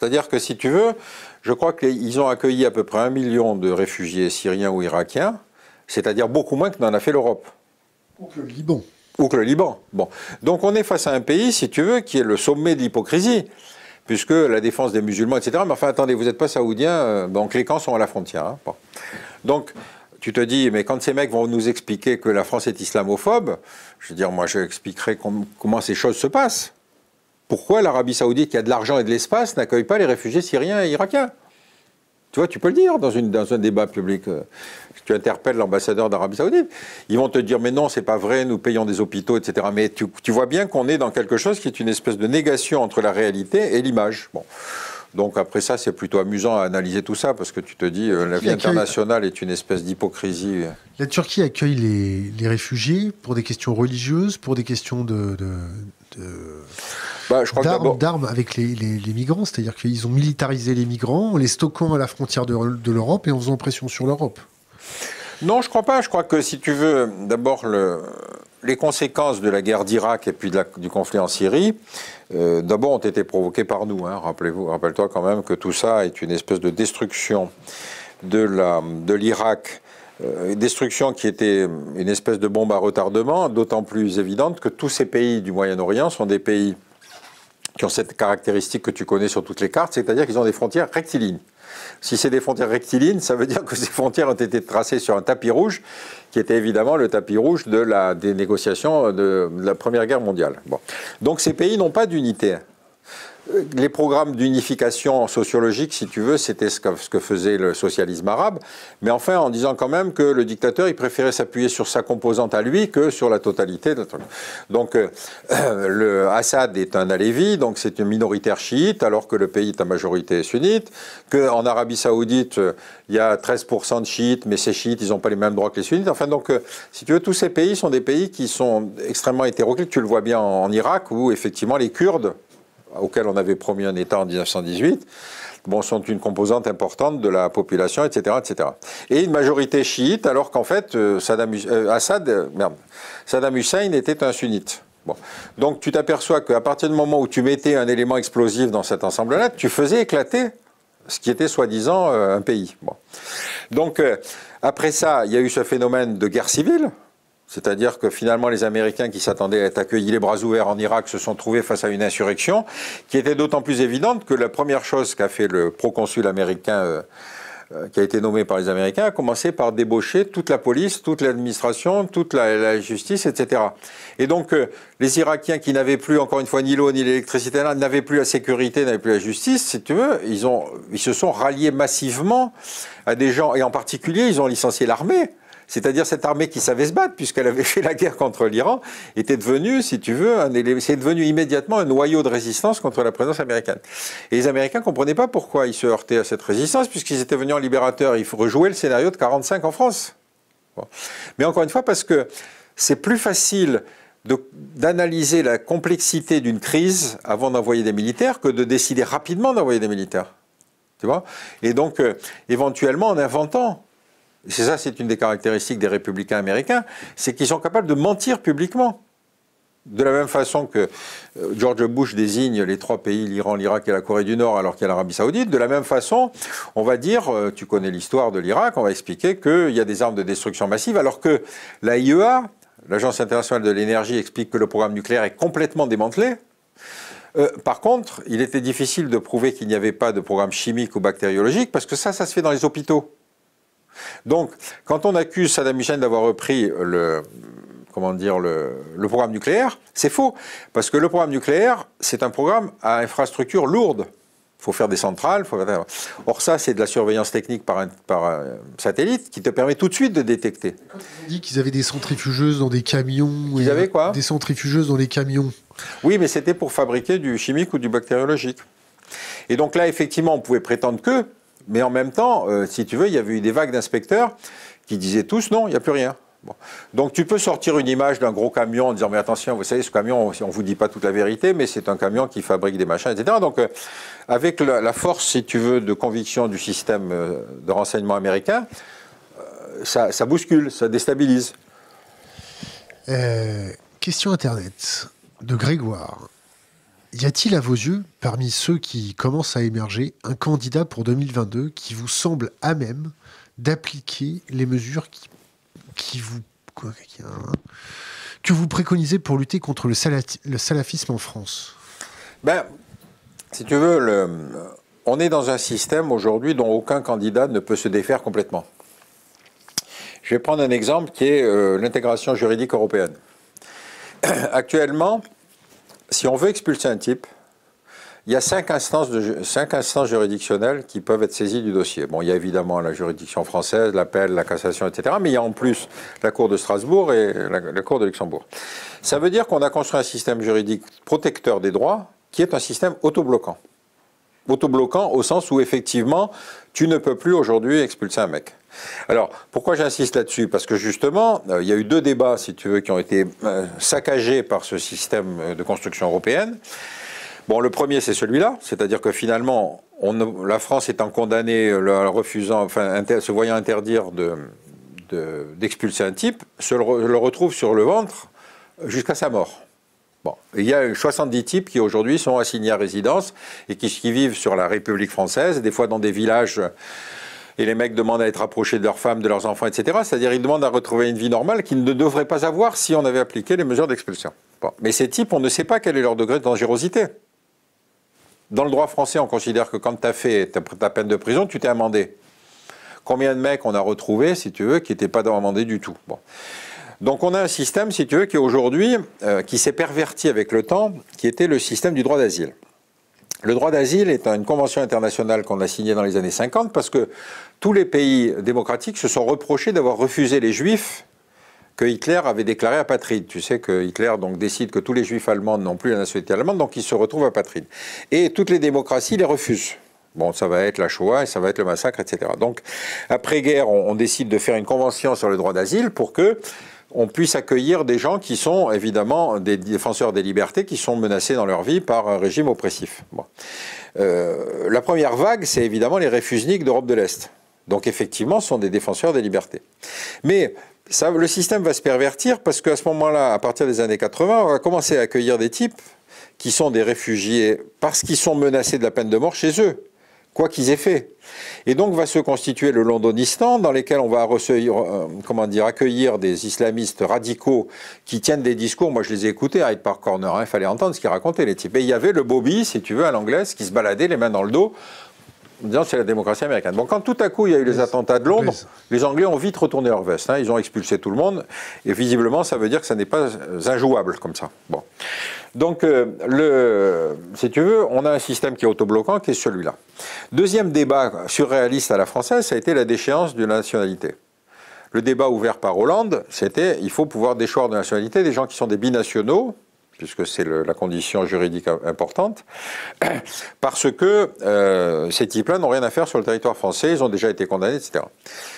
C'est-à-dire que si tu veux, je crois qu'ils ont accueilli à peu près 1 million de réfugiés syriens ou irakiens, c'est-à-dire beaucoup moins que n'en a fait l'Europe. Ou que le Liban. Ou que le Liban. Bon. Donc on est face à un pays, si tu veux, qui est le sommet de l'hypocrisie, puisque la défense des musulmans, etc. Mais enfin, attendez, vous n'êtes pas saoudien, donc les camps sont à la frontière. Hein. Bon. Donc, tu te dis, mais quand ces mecs vont nous expliquer que la France est islamophobe, je veux dire, moi, je expliquerai comment ces choses se passent. Pourquoi l'Arabie Saoudite, qui a de l'argent et de l'espace, n'accueille pas les réfugiés syriens et irakiens? Tu vois, tu peux le dire dans un débat public. Tu interpelles l'ambassadeur d'Arabie Saoudite, ils vont te dire, mais non, c'est pas vrai, nous payons des hôpitaux, etc. Mais tu vois bien qu'on est dans quelque chose qui est une espèce de négation entre la réalité et l'image. Bon. Donc après ça, c'est plutôt amusant à analyser tout ça, parce que tu te dis, la vie internationale est une espèce d'hypocrisie. La Turquie accueille les réfugiés pour des questions religieuses, pour des questions d'armes avec les migrants, c'est-à-dire qu'ils ont militarisé les migrants en les stockant à la frontière de l'Europe et en faisant pression sur l'Europe. Non, je crois pas. Je crois que si tu veux, d'abord, les conséquences de la guerre d'Irak et puis du conflit en Syrie, d'abord ont été provoquées par nous. Hein. Rappelle-toi quand même que tout ça est une espèce de destruction de l'Irak, destruction qui était une espèce de bombe à retardement, d'autant plus évidente que tous ces pays du Moyen-Orient sont des pays qui ont cette caractéristique que tu connais sur toutes les cartes, c'est-à-dire qu'ils ont des frontières rectilignes. Si c'est des frontières rectilignes, ça veut dire que ces frontières ont été tracées sur un tapis rouge, qui était évidemment le tapis rouge des négociations de la Première Guerre mondiale. Bon. Donc ces pays n'ont pas d'unité. Les programmes d'unification sociologique, si tu veux, c'était ce que faisait le socialisme arabe, mais enfin en disant quand même que le dictateur, il préférait s'appuyer sur sa composante à lui que sur la totalité. Donc Assad est un alévi, donc c'est une minoritaire chiite, alors que le pays est à majorité sunnite, qu'en Arabie Saoudite, il y a 13% de chiites, mais ces chiites, ils n'ont pas les mêmes droits que les sunnites. Enfin donc, si tu veux, tous ces pays sont des pays qui sont extrêmement hétéroclites. Tu le vois bien en Irak, où effectivement les Kurdes, auxquels on avait promis un État en 1918, sont une composante importante de la population, etc., etc. Et une majorité chiite, alors qu'en fait, Saddam Hussein était un sunnite. Bon. Donc tu t'aperçois qu'à partir du moment où tu mettais un élément explosif dans cet ensemble-là, tu faisais éclater ce qui était soi-disant un pays. Bon. Donc après ça, il y a eu ce phénomène de guerre civile. C'est-à-dire que finalement, les Américains qui s'attendaient à être accueillis les bras ouverts en Irak se sont trouvés face à une insurrection qui était d'autant plus évidente que la première chose qu'a fait le proconsul américain qui a été nommé par les Américains a commencé par débaucher toute la police, toute l'administration, toute la justice, etc. Et donc, les Irakiens qui n'avaient plus, encore une fois, ni l'eau ni l'électricité, n'avaient plus la sécurité, n'avaient plus la justice, si tu veux, ils se sont ralliés massivement à des gens, et en particulier, ils ont licencié l'armée. C'est-à-dire cette armée qui savait se battre, puisqu'elle avait fait la guerre contre l'Iran, était devenue, si tu veux, c'est devenu immédiatement un noyau de résistance contre la présence américaine. Et les Américains ne comprenaient pas pourquoi ils se heurtaient à cette résistance, puisqu'ils étaient venus en libérateurs. Il faut rejouer le scénario de 1945 en France. Bon. Mais encore une fois, parce que c'est plus facile d'analyser la complexité d'une crise avant d'envoyer des militaires que de décider rapidement d'envoyer des militaires. Tu vois ? Et donc, éventuellement, en inventant. C'est une des caractéristiques des républicains américains, c'est qu'ils sont capables de mentir publiquement. De la même façon que George Bush désigne les trois pays, l'Iran, l'Irak et la Corée du Nord, alors qu'il y a l'Arabie Saoudite, de la même façon, on va dire, tu connais l'histoire de l'Irak, on va expliquer qu'il y a des armes de destruction massive, alors que l'AIEA, l'Agence internationale de l'énergie, explique que le programme nucléaire est complètement démantelé. Par contre, il était difficile de prouver qu'il n'y avait pas de programme chimique ou bactériologique, parce que ça se fait dans les hôpitaux. Donc, quand on accuse Saddam Hussein d'avoir repris le programme nucléaire, c'est faux. Parce que le programme nucléaire, c'est un programme à infrastructure lourde. Il faut faire des centrales. Or, ça, c'est de la surveillance technique par satellite qui te permet tout de suite de détecter. Quand ils ont dit qu'ils avaient des centrifugeuses dans des camions. Ils avaient quoi ? Des centrifugeuses dans les camions. Oui, mais c'était pour fabriquer du chimique ou du bactériologique. Et donc là, effectivement, on pouvait prétendre que. Mais en même temps, si tu veux, il y avait eu des vagues d'inspecteurs qui disaient tous non, il n'y a plus rien. Bon. Donc tu peux sortir une image d'un gros camion en disant mais attention, vous savez, ce camion, on ne vous dit pas toute la vérité, mais c'est un camion qui fabrique des machins, etc. Donc avec la force, si tu veux, de conviction du système de renseignement américain, ça bouscule, ça déstabilise. Question Internet de Grégoire. Y a-t-il à vos yeux, parmi ceux qui commencent à émerger, un candidat pour 2022 qui vous semble à même d'appliquer les mesures que vous préconisez pour lutter contre le salafisme en France? Ben, si tu veux, on est dans un système aujourd'hui dont aucun candidat ne peut se défaire complètement. Je vais prendre un exemple qui est l'intégration juridique européenne. Actuellement, si on veut expulser un type, il y a 5 instances juridictionnelles qui peuvent être saisies du dossier. Bon, il y a évidemment la juridiction française, l'appel, la cassation, etc. Mais il y a en plus la Cour de Strasbourg et la Cour de Luxembourg. Ça veut dire qu'on a construit un système juridique protecteur des droits qui est un système autobloquant. Autobloquant au sens où, effectivement, tu ne peux plus aujourd'hui expulser un mec. Alors, pourquoi j'insiste là-dessus? Parce que justement, il y a eu 2 débats, si tu veux, qui ont été saccagés par ce système de construction européenne. Bon, le premier, c'est celui-là, c'est-à-dire que finalement, la France étant condamnée, se voyant interdire d'expulser un type, le retrouve sur le ventre jusqu'à sa mort. Bon, il y a 70 types qui aujourd'hui sont assignés à résidence et qui vivent sur la République française, des fois dans des villages, et les mecs demandent à être approchés de leurs femmes, de leurs enfants, etc. C'est-à-dire ils demandent à retrouver une vie normale qu'ils ne devraient pas avoir si on avait appliqué les mesures d'expulsion. Bon. Mais ces types, on ne sait pas quel est leur degré de dangerosité. Dans le droit français, on considère que quand tu as fait ta peine de prison, tu t'es amendé. Combien de mecs on a retrouvés, si tu veux, qui n'étaient pas amendés du tout? Bon. Donc on a un système, si tu veux, qui aujourd'hui, qui s'est perverti avec le temps, qui était le système du droit d'asile. Le droit d'asile est une convention internationale qu'on a signée dans les années 50 parce que tous les pays démocratiques se sont reprochés d'avoir refusé les juifs que Hitler avait déclarés apatrides. Tu sais que Hitler donc, décide que tous les juifs allemands n'ont plus la nationalité allemande, donc ils se retrouvent apatrides. Et toutes les démocraties les refusent. Bon, ça va être la Shoah et ça va être le massacre, etc. Donc, après-guerre, on décide de faire une convention sur le droit d'asile pour que on puisse accueillir des gens qui sont évidemment des défenseurs des libertés, qui sont menacés dans leur vie par un régime oppressif. Bon. La première vague, c'est évidemment les réfugiés d'Europe de l'Est. Donc effectivement, ce sont des défenseurs des libertés. Mais le système va se pervertir parce qu'à ce moment-là, à partir des années 80, on va commencer à accueillir des types qui sont des réfugiés parce qu'ils sont menacés de la peine de mort chez eux, quoi qu'ils aient fait. Et donc va se constituer le Londonistan, dans lequel on va accueillir des islamistes radicaux qui tiennent des discours. Moi, je les ai écoutés à Hyde Park Corner, il fallait entendre ce qu'ils racontaient, les types. Et il y avait le Bobby, si tu veux, à l'anglaise, qui se baladait les mains dans le dos, en disant c'est la démocratie américaine. Bon, quand tout à coup il y a eu les attentats de Londres, les Anglais ont vite retourné leur veste. Ils ont expulsé tout le monde, et visiblement, ça veut dire que ça n'est pas injouable comme ça. Bon. Donc, si tu veux, on a un système qui est autobloquant, qui est celui-là. Deuxième débat surréaliste à la française, ça a été la déchéance de la nationalité. Le débat ouvert par Hollande, c'était il faut pouvoir déchoir de nationalité des gens qui sont des binationaux, puisque c'est la condition juridique importante, parce que ces types-là n'ont rien à faire sur le territoire français, ils ont déjà été condamnés, etc.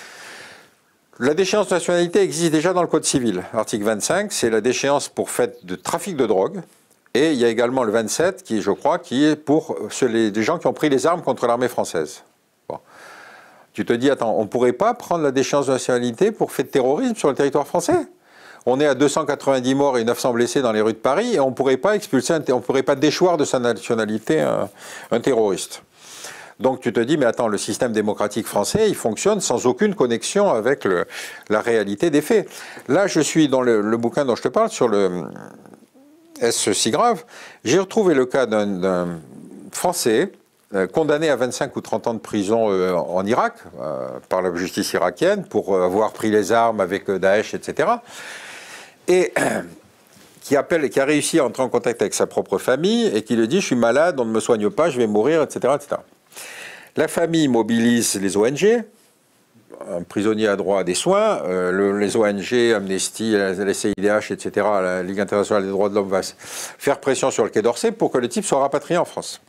La déchéance de nationalité existe déjà dans le Code civil. Article 25, c'est la déchéance pour fait de trafic de drogue. Et il y a également le 27, je crois, qui est pour les gens qui ont pris les armes contre l'armée française. Bon. Tu te dis, attends, on ne pourrait pas prendre la déchéance de nationalité pour fait de terrorisme sur le territoire français? On est à 290 morts et 900 blessés dans les rues de Paris et on ne pourrait pas expulser, on ne pourrait pas déchoir de sa nationalité un terroriste. Donc tu te dis, mais attends, le système démocratique français, il fonctionne sans aucune connexion avec la réalité des faits. Là, je suis dans le bouquin dont je te parle, sur le... Est-ce si grave? J'ai retrouvé le cas d'un Français condamné à 25 ou 30 ans de prison en Irak, par la justice irakienne, pour avoir pris les armes avec Daesh, etc. Et qui a réussi à entrer en contact avec sa propre famille et qui lui dit « je suis malade, on ne me soigne pas, je vais mourir, etc. etc. » La famille mobilise les ONG, un prisonnier a droit à des soins, les ONG, Amnesty, la CIDH, etc., la Ligue internationale des droits de l'homme va faire pression sur le Quai d'Orsay pour que le type soit rapatrié en France.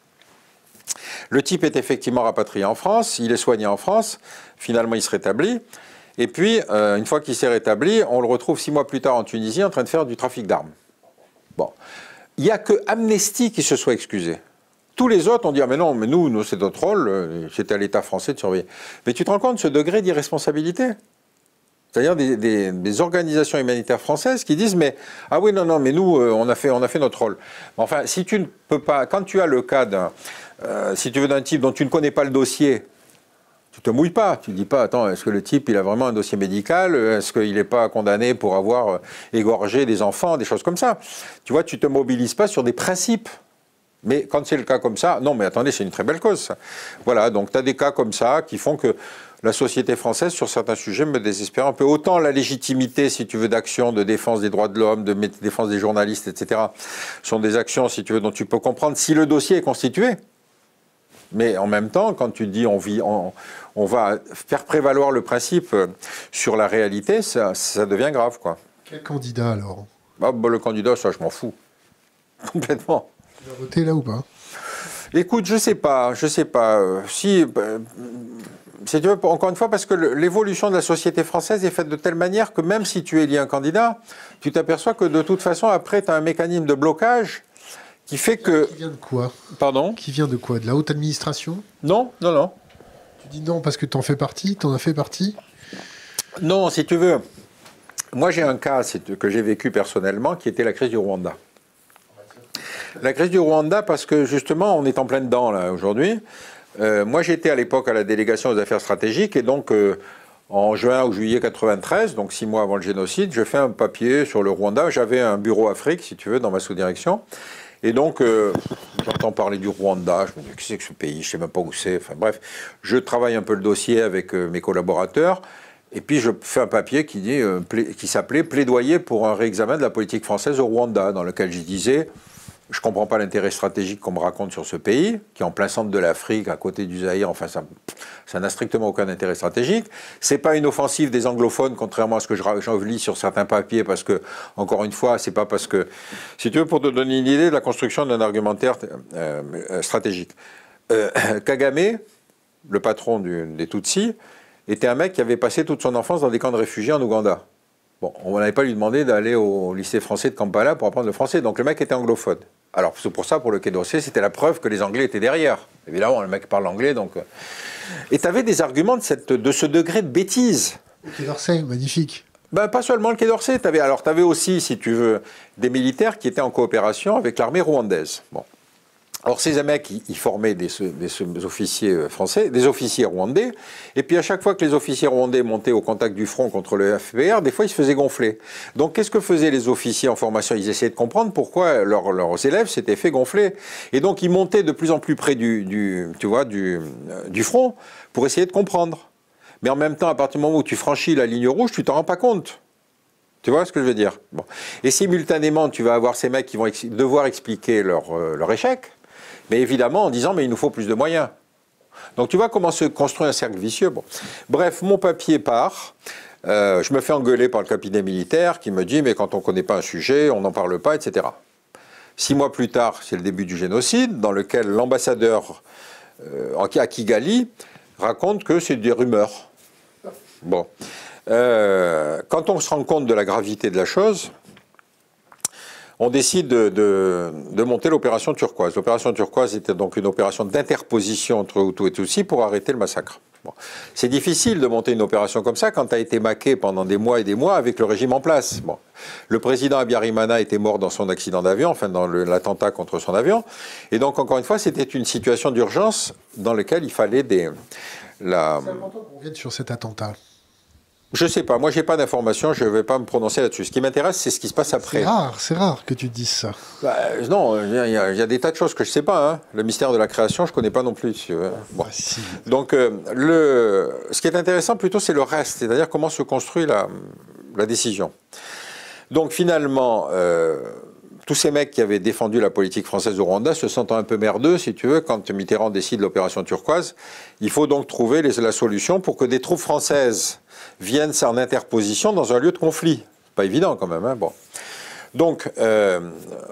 Le type est effectivement rapatrié en France, il est soigné en France, finalement il se rétablit, et puis une fois qu'il s'est rétabli, on le retrouve 6 mois plus tard en Tunisie en train de faire du trafic d'armes. Bon, il n'y a que Amnesty qui se soit excusé. Tous les autres ont dit « ah mais non, mais nous c'est notre rôle, c'était à l'État français de surveiller ». Mais tu te rends compte de ce degré d'irresponsabilité? C'est-à-dire des organisations humanitaires françaises qui disent mais ah oui non mais nous on a fait notre rôle. Enfin si tu ne peux pas, quand tu as le cas d'un si tu veux d'un type dont tu ne connais pas le dossier, tu te mouilles pas, tu dis pas attends est-ce que le type il a vraiment un dossier médical, est-ce qu'il n'est pas condamné pour avoir égorgé des enfants, des choses comme ça. Tu vois, tu te mobilises pas sur des principes. Mais quand c'est le cas comme ça, non mais attendez, c'est une très belle cause ça. Voilà, donc tu as des cas comme ça qui font que la société française, sur certains sujets, me désespère un peu. Autant la légitimité, si tu veux, d'action de défense des droits de l'homme, de défense des journalistes, etc., sont des actions, si tu veux, dont tu peux comprendre si le dossier est constitué. Mais en même temps, quand tu dis on va faire prévaloir le principe sur la réalité, ça devient grave, quoi. Quel candidat, alors? Bah, le candidat, ça, je m'en fous. Complètement. Tu vas voter là ou pas? Écoute, je sais pas. Si tu veux, encore une fois, parce que l'évolution de la société française est faite de telle manière que même si tu élis un candidat, tu t'aperçois que de toute façon, après, tu as un mécanisme de blocage qui fait que... Qui vient de quoi? Pardon? Qui vient de quoi? De la haute administration? Non. Tu dis non parce que t'en fais partie? T'en as fait partie? Non, si tu veux. Moi, j'ai un cas que j'ai vécu personnellement qui était la crise du Rwanda. La crise du Rwanda parce que justement, on est en plein dedans là aujourd'hui. Moi, j'étais à l'époque à la délégation aux affaires stratégiques et donc en juin ou juillet 93, donc 6 mois avant le génocide, je fais un papier sur le Rwanda. J'avais un bureau Afrique, si tu veux, dans ma sous-direction. Et donc, j'entends parler du Rwanda, je me dis, qu'est-ce que c'est que ce pays, je ne sais même pas où c'est. Enfin bref, je travaille un peu le dossier avec mes collaborateurs. Et puis, je fais un papier qui s'appelait « Plaidoyer pour un réexamen de la politique française au Rwanda », dans lequel je disais... Je ne comprends pas l'intérêt stratégique qu'on me raconte sur ce pays, qui est en plein centre de l'Afrique, à côté du Zaïre. Enfin, ça n'a strictement aucun intérêt stratégique. Ce n'est pas une offensive des anglophones, contrairement à ce que je lis sur certains papiers, parce que, encore une fois, c'est pas parce que... Si tu veux, pour te donner une idée de la construction d'un argumentaire stratégique. Kagame, le patron des Tutsis, était un mec qui avait passé toute son enfance dans des camps de réfugiés en Ouganda. Bon, on n'avait pas lui demandé d'aller au lycée français de Kampala pour apprendre le français, donc le mec était anglophone. Alors, c'est pour ça, pour le Quai d'Orsay, c'était la preuve que les Anglais étaient derrière. Évidemment, le mec parle anglais, donc... Et tu avais des arguments de ce degré de bêtise. Le Quai d'Orsay, magnifique. Ben, pas seulement le Quai d'Orsay. T'avais aussi, si tu veux, des militaires qui étaient en coopération avec l'armée rwandaise. Bon. Alors, ces mecs, ils formaient des officiers français, des officiers rwandais, et puis à chaque fois que les officiers rwandais montaient au contact du front contre le FPR, des fois, ils se faisaient gonfler. Donc, qu'est-ce que faisaient les officiers en formation? Ils essayaient de comprendre pourquoi leurs élèves s'étaient fait gonfler. Et donc, ils montaient de plus en plus près du front pour essayer de comprendre. Mais en même temps, à partir du moment où tu franchis la ligne rouge, tu t'en rends pas compte. Tu vois ce que je veux dire? Bon. Et simultanément, tu vas avoir ces mecs qui vont devoir expliquer leur échec. Mais évidemment en disant, mais il nous faut plus de moyens. Donc tu vois comment se construit un cercle vicieux. Bon. Bref, mon papier part. Je me fais engueuler par le capitaine militaire qui me dit, mais quand on ne connaît pas un sujet, on n'en parle pas, etc. 6 mois plus tard, c'est le début du génocide, dans lequel l'ambassadeur à Kigali raconte que c'est des rumeurs. Bon. Quand on se rend compte de la gravité de la chose, on décide de monter l'opération Turquoise. L'opération Turquoise était donc une opération d'interposition entre Hutus et Tutsis pour arrêter le massacre. Bon. C'est difficile de monter une opération comme ça quand tu as été maqué pendant des mois et des mois avec le régime en place. Bon. Le président Habyarimana était mort dans son accident d'avion, enfin dans l'attentat contre son avion. Et donc, encore une fois, c'était une situation d'urgence dans laquelle il fallait C'est important qu'on revienne sur cet attentat. Je sais pas, moi j'ai pas d'informations, je vais pas me prononcer là-dessus. Ce qui m'intéresse, c'est ce qui se passe après. C'est rare que tu te dises ça. Bah, non, il y a des tas de choses que je sais pas. Hein. Le mystère de la création, je connais pas non plus. Si bon. Si. Donc, ce qui est intéressant plutôt, c'est le reste, c'est-à-dire comment se construit la décision. Donc finalement, tous ces mecs qui avaient défendu la politique française au Rwanda se sentant un peu merdeux, si tu veux, quand Mitterrand décide l'opération Turquoise, il faut donc trouver la solution pour que des troupes françaises viennent en interposition dans un lieu de conflit. Pas évident quand même. Hein, bon. Donc, le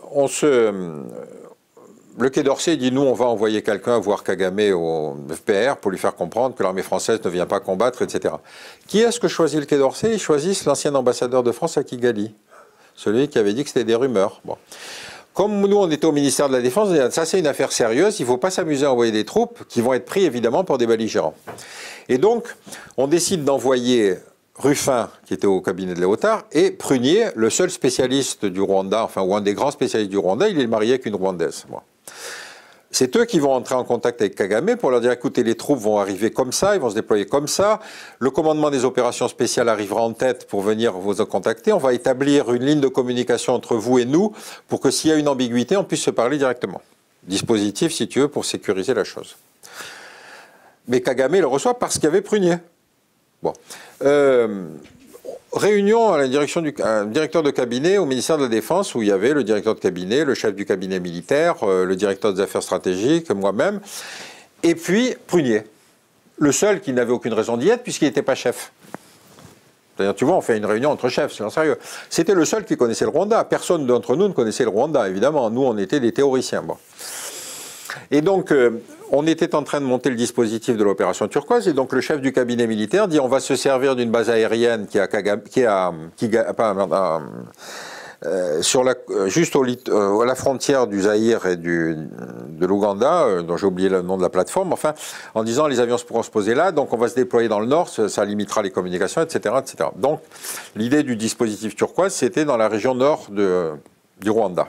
Quai d'Orsay dit, nous, on va envoyer quelqu'un voir Kagame au FPR pour lui faire comprendre que l'armée française ne vient pas combattre, etc. Qui est-ce que choisit le Quai d'Orsay? Ils choisissent l'ancien ambassadeur de France à Kigali. Celui qui avait dit que c'était des rumeurs. Bon. Comme nous, on était au ministère de la Défense, ça c'est une affaire sérieuse, il ne faut pas s'amuser à envoyer des troupes qui vont être pris évidemment pour des belligérants. Et donc, on décide d'envoyer Ruffin, qui était au cabinet de Léotard, et Prunier, le seul spécialiste du Rwanda, enfin, ou un des grands spécialistes du Rwanda, il est marié avec une Rwandaise. Bon. C'est eux qui vont entrer en contact avec Kagame pour leur dire, écoutez, les troupes vont arriver comme ça, ils vont se déployer comme ça, le commandement des opérations spéciales arrivera en tête pour venir vous contacter, on va établir une ligne de communication entre vous et nous pour que s'il y a une ambiguïté, on puisse se parler directement. Dispositif, si tu veux, pour sécuriser la chose. Mais Kagame le reçoit parce qu'il y avait Prunier. Bon. Réunion à la direction du directeur de cabinet au ministère de la Défense où il y avait le directeur de cabinet, le chef du cabinet militaire, le directeur des affaires stratégiques, moi-même, et puis Prunier, le seul qui n'avait aucune raison d'y être puisqu'il n'était pas chef. C'est-à-dire, tu vois, on fait une réunion entre chefs, c'est en sérieux. C'était le seul qui connaissait le Rwanda. Personne d'entre nous ne connaissait le Rwanda, évidemment. Nous, on était des théoriciens. Bon. Et donc, on était en train de monter le dispositif de l'opération turquoise, et donc le chef du cabinet militaire dit on va se servir d'une base aérienne juste à la frontière du Zaïre et de l'Ouganda, dont j'ai oublié le nom de la plateforme, enfin, en disant les avions pourront se poser là, donc on va se déployer dans le nord, ça limitera les communications, etc., etc. Donc, l'idée du dispositif turquoise, c'était dans la région nord du Rwanda.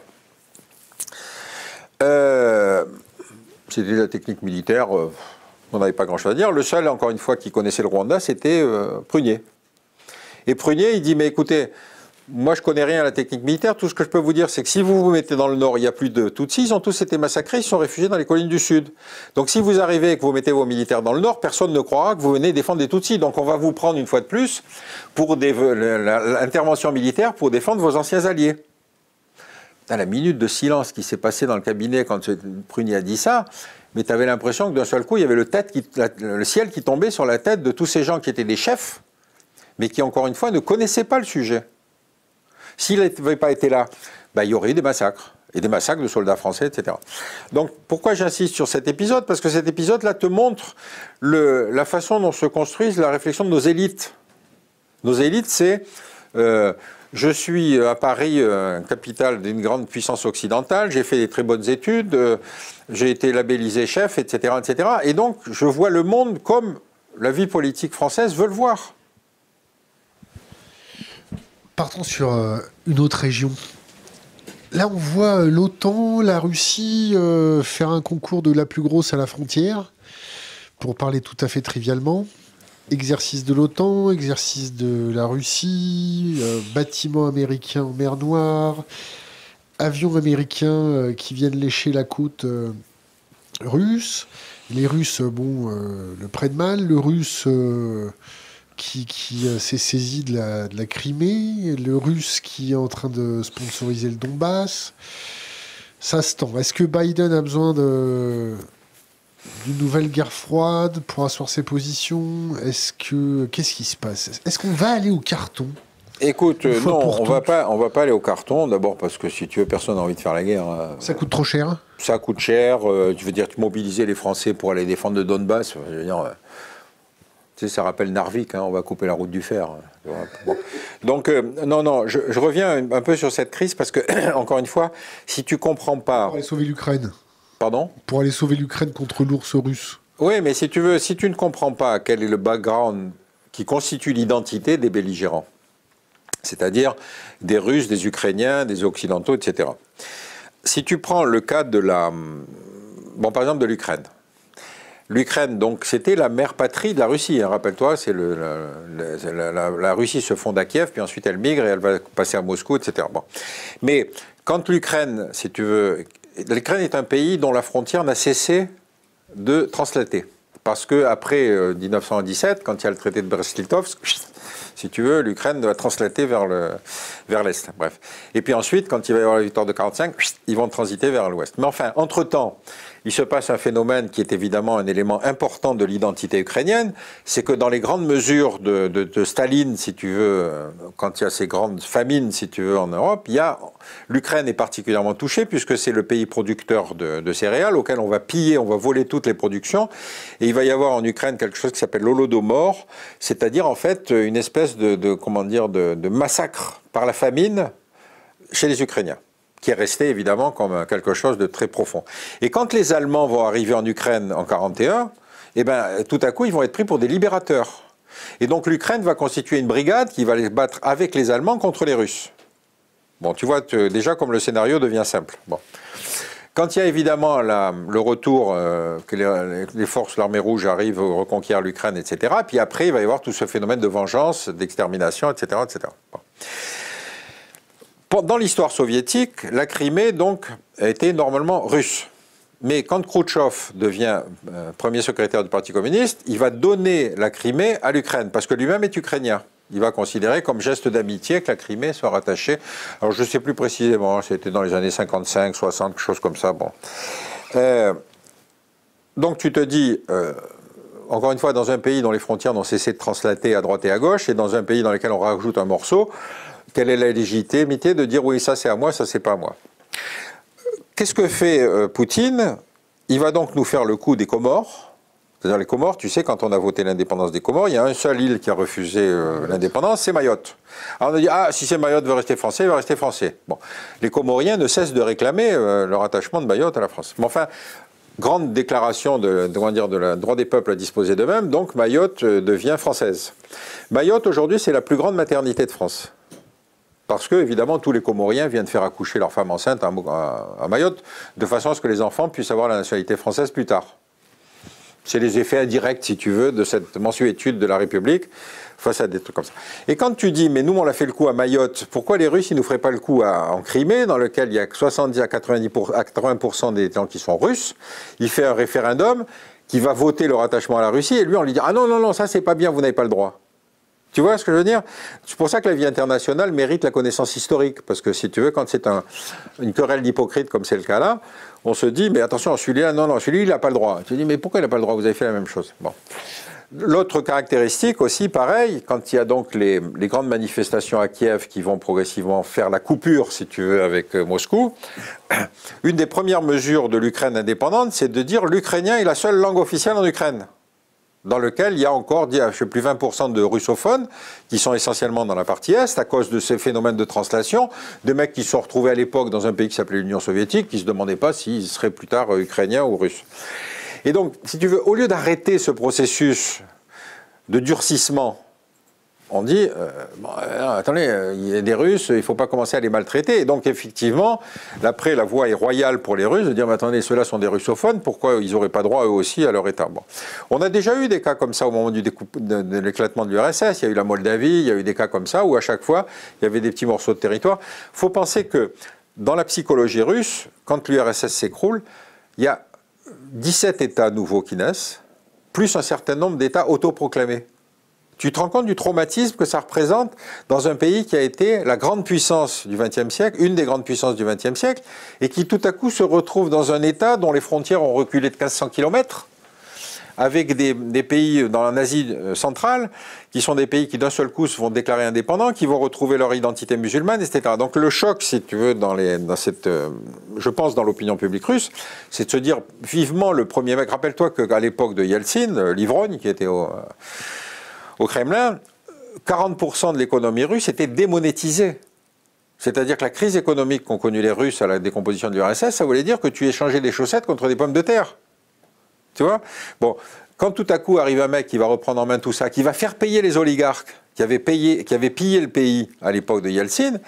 C'était la technique militaire, on n'avait pas grand-chose à dire. Le seul, encore une fois, qui connaissait le Rwanda, c'était Prunier. Et Prunier, il dit, mais écoutez, moi je connais rien à la technique militaire, tout ce que je peux vous dire, c'est que si vous vous mettez dans le nord, il n'y a plus de Tutsis, ils ont tous été massacrés, ils sont réfugiés dans les collines du sud. Donc si vous arrivez et que vous mettez vos militaires dans le nord, personne ne croira que vous venez défendre des Tutsis. Donc on va vous prendre une fois de plus pour l'intervention militaire pour défendre vos anciens alliés. La minute de silence qui s'est passée dans le cabinet quand Prunier a dit ça, mais tu avais l'impression que d'un seul coup, il y avait le ciel qui tombait sur la tête de tous ces gens qui étaient des chefs, mais qui, encore une fois, ne connaissaient pas le sujet. S'il n'avait pas été là, il y aurait eu des massacres, et des massacres de soldats français, etc. Donc, pourquoi j'insiste sur cet épisode? Parce que cet épisode-là te montre la façon dont se construise la réflexion de nos élites. Nos élites, c'est... je suis à Paris, capitale d'une grande puissance occidentale, j'ai fait des très bonnes études, j'ai été labellisé chef, etc., etc. Et donc, je vois le monde comme la vie politique française veut le voir. Partons sur une autre région. Là, on voit l'OTAN, la Russie faire un concours de la plus grosse à la frontière, pour parler tout à fait trivialement. Exercice de l'OTAN, exercice de la Russie, bâtiments américains en mer Noire, avions américains qui viennent lécher la côte russe. Les Russes, le prennent mal. Le Russe qui s'est saisi de la Crimée. Le Russe qui est en train de sponsoriser le Donbass. Ça se tend. Est-ce que Biden a besoin d'une nouvelle guerre froide pour asseoir ses positions? Qu'est-ce qui se passe? Est-ce qu'on va aller au carton? Écoute, non, on va pas aller au carton. D'abord parce que si tu veux, personne n'a envie de faire la guerre. Ça coûte trop cher. Ça coûte cher. Tu veux dire, mobiliser les Français pour aller défendre le Donbass. Je veux dire, tu sais, ça rappelle Narvik. On va couper la route du fer. Bon. Donc, non, je reviens un peu sur cette crise parce que, encore une fois, si tu comprends pas. Pour aller sauver l'Ukraine. Pardon? Pour aller sauver l'Ukraine contre l'ours russe. Oui, mais si tu ne comprends pas quel est le background qui constitue l'identité des belligérants, c'est-à-dire des Russes, des Ukrainiens, des Occidentaux, etc. Si tu prends le cas par exemple de l'Ukraine. L'Ukraine, donc, c'était la mère patrie de la Russie. Rappelle-toi, c'est la Russie se fonde à Kiev, puis ensuite elle migre et elle va passer à Moscou, etc. Bon. Mais quand l'Ukraine, si tu veux... L'Ukraine est un pays dont la frontière n'a cessé de translater. Parce qu'après 1917, quand il y a le traité de Brest-Litovsk, si tu veux, l'Ukraine va translater vers l'Est. Bref. Et puis ensuite, quand il va y avoir la victoire de 1945, ils vont transiter vers l'Ouest. Mais enfin, entre-temps, il se passe un phénomène qui est évidemment un élément important de l'identité ukrainienne, c'est que dans les grandes mesures de Staline, si tu veux, quand il y a ces grandes famines, si tu veux, en Europe, l'Ukraine est particulièrement touchée puisque c'est le pays producteur de céréales auquel on va piller, on va voler toutes les productions. Et il va y avoir en Ukraine quelque chose qui s'appelle l'Holodomor, c'est-à-dire en fait une espèce de massacre par la famine chez les Ukrainiens, qui est resté évidemment comme quelque chose de très profond. Et quand les Allemands vont arriver en Ukraine en 1941, tout à coup, ils vont être pris pour des libérateurs. Et donc l'Ukraine va constituer une brigade qui va les battre avec les Allemands contre les Russes. Bon, tu vois déjà comme le scénario devient simple. Bon. Quand il y a évidemment le retour, que les forces, l'armée rouge arrivent à reconquérir l'Ukraine, etc., puis après il va y avoir tout ce phénomène de vengeance, d'extermination, etc. etc. Bon. Dans l'histoire soviétique, la Crimée donc a été normalement russe. Mais quand Khrouchtchev devient premier secrétaire du Parti communiste, il va donner la Crimée à l'Ukraine, parce que lui-même est ukrainien. Il va considérer comme geste d'amitié que la Crimée soit rattachée. Alors je ne sais plus précisément, c'était dans les années 55, 60, quelque chose comme ça. Bon. Donc tu te dis, encore une fois, dans un pays dont les frontières n'ont cessé de translater à droite et à gauche, et dans un pays dans lequel on rajoute un morceau, quelle est la légitimité de dire oui, ça c'est à moi, ça c'est pas à moi? Qu'est-ce que fait Poutine? Il va donc nous faire le coup des Comores. C'est-à-dire les Comores, tu sais, quand on a voté l'indépendance des Comores, il y a un seul île qui a refusé l'indépendance, c'est Mayotte. Alors on a dit, ah, si c'est Mayotte veut rester français, il va rester français. Bon, les Comoriens ne cessent de réclamer leur attachement de Mayotte à la France. Mais enfin, grande déclaration de droit des peuples à disposer d'eux-mêmes, donc Mayotte devient française. Mayotte, aujourd'hui, c'est la plus grande maternité de France. Parce que, évidemment, tous les Comoriens viennent faire accoucher leurs femmes enceintes à Mayotte, de façon à ce que les enfants puissent avoir la nationalité française plus tard. C'est les effets indirects, si tu veux, de cette mensuétude de la République face à des trucs comme ça. Et quand tu dis, mais nous, on l'a fait le coup à Mayotte, pourquoi les Russes, ils ne nous feraient pas le coup en Crimée, dans lequel il y a 70 à 80% des gens qui sont russes, il fait un référendum qui va voter le rattachement à la Russie, et lui, on lui dit, ah non, non, non, ça, c'est pas bien, vous n'avez pas le droit. Tu vois ce que je veux dire? C'est pour ça que la vie internationale mérite la connaissance historique. Parce que si tu veux, quand c'est une querelle d'hypocrite comme c'est le cas là, on se dit, mais attention, celui-là, non, non, celui-là, il n'a pas le droit. Tu te dis, mais pourquoi il n'a pas le droit? Vous avez fait la même chose. Bon. L'autre caractéristique aussi, pareil, quand il y a donc les grandes manifestations à Kiev qui vont progressivement faire la coupure, si tu veux, avec Moscou, une des premières mesures de l'Ukraine indépendante, c'est de dire l'ukrainien est la seule langue officielle en Ukraine, dans lequel il y a encore, je ne sais plus, 20% de russophones, qui sont essentiellement dans la partie Est, à cause de ces phénomènes de translation, de mecs qui se sont retrouvés à l'époque dans un pays qui s'appelait l'Union soviétique, qui ne se demandaient pas s'ils seraient plus tard ukrainiens ou russes. Et donc, si tu veux, au lieu d'arrêter ce processus de durcissement, on dit, attendez, il y a des Russes, il ne faut pas commencer à les maltraiter. Et donc, effectivement, après, la voie est royale pour les Russes de dire, mais attendez, ceux-là sont des russophones, pourquoi ils n'auraient pas droit, eux aussi, à leur État? Bon. On a déjà eu des cas comme ça au moment de l'éclatement de l'URSS. Il y a eu la Moldavie, il y a eu des cas comme ça, où à chaque fois, il y avait des petits morceaux de territoire. Il faut penser que, dans la psychologie russe, quand l'URSS s'écroule, il y a 17 États nouveaux qui naissent, plus un certain nombre d'États autoproclamés. Tu te rends compte du traumatisme que ça représente dans un pays qui a été la grande puissance du XXe siècle, une des grandes puissances du XXe siècle, et qui tout à coup se retrouve dans un État dont les frontières ont reculé de 1500 km, avec des pays dans l'Asie centrale, qui sont des pays qui d'un seul coup se vont déclarer indépendants, qui vont retrouver leur identité musulmane, etc. Donc le choc, si tu veux, je pense dans l'opinion publique russe, c'est de se dire vivement le premier mec. Rappelle-toi qu'à l'époque de Yeltsin, l'ivrogne, qui était au Kremlin, 40% de l'économie russe était démonétisée. C'est-à-dire que la crise économique qu'ont connue les Russes à la décomposition de l'URSS, ça voulait dire que tu échangeais des chaussettes contre des pommes de terre. Tu vois? Bon, quand tout à coup arrive un mec qui va reprendre en main tout ça, qui va faire payer les oligarques qui avaient pillé le pays à l'époque de Yeltsin,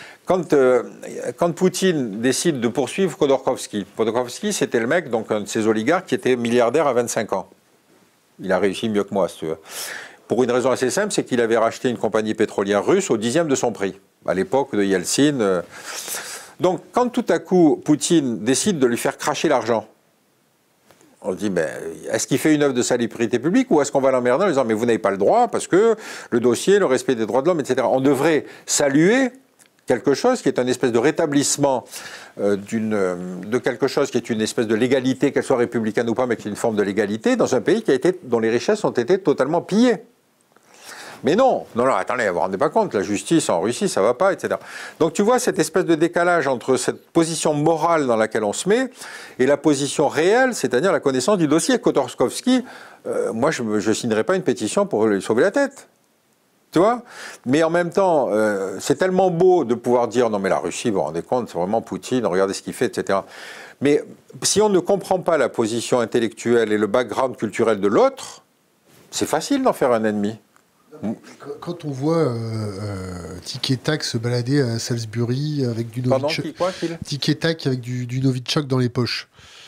quand Poutine décide de poursuivre Khodorkovsky, c'était le mec, donc un de ces oligarques qui était milliardaire à 25 ans. Il a réussi mieux que moi, si tu veux. Pour une raison assez simple, c'est qu'il avait racheté une compagnie pétrolière russe au 10e de son prix, à l'époque de Yeltsin. Donc, quand tout à coup, Poutine décide de lui faire cracher l'argent, on se dit, ben, est-ce qu'il fait une œuvre de salubrité publique ou est-ce qu'on va l'emmerder en disant, mais vous n'avez pas le droit parce que le dossier, le respect des droits de l'homme, etc. On devrait saluer quelque chose qui est un espèce de rétablissement de quelque chose qui est une espèce de légalité, qu'elle soit républicaine ou pas, mais qui est une forme de légalité dans un pays dont les richesses ont été totalement pillées. Mais non, attendez, vous ne vous rendez pas compte, la justice en Russie, ça ne va pas, etc. Donc tu vois cette espèce de décalage entre cette position morale dans laquelle on se met et la position réelle, c'est-à-dire la connaissance du dossier. Khodorkovsky, moi je ne signerais pas une pétition pour lui sauver la tête. Tu vois? Mais en même temps, c'est tellement beau de pouvoir dire, non mais la Russie, vous vous rendez compte, c'est vraiment Poutine, regardez ce qu'il fait, etc. Mais si on ne comprend pas la position intellectuelle et le background culturel de l'autre, c'est facile d'en faire un ennemi. Quand on voit Tic et Tac se balader à Salisbury avec du Novichok, Tic et Tac avec du Novichok dans les poches,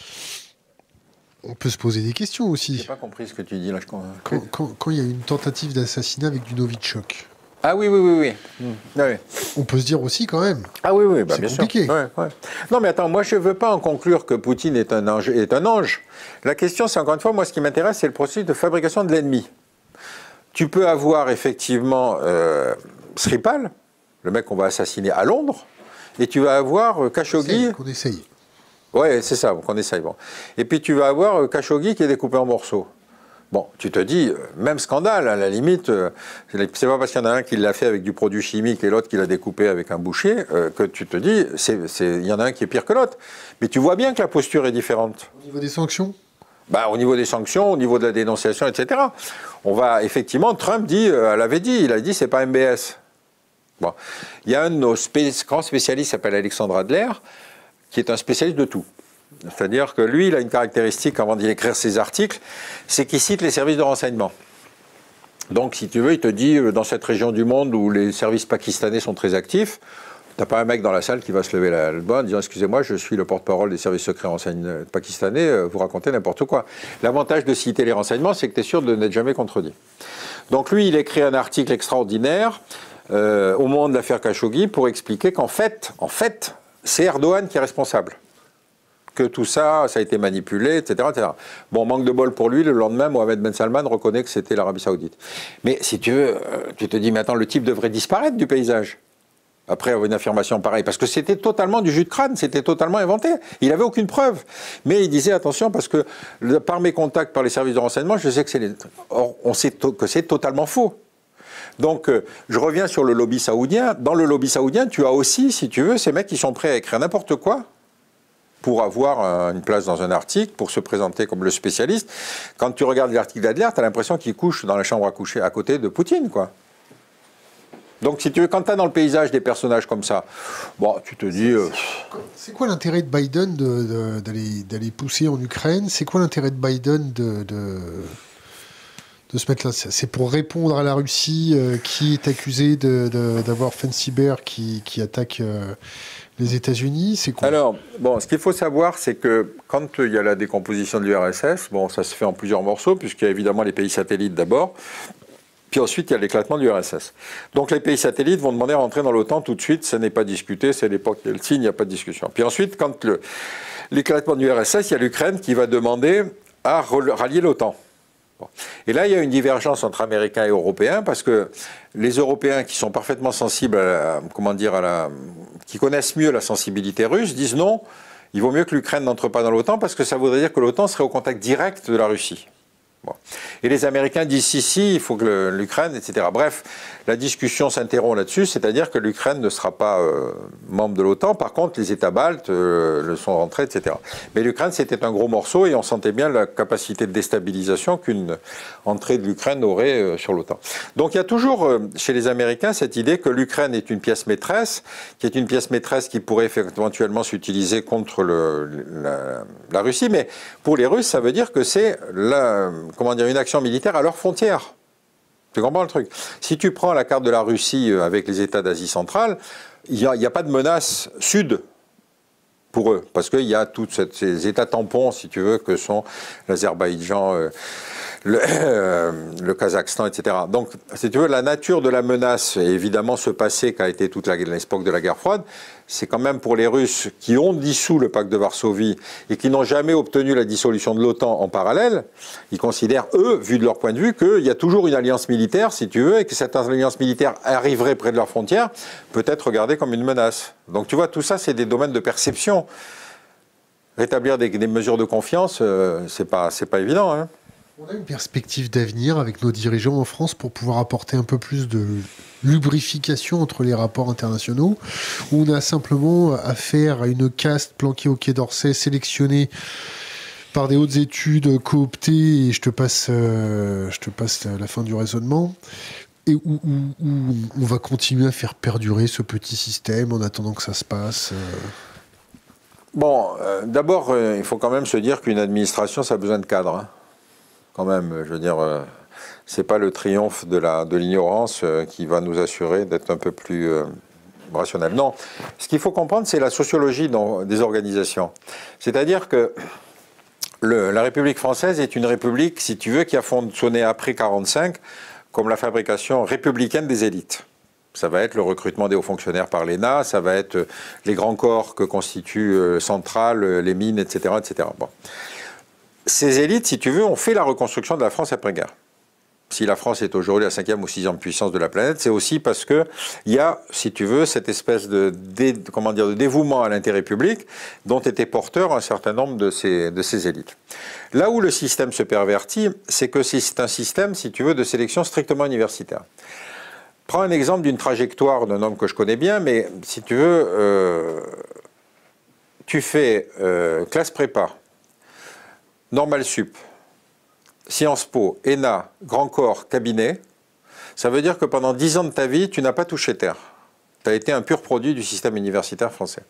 on peut se poser des questions aussi. J'ai pas compris ce que tu dis là. Quand il y a une tentative d'assassinat avec du Novichok. Ah oui. Oui. On peut se dire aussi quand même. Ah oui, bah, c'est bien compliqué. sûr. Ouais. Non mais attends, moi je veux pas en conclure que Poutine est un ange. La question, c'est encore une fois, moi ce qui m'intéresse, c'est le processus de fabrication de l'ennemi. Tu peux avoir effectivement Skripal, le mec qu'on va assassiner à Londres, et tu vas avoir Khashoggi. Qu'on essaye. Ouais, c'est ça, qu'on essaye. Bon. Et puis tu vas avoir Khashoggi qui est découpé en morceaux. Bon, tu te dis, même scandale, à la limite, c'est pas parce qu'il y en a un qui l'a fait avec du produit chimique et l'autre qui l'a découpé avec un boucher que tu te dis, il y en a un qui est pire que l'autre. Mais tu vois bien que la posture est différente. Au niveau des sanctions ? Bah, au niveau des sanctions, au niveau de la dénonciation, etc. On va, effectivement, Trump l'avait dit, il a dit, c'est pas MBS. Bon. Il y a un de nos grands spécialistes qui s'appelle Alexandre Adler, qui est un spécialiste de tout. C'est-à-dire que lui, il a une caractéristique avant d'écrire ses articles, c'est qu'il cite les services de renseignement. Donc, si tu veux, il te dit, dans cette région du monde où les services pakistanais sont très actifs, t'as pas un mec dans la salle qui va se lever le bas en disant « Excusez-moi, je suis le porte-parole des services secrets pakistanais, vous racontez n'importe quoi ». L'avantage de citer les renseignements, c'est que tu es sûr de n'être jamais contredit. Donc lui, il écrit un article extraordinaire au moment de l'affaire Khashoggi pour expliquer qu'en fait, c'est Erdogan qui est responsable. Que tout ça, ça a été manipulé, etc., etc. Bon, manque de bol pour lui, le lendemain, Mohamed Ben Salman reconnaît que c'était l'Arabie Saoudite. Mais si tu veux, tu te dis, mais attends, le type devrait disparaître du paysage. Après avoir une affirmation pareille, parce que c'était totalement du jus de crâne, c'était totalement inventé. Il n'avait aucune preuve. Mais il disait, attention, parce que par mes contacts, par les services de renseignement, je sais que Or, on sait que c'est totalement faux. Donc, je reviens sur le lobby saoudien. Dans le lobby saoudien, tu as aussi, si tu veux, ces mecs qui sont prêts à écrire n'importe quoi pour avoir une place dans un article, pour se présenter comme le spécialiste. Quand tu regardes l'article d'Adler, tu as l'impression qu'il couche dans la chambre à coucher à côté de Poutine, quoi. Donc, si tu veux, quand tu as dans le paysage des personnages comme ça, bon, tu te dis... C'est quoi l'intérêt de Biden d'aller pousser en Ukraine? C'est quoi l'intérêt de Biden de se mettre là? C'est pour répondre à la Russie qui est accusée d'avoir fait un cyber qui attaque les États-Unis. C'est quoi? Alors, bon, ce qu'il faut savoir, c'est que quand il y a la décomposition de l'URSS, bon, ça se fait en plusieurs morceaux, puisqu'il y a évidemment les pays satellites d'abord. Puis ensuite, il y a l'éclatement de l'URSS. Donc les pays satellites vont demander à rentrer dans l'OTAN tout de suite, ça n'est pas discuté, c'est l'époque Yeltsin, il n'y a pas de discussion. Puis ensuite, quand l'éclatement de l'URSS, il y a l'Ukraine qui va demander à rallier l'OTAN. Bon. Et là, il y a une divergence entre Américains et Européens, parce que les Européens qui sont parfaitement sensibles qui connaissent mieux la sensibilité russe, disent non, il vaut mieux que l'Ukraine n'entre pas dans l'OTAN, parce que ça voudrait dire que l'OTAN serait au contact direct de la Russie. Bon. Et les Américains disent si, il faut que l'Ukraine, etc. Bref, la discussion s'interrompt là-dessus, c'est-à-dire que l'Ukraine ne sera pas membre de l'OTAN. Par contre, les États baltes le sont rentrés, etc. Mais l'Ukraine, c'était un gros morceau et on sentait bien la capacité de déstabilisation qu'une entrée de l'Ukraine aurait sur l'OTAN. Donc il y a toujours chez les Américains cette idée que l'Ukraine est une pièce maîtresse, qui pourrait éventuellement s'utiliser contre la Russie. Mais pour les Russes, ça veut dire que c'est une action militaire à leurs frontières. Tu comprends le truc? Si tu prends la carte de la Russie avec les États d'Asie centrale, il n'y a pas de menace sud pour eux, parce qu'il y a tous ces États tampons, si tu veux, que sont l'Azerbaïdjan, le Kazakhstan, etc. Donc, si tu veux, la nature de la menace, et évidemment ce passé qu'a été toute l'époque de la guerre froide, c'est quand même pour les Russes qui ont dissous le pacte de Varsovie et qui n'ont jamais obtenu la dissolution de l'OTAN en parallèle, ils considèrent, eux, vu de leur point de vue, qu'il y a toujours une alliance militaire, si tu veux, et que cette alliance militaire arriverait près de leurs frontières, peut être regardée comme une menace. Donc tu vois, tout ça, c'est des domaines de perception. Rétablir des mesures de confiance, c'est pas évident, hein. On a une perspective d'avenir avec nos dirigeants en France pour pouvoir apporter un peu plus de lubrification entre les rapports internationaux, où on a simplement affaire à une caste planquée au Quai d'Orsay, sélectionnée par des hautes études, cooptées, et je te passe la fin du raisonnement, et où on va continuer à faire perdurer ce petit système en attendant que ça se passe. Bon, d'abord, il faut quand même se dire qu'une administration, ça a besoin de cadres, hein. Quand même, je veux dire, c'est pas le triomphe de l'ignorance qui va nous assurer d'être un peu plus rationnel. Non, ce qu'il faut comprendre, c'est la sociologie des organisations. C'est-à-dire que la République française est une république, si tu veux, qui a fonctionné après 1945 comme la fabrication républicaine des élites. Ça va être le recrutement des hauts fonctionnaires par l'ENA, ça va être les grands corps que constituent Centrale, les mines, etc. etc. Bon. Ces élites, si tu veux, ont fait la reconstruction de la France après-guerre. Si la France est aujourd'hui la 5e ou 6e puissance de la planète, c'est aussi parce qu'il y a, si tu veux, cette espèce de dévouement à l'intérêt public dont étaient porteurs un certain nombre de ces élites. Là où le système se pervertit, c'est que c'est un système, si tu veux, de sélection strictement universitaire. Prends un exemple d'une trajectoire d'un homme que je connais bien, mais si tu veux, tu fais classe prépa, Normal Sup, Sciences Po, ENA, Grand Corps, cabinet, ça veut dire que pendant 10 ans de ta vie, tu n'as pas touché terre. Tu as été un pur produit du système universitaire français.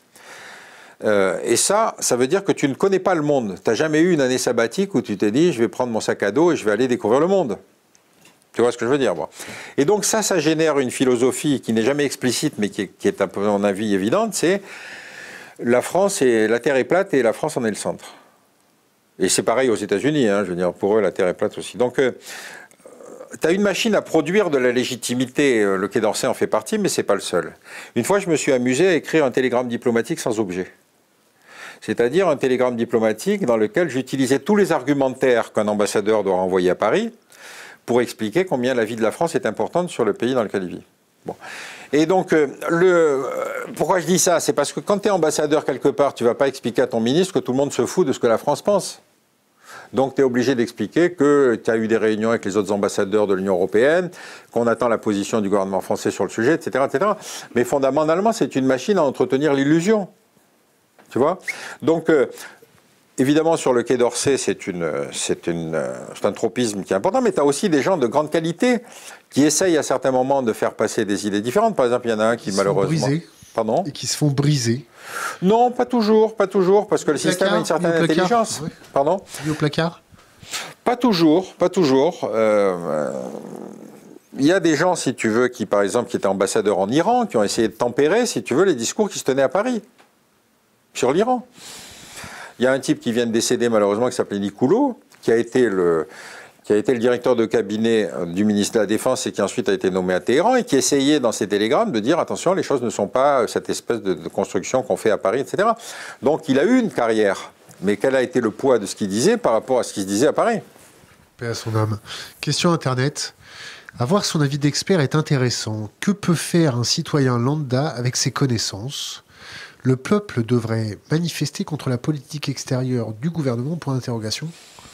Et ça veut dire que tu ne connais pas le monde. Tu n'as jamais eu une année sabbatique où tu t'es dit, je vais prendre mon sac à dos et je vais aller découvrir le monde. Tu vois ce que je veux dire, moi. Et donc ça génère une philosophie qui n'est jamais explicite, mais qui est à mon avis évidente, c'est la Terre est plate et la France en est le centre. Et c'est pareil aux États-Unis, hein, je veux dire, pour eux, la Terre est plate aussi. Donc, tu as une machine à produire de la légitimité, le Quai d'Orsay en fait partie, mais ce n'est pas le seul. Une fois, je me suis amusé à écrire un télégramme diplomatique sans objet. C'est-à-dire un télégramme diplomatique dans lequel j'utilisais tous les argumentaires qu'un ambassadeur doit renvoyer à Paris pour expliquer combien la vie de la France est importante sur le pays dans lequel il vit. Bon. Et donc, pourquoi je dis ça? C'est parce que quand tu es ambassadeur quelque part, tu ne vas pas expliquer à ton ministre que tout le monde se fout de ce que la France pense. Donc, tu es obligé d'expliquer que tu as eu des réunions avec les autres ambassadeurs de l'Union européenne, qu'on attend la position du gouvernement français sur le sujet, etc. etc. Mais fondamentalement, c'est une machine à entretenir l'illusion. Tu vois? Donc, évidemment, sur le Quai d'Orsay, c'est un tropisme qui est important, mais tu as aussi des gens de grande qualité qui essayent à certains moments de faire passer des idées différentes. Par exemple, il y en a un qui malheureusement... Pardon ? Et qui se font briser. Non, pas toujours, parce que le système a une certaine intelligence. Oui. Pardon ? Mis au placard ? Pas toujours. Il y a des gens, si tu veux, qui, par exemple, qui étaient ambassadeurs en Iran, qui ont essayé de tempérer, si tu veux, les discours qui se tenaient à Paris, sur l'Iran. Il y a un type qui vient de décéder, malheureusement, qui s'appelait Nicoulot, qui a été le directeur de cabinet du ministre de la Défense et qui ensuite a été nommé à Téhéran et qui essayait dans ses télégrammes de dire attention, les choses ne sont pas cette espèce de construction qu'on fait à Paris, etc. Donc il a eu une carrière, mais quel a été le poids de ce qu'il disait par rapport à ce qui se disait à Paris ? Paix à son âme. Question Internet. Avoir son avis d'expert est intéressant. Que peut faire un citoyen lambda avec ses connaissances ? Le peuple devrait manifester contre la politique extérieure du gouvernement, point d'interrogation.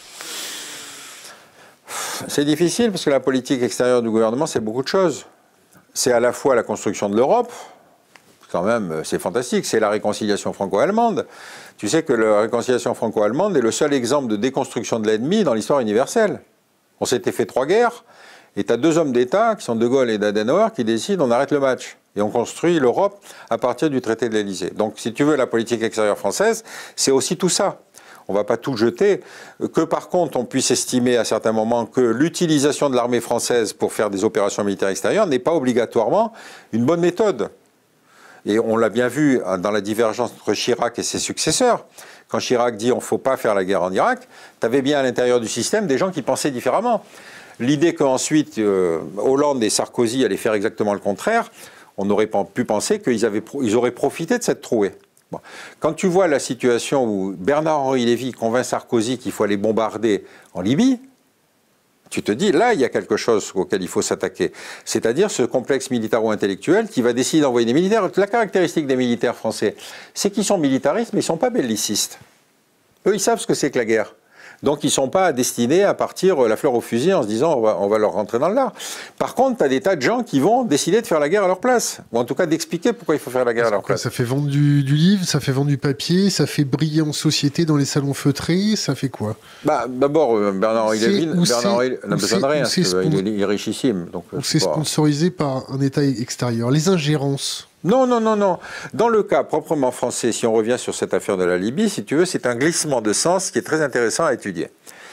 C'est difficile parce que la politique extérieure du gouvernement, c'est beaucoup de choses. C'est à la fois la construction de l'Europe, quand même, c'est fantastique, c'est la réconciliation franco-allemande. Tu sais que la réconciliation franco-allemande est le seul exemple de déconstruction de l'ennemi dans l'histoire universelle. On s'était fait 3 guerres, et tu as 2 hommes d'État, qui sont De Gaulle et d'Adenauer, qui décident on arrête le match. Et on construit l'Europe à partir du traité de l'Élysée. Donc, si tu veux, la politique extérieure française, c'est aussi tout ça. On ne va pas tout jeter. Que par contre, on puisse estimer à certains moments que l'utilisation de l'armée française pour faire des opérations militaires extérieures n'est pas obligatoirement une bonne méthode. Et on l'a bien vu dans la divergence entre Chirac et ses successeurs. Quand Chirac dit on ne faut pas faire la guerre en Irak, tu avais bien à l'intérieur du système des gens qui pensaient différemment. L'idée qu'ensuite Hollande et Sarkozy allaient faire exactement le contraire, on aurait pu penser qu'ils auraient profité de cette trouée. Bon. Quand tu vois la situation où Bernard-Henri Lévy convainc Sarkozy qu'il faut aller bombarder en Libye, tu te dis, là, il y a quelque chose auquel il faut s'attaquer. C'est-à-dire ce complexe militaro-intellectuel qui va décider d'envoyer des militaires. La caractéristique des militaires français, c'est qu'ils sont militaristes, mais ils ne sont pas bellicistes. Eux, ils savent ce que c'est que la guerre. Donc, ils ne sont pas destinés à partir la fleur au fusil en se disant on va leur rentrer dans le lard. Par contre, tu as des tas de gens qui vont décider de faire la guerre à leur place. Ou en tout cas d'expliquer pourquoi il faut faire la guerre à leur place. Ça fait vendre du livre, ça fait vendre du papier, ça fait briller en société dans les salons feutrés, ça fait quoi ? D'abord, Bernard-Henri Lévy n'a besoin de rien. Il est richissime. C'est sponsorisé par un État extérieur. Les ingérences. Non. Dans le cas proprement français, si on revient sur cette affaire de la Libye, si tu veux, c'est un glissement de sens qui est très intéressant à étudier.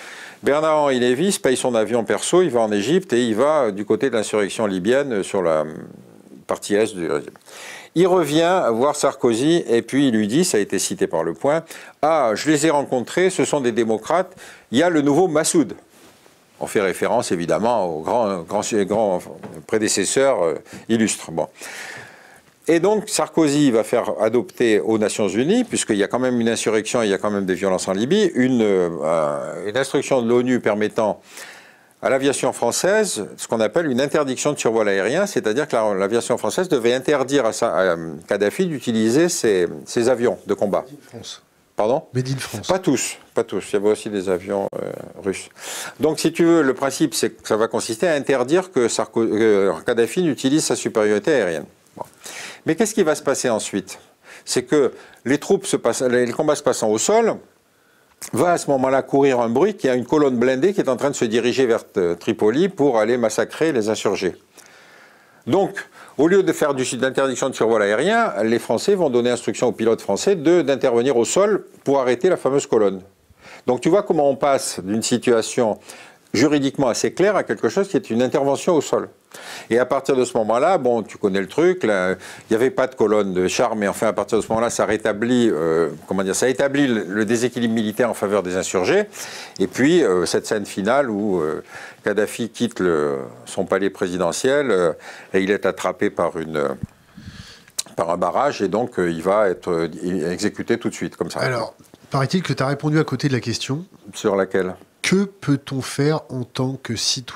Bernard-Henri Lévy paye son avion perso, il va en Égypte et il va du côté de l'insurrection libyenne sur la partie est du régime. Il revient voir Sarkozy et puis il lui dit, ça a été cité par Le Point, « Ah, je les ai rencontrés, ce sont des démocrates, il y a le nouveau Massoud ». On fait référence évidemment au grand prédécesseur illustre. Bon. Et donc Sarkozy va faire adopter aux Nations Unies, puisqu'il y a quand même une insurrection, il y a quand même des violences en Libye, une instruction de l'ONU permettant à l'aviation française ce qu'on appelle une interdiction de survol aérien, c'est-à-dire que l'aviation française devait interdire à Kadhafi d'utiliser ses avions de combat. France. Pardon ? Made in France. Pas tous. Il y avait aussi des avions russes. Donc, si tu veux, le principe, c'est que ça va consister à interdire que Kadhafi n'utilise sa supériorité aérienne. Bon. Mais qu'est-ce qui va se passer ensuite? C'est que les combats se passant au sol, va à ce moment-là courir un bruit qu'il y a une colonne blindée qui est en train de se diriger vers Tripoli pour aller massacrer les insurgés. Donc, au lieu de faire d'interdiction de survol aérien, les Français vont donner instruction aux pilotes français d'intervenir au sol pour arrêter la fameuse colonne. Donc tu vois comment on passe d'une situation juridiquement assez claire à quelque chose qui est une intervention au sol. Et à partir de ce moment-là, bon, tu connais le truc, là, il n'y avait pas de colonne de chars, mais enfin à partir de ce moment-là, ça rétablit, ça établit le déséquilibre militaire en faveur des insurgés. Et puis cette scène finale où Kadhafi quitte son palais présidentiel et il est attrapé par un barrage et donc il va être exécuté tout de suite comme ça. Alors, paraît-il que tu as répondu à côté de la question. Sur laquelle ? Que peut-on faire en tant que citoyen ?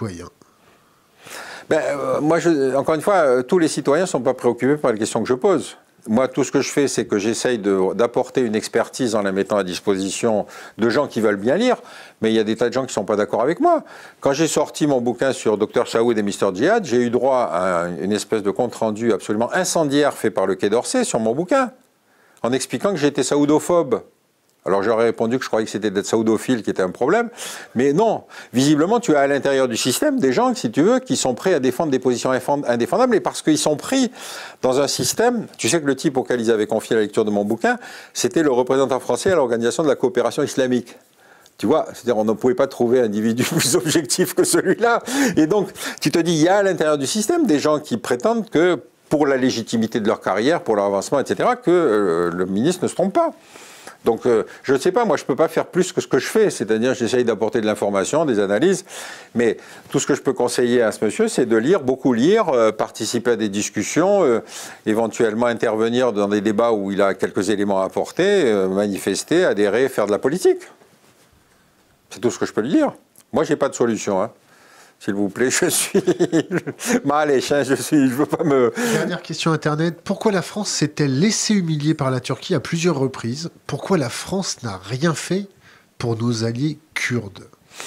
Moi, encore une fois, tous les citoyens ne sont pas préoccupés par les questions que je pose. Moi, tout ce que je fais, c'est que j'essaye d'apporter une expertise en la mettant à disposition de gens qui veulent bien lire, mais il y a des tas de gens qui ne sont pas d'accord avec moi. Quand j'ai sorti mon bouquin sur Dr Saoud et Mr Djihad, j'ai eu droit à une espèce de compte-rendu absolument incendiaire fait par le Quai d'Orsay sur mon bouquin, en expliquant que j'étais saoudophobe. Alors j'aurais répondu que je croyais que c'était d'être saoudophile qui était un problème, mais non. Visiblement, tu as à l'intérieur du système des gens, si tu veux, qui sont prêts à défendre des positions indéfendables, et parce qu'ils sont pris dans un système, tu sais que le type auquel ils avaient confié la lecture de mon bouquin, c'était le représentant français à l'Organisation de la coopération islamique. Tu vois, c'est-à-dire on ne pouvait pas trouver un individu plus objectif que celui-là. Et donc, tu te dis, il y a à l'intérieur du système des gens qui prétendent que, pour la légitimité de leur carrière, pour leur avancement, etc., que le ministre ne se trompe pas. Donc, je ne sais pas, moi, je ne peux pas faire plus que ce que je fais, c'est-à-dire j'essaye d'apporter de l'information, des analyses, mais tout ce que je peux conseiller à ce monsieur, c'est de lire, beaucoup lire, participer à des discussions, éventuellement intervenir dans des débats où il a quelques éléments à apporter, manifester, adhérer, faire de la politique. C'est tout ce que je peux lui dire. Moi, je n'ai pas de solution, hein. S'il vous plaît, je suis maléch, hein, je veux pas me... Dernière question Internet. Pourquoi la France s'est-elle laissée humilier par la Turquie à plusieurs reprises? Pourquoi la France n'a rien fait pour nos alliés kurdes?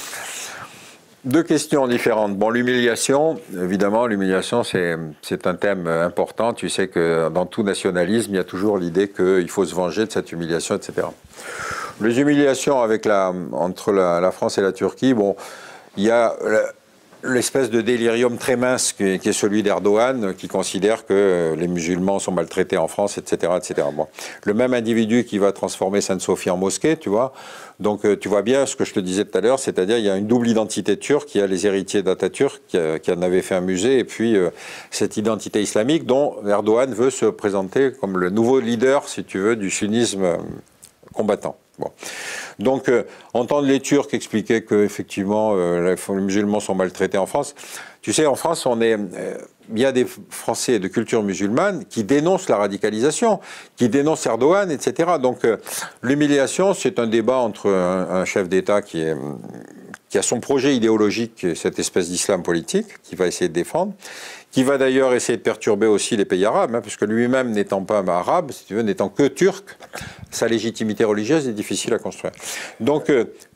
Deux questions différentes. Bon, l'humiliation, évidemment, l'humiliation, c'est un thème important. Tu sais que dans tout nationalisme, il y a toujours l'idée qu'il faut se venger de cette humiliation, etc. Les humiliations entre la France et la Turquie, bon, il y a l'espèce de délirium très mince qui est celui d'Erdogan, qui considère que les musulmans sont maltraités en France, etc. etc. Bon. Le même individu qui va transformer Sainte-Sophie en mosquée, tu vois. Donc tu vois bien ce que je te disais tout à l'heure, c'est-à-dire il y a une double identité turque, il y a les héritiers d'Atatürk qui en avaient fait un musée, et puis cette identité islamique dont Erdogan veut se présenter comme le nouveau leader, si tu veux, du sunnisme combattant. Bon. Donc, entendre les Turcs expliquer qu'effectivement, les musulmans sont maltraités en France. Tu sais, en France, il y a des Français de culture musulmane qui dénoncent la radicalisation, qui dénoncent Erdogan, etc. Donc, l'humiliation, c'est un débat entre un chef d'État qui a son projet idéologique, cette espèce d'islam politique, qu'il va essayer de défendre, qui va d'ailleurs essayer de perturber aussi les pays arabes, hein, puisque lui-même n'étant pas arabe, si tu veux, n'étant que turc, sa légitimité religieuse est difficile à construire. Donc,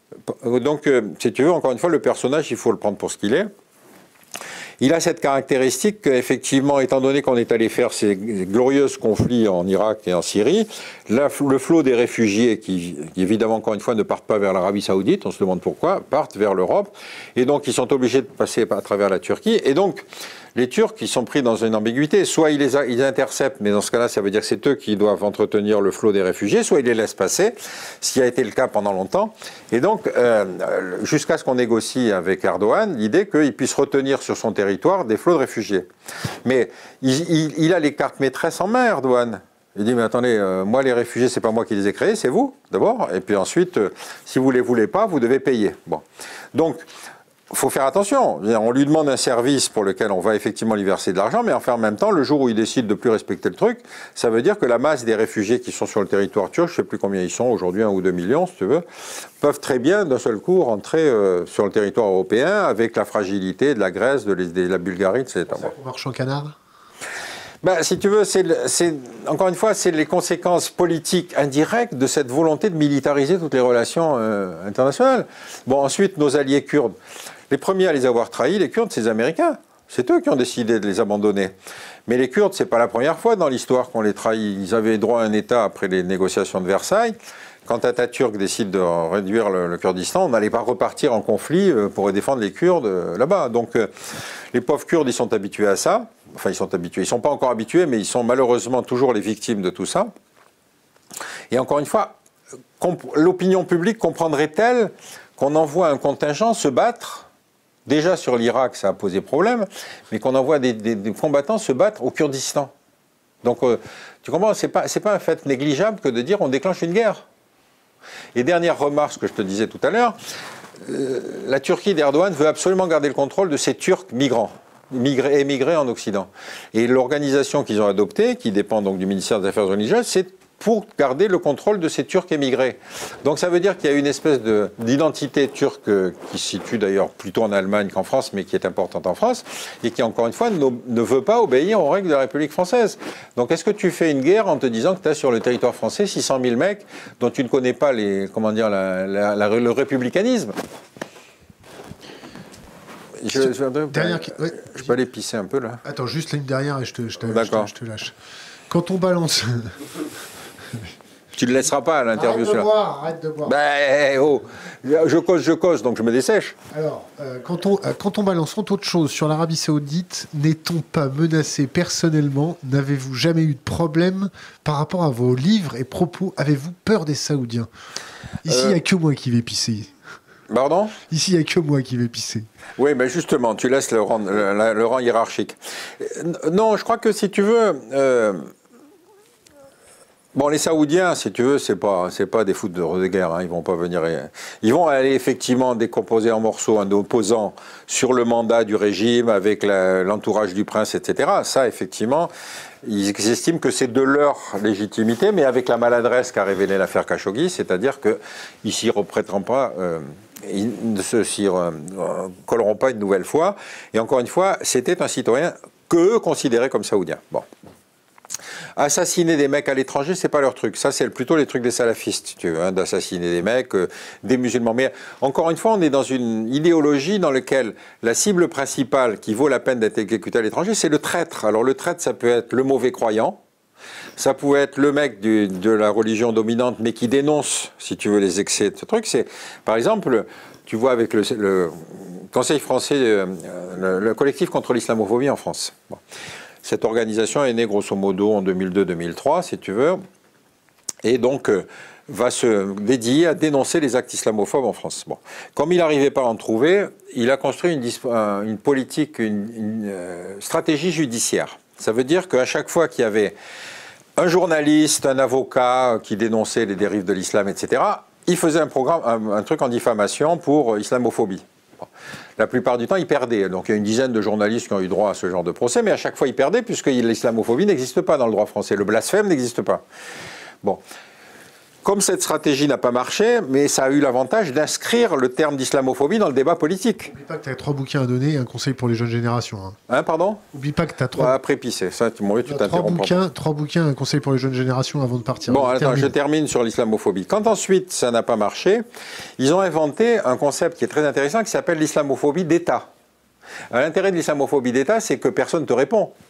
si tu veux, encore une fois, le personnage, il faut le prendre pour ce qu'il est. Il a cette caractéristique qu'effectivement, étant donné qu'on est allé faire ces glorieux conflits en Irak et en Syrie, le flot des réfugiés qui, évidemment, encore une fois, ne partent pas vers l'Arabie Saoudite, on se demande pourquoi, partent vers l'Europe, et donc ils sont obligés de passer à travers la Turquie, et donc les Turcs, ils sont pris dans une ambiguïté. Soit ils interceptent, mais dans ce cas-là, ça veut dire que c'est eux qui doivent entretenir le flot des réfugiés, soit ils les laissent passer, ce qui a été le cas pendant longtemps. Et donc, jusqu'à ce qu'on négocie avec Erdogan, l'idée qu'il puisse retenir sur son territoire des flots de réfugiés. Mais il a les cartes maîtresses en main, Erdogan. Il dit, mais attendez, moi les réfugiés, c'est pas moi qui les ai créés, c'est vous, d'abord. Et puis ensuite, si vous les voulez pas, vous devez payer. Bon. Donc, il faut faire attention. On lui demande un service pour lequel on va effectivement lui verser de l'argent, mais enfin, en même temps, le jour où il décide de plus respecter le truc, ça veut dire que la masse des réfugiés qui sont sur le territoire turc, je ne sais plus combien ils sont aujourd'hui, 1 ou 2 millions, si tu veux, peuvent très bien d'un seul coup rentrer sur le territoire européen avec la fragilité de la Grèce, de la Bulgarie, etc. Ça marche en canard. Ben, si tu veux, encore une fois, c'est les conséquences politiques indirectes de cette volonté de militariser toutes les relations internationales. Bon, ensuite, nos alliés kurdes. Les premiers à les avoir trahis, les Kurdes, c'est les Américains. C'est eux qui ont décidé de les abandonner. Mais les Kurdes, c'est pas la première fois dans l'histoire qu'on les trahit. Ils avaient droit à un État après les négociations de Versailles. Quand Atatürk décide de réduire le Kurdistan, on n'allait pas repartir en conflit pour défendre les Kurdes là-bas. Donc les pauvres Kurdes, ils sont habitués à ça. Enfin, ils sont habitués. Ils ne sont pas encore habitués, mais ils sont malheureusement toujours les victimes de tout ça. Et encore une fois, l'opinion publique comprendrait-elle qu'on envoie un contingent se battre? Déjà sur l'Irak, ça a posé problème, mais qu'on envoie des combattants se battre au Kurdistan. Donc, tu comprends, c'est pas un fait négligeable que de dire on déclenche une guerre. Et dernière remarque, ce que je te disais tout à l'heure, la Turquie d'Erdogan veut absolument garder le contrôle de ces Turcs migrants, émigrés en Occident. Et l'organisation qu'ils ont adoptée, qui dépend donc du ministère des Affaires religieuses, c'est pour garder le contrôle de ces Turcs émigrés. Donc ça veut dire qu'il y a une espèce d'identité turque qui se situe d'ailleurs plutôt en Allemagne qu'en France, mais qui est importante en France, et qui encore une fois ne veut pas obéir aux règles de la République française. Donc est-ce que tu fais une guerre en te disant que tu as sur le territoire français 600 000 mecs dont tu ne connais pas le républicanisme? Je peux aller pisser un peu là. Attends, juste ligne derrière et je te lâche. Quand on balance... Tu ne le laisseras pas à l'interview. Arrête de boire. Ben, oh, je cause, donc je me dessèche. Alors, quand on balance autre chose sur l'Arabie Saoudite, n'est-on pas menacé personnellement? N'avez-vous jamais eu de problème par rapport à vos livres et propos? Avez-vous peur des Saoudiens? Ici, il n'y a que moi qui vais pisser. Pardon? Ici, il n'y a que moi qui vais pisser. Oui, mais justement, tu laisses le rang hiérarchique. Non, je crois que si tu veux... Bon, les Saoudiens, si tu veux, c'est pas des foudres de guerre. Hein, ils vont pas venir. Ils vont aller effectivement décomposer en morceaux un opposant sur le mandat du régime avec l'entourage du prince, etc. Ça, effectivement, ils estiment que c'est de leur légitimité, mais avec la maladresse qu'a révélé l'affaire Khashoggi, c'est-à-dire qu'ils ne s'y reprêteront pas. Ils ne s'y colleront pas une nouvelle fois. Et encore une fois, c'était un citoyen qu'eux considéraient comme saoudien. Bon. Assassiner des mecs à l'étranger, c'est pas leur truc. Ça, c'est plutôt les trucs des salafistes, si tu veux, hein, d'assassiner des mecs, des musulmans. Mais encore une fois, on est dans une idéologie dans laquelle la cible principale qui vaut la peine d'être exécutée à l'étranger, c'est le traître. Alors le traître, ça peut être le mauvais croyant, ça pouvait être le mec de la religion dominante, mais qui dénonce, si tu veux, les excès de ce truc. C'est, par exemple, tu vois avec le Conseil français, le collectif contre l'islamophobie en France. Bon. Cette organisation est née grosso modo en 2002-2003, si tu veux, et donc va se dédier à dénoncer les actes islamophobes en France. Bon. Comme il n'arrivait pas à en trouver, il a construit une politique, une stratégie judiciaire. Ça veut dire qu'à chaque fois qu'il y avait un journaliste, un avocat qui dénonçait les dérives de l'islam, etc., il faisait un truc en diffamation pour islamophobie. Bon. La plupart du temps, ils perdaient. Donc il y a une dizaine de journalistes qui ont eu droit à ce genre de procès, mais à chaque fois, ils perdaient puisque l'islamophobie n'existe pas dans le droit français. Le blasphème n'existe pas. Bon. Comme cette stratégie n'a pas marché, mais ça a eu l'avantage d'inscrire le terme d'islamophobie dans le débat politique. N'oublie pas que tu as 3 bouquins à donner et un conseil pour les jeunes générations. Hein, pardon? N'oublie pas que tu as 3... Après pisser, ça, tu t'interromps. 3 bouquins, un conseil pour les jeunes générations avant de partir. Bon, attends, je termine sur l'islamophobie. Quand ensuite ça n'a pas marché, ils ont inventé un concept qui est très intéressant qui s'appelle l'islamophobie d'État. L'intérêt de l'islamophobie d'État, c'est que personne ne te répond.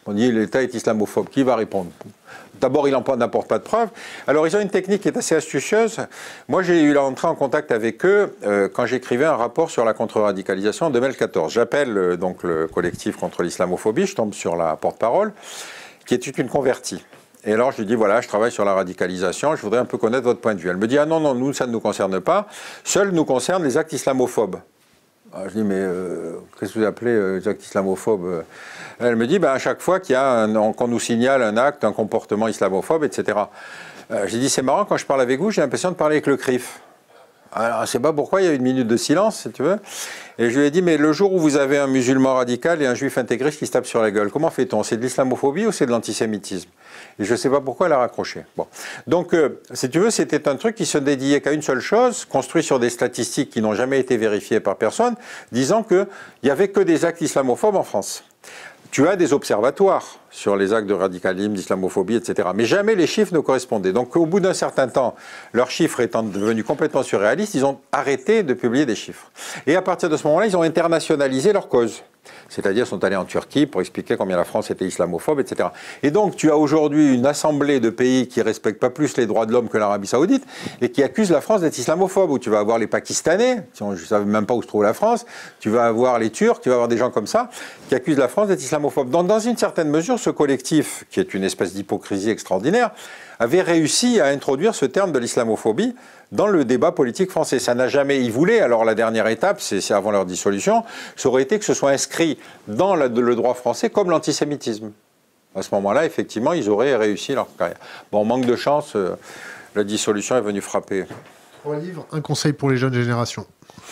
On dit l'État est islamophobe. Qui va répondre? D'abord, il n'apporte pas de preuves. Alors, ils ont une technique qui est assez astucieuse. Moi, j'ai eu l'entrée en contact avec eux quand j'écrivais un rapport sur la contre-radicalisation en 2014. J'appelle donc le collectif contre l'islamophobie, je tombe sur la porte-parole, qui est une convertie. Et alors, je lui dis, voilà, je travaille sur la radicalisation, je voudrais un peu connaître votre point de vue. Elle me dit, ah non, non, nous, ça ne nous concerne pas. Seuls nous concernent les actes islamophobes. Alors, je dis, mais qu'est-ce que vous appelez les actes islamophobes? Elle me dit, ben, à chaque fois qu'il y a qu'on nous signale un acte, un comportement islamophobe, etc. J'ai dit, c'est marrant, quand je parle avec vous, j'ai l'impression de parler avec le CRIF. Alors, je ne sais pas pourquoi, il y a eu une minute de silence, si tu veux. Et je lui ai dit, mais le jour où vous avez un musulman radical et un juif intégriste qui se tapent sur la gueule, comment fait-on? C'est de l'islamophobie ou c'est de l'antisémitisme? Et je ne sais pas pourquoi elle a raccroché. Bon. Donc, si tu veux, c'était un truc qui se dédiait qu'à une seule chose, construit sur des statistiques qui n'ont jamais été vérifiées par personne, disant qu'il n'y avait que des actes islamophobes en France. Tu as des observatoires sur les actes de radicalisme, d'islamophobie, etc. Mais jamais les chiffres ne correspondaient. Donc au bout d'un certain temps, leurs chiffres étant devenus complètement surréalistes, ils ont arrêté de publier des chiffres. Et à partir de ce moment-là, ils ont internationalisé leur cause. C'est-à-dire sont allés en Turquie pour expliquer combien la France était islamophobe, etc. Et donc tu as aujourd'hui une assemblée de pays qui ne respectent pas plus les droits de l'homme que l'Arabie Saoudite et qui accusent la France d'être islamophobe, où tu vas avoir les Pakistanais, je ne savais même pas où se trouve la France, tu vas avoir les Turcs, tu vas avoir des gens comme ça qui accusent la France d'être islamophobe. Donc dans une certaine mesure, ce collectif, qui est une espèce d'hypocrisie extraordinaire, avait réussi à introduire ce terme de l'islamophobie dans le débat politique français. Ça n'a jamais, ils voulaient, alors la dernière étape, c'est avant leur dissolution, ça aurait été que ce soit inscrit dans le droit français comme l'antisémitisme. À ce moment-là, effectivement, ils auraient réussi leur carrière. Bon, manque de chance, la dissolution est venue frapper. 3 livres, un conseil pour les jeunes générations.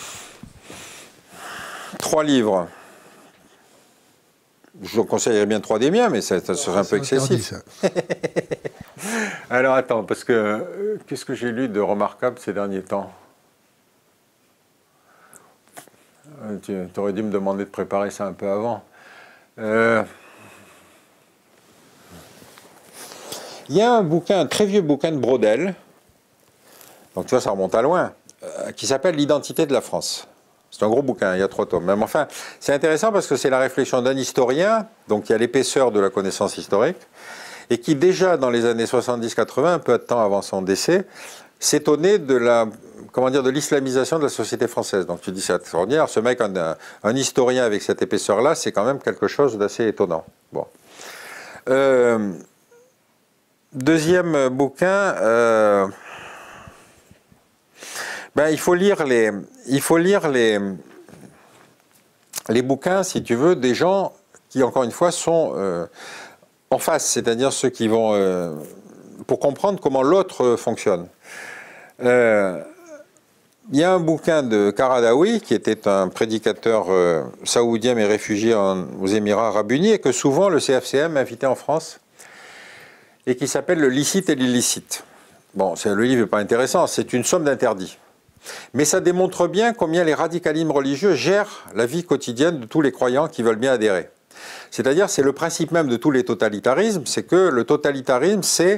3 livres. Je vous conseillerais bien 3 des miens, mais ça serait un peu excessif. Alors attends, parce que qu'est-ce que j'ai lu de remarquable ces derniers temps? Tu aurais dû me demander de préparer ça un peu avant. Il y a un bouquin, un très vieux bouquin de Braudel, donc tu vois, ça remonte à loin, qui s'appelle L'identité de la France. C'est un gros bouquin, il y a 3 tomes. Mais enfin, c'est intéressant parce que c'est la réflexion d'un historien, donc il y a l'épaisseur de la connaissance historique, et qui déjà dans les années 70-80, un peu de temps avant son décès, s'étonnait de la, comment dire, de l'islamisation de la société française. Donc tu dis c'est extraordinaire, ce mec, un historien avec cette épaisseur-là, c'est quand même quelque chose d'assez étonnant. Bon. Deuxième bouquin, ben, il faut lire les bouquins, si tu veux, des gens qui, encore une fois, sont en face, c'est-à-dire ceux qui vont, pour comprendre comment l'autre fonctionne. Il y a un bouquin de Qaradawi, qui était un prédicateur saoudien mais réfugié aux Émirats Arabes Unis, et que souvent le CFCM invitait en France, et qui s'appelle Le licite et l'illicite. Bon, le livre n'est pas intéressant, c'est une somme d'interdits. Mais ça démontre bien combien les radicalismes religieux gèrent la vie quotidienne de tous les croyants qui veulent bien adhérer. C'est-à-dire, c'est le principe même de tous les totalitarismes, c'est que le totalitarisme, c'est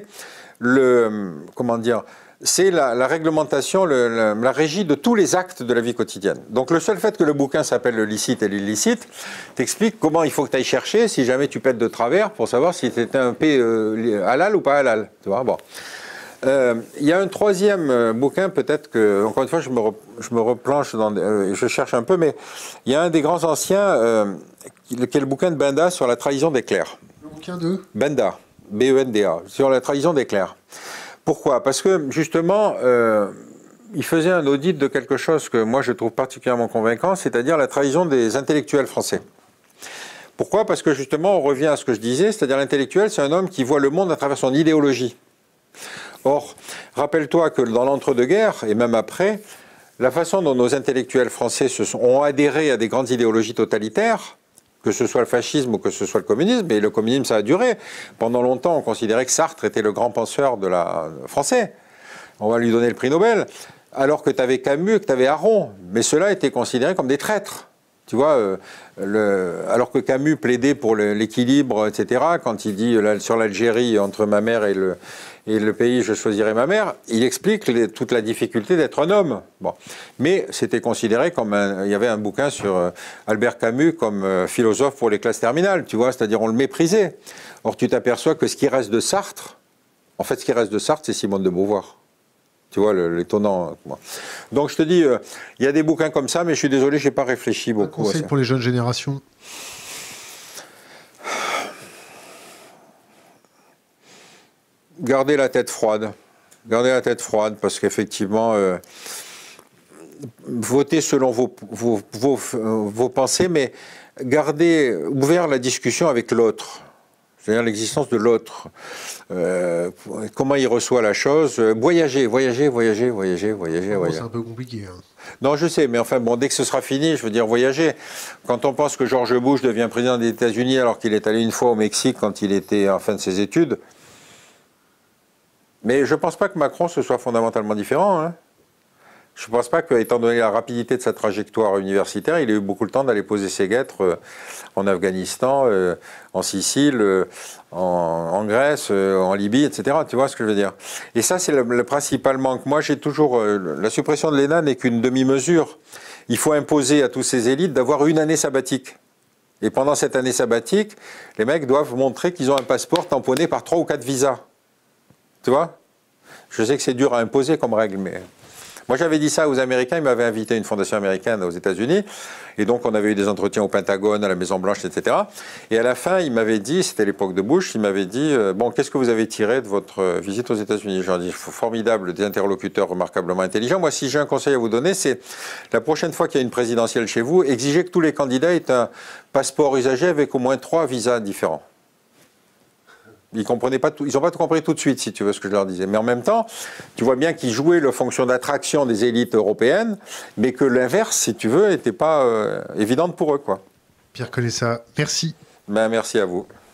c'est la réglementation, la régie de tous les actes de la vie quotidienne. Donc le seul fait que le bouquin s'appelle Le licite et l'illicite t'explique comment il faut que tu ailles chercher si jamais tu pètes de travers pour savoir si c'était un paix halal ou pas halal. Tu vois, bon. Il y a un troisième bouquin, peut-être que, encore une fois, je me replonge je cherche un peu, mais il y a un des grands anciens, qui est le bouquin de Benda sur la trahison des clercs. Le bouquin de Benda, B-E-N-D-A, sur la trahison des clercs. Pourquoi? Parce que, justement, il faisait un audit de quelque chose que moi je trouve particulièrement convaincant, c'est-à-dire la trahison des intellectuels français. Pourquoi? Parce que, justement, on revient à ce que je disais, c'est-à-dire l'intellectuel, c'est un homme qui voit le monde à travers son idéologie. Or, rappelle-toi que dans l'entre-deux-guerres, et même après, la façon dont nos intellectuels français ont adhéré à des grandes idéologies totalitaires, que ce soit le fascisme ou que ce soit le communisme, et le communisme ça a duré. Pendant longtemps, on considérait que Sartre était le grand penseur français. On va lui donner le prix Nobel. Alors que tu avais Camus, que tu avais Aron. Mais ceux-là étaient considérés comme des traîtres. Tu vois, alors que Camus plaidait pour l'équilibre, etc., quand il dit sur l'Algérie, entre ma mère et le pays, je choisirai ma mère, il explique toute la difficulté d'être un homme. Bon. Mais c'était considéré comme il y avait un bouquin sur Albert Camus comme philosophe pour les classes terminales, tu vois, c'est-à-dire on le méprisait. Or, tu t'aperçois que ce qui reste de Sartre, en fait, ce qui reste de Sartre, c'est Simone de Beauvoir. Tu vois, l'étonnant. Donc, je te dis, il y a des bouquins comme ça, mais je suis désolé, je n'ai pas réfléchi beaucoup. Un conseil pour les jeunes générations? Gardez la tête froide. Gardez la tête froide, parce qu'effectivement, votez selon vos pensées, mais gardez ouvert la discussion avec l'autre. C'est-à-dire l'existence de l'autre. Comment il reçoit la chose. Voyager. C'est un peu compliqué. Hein. Non, je sais, mais enfin, bon, dès que ce sera fini, je veux dire voyager. Quand on pense que George Bush devient président des États-Unis alors qu'il est allé une fois au Mexique quand il était en fin de ses études. Mais je ne pense pas que Macron ce soit fondamentalement différent. Hein. Je ne pense pas qu'étant donné la rapidité de sa trajectoire universitaire, il ait eu beaucoup le temps d'aller poser ses guêtres en Afghanistan, en Sicile, en Grèce, en Libye, etc. Tu vois ce que je veux dire? Et ça, c'est le principal manque. Moi, j'ai toujours... la suppression de l'ENA n'est qu'une demi-mesure. Il faut imposer à tous ces élites d'avoir une année sabbatique. Et pendant cette année sabbatique, les mecs doivent montrer qu'ils ont un passeport tamponné par 3 ou 4 visas. Tu vois? Je sais que c'est dur à imposer comme règle, mais... Moi, j'avais dit ça aux Américains, ils m'avaient invité à une fondation américaine aux États-Unis, et donc on avait eu des entretiens au Pentagone, à la Maison-Blanche, etc. Et à la fin, il m'avait dit, c'était l'époque de Bush, il m'avait dit, bon, qu'est-ce que vous avez tiré de votre visite aux États-Unis? J'ai dit, formidable, des interlocuteurs remarquablement intelligents. Moi, si j'ai un conseil à vous donner, c'est la prochaine fois qu'il y a une présidentielle chez vous, exigez que tous les candidats aient un passeport usagé avec au moins 3 visas différents. Ils n'ont pas tout compris tout de suite, si tu veux ce que je leur disais. Mais en même temps, tu vois bien qu'ils jouaient la fonction d'attraction des élites européennes, mais que l'inverse, si tu veux, n'était pas évidente pour eux, quoi. Pierre Colessa, merci. Ben, merci à vous.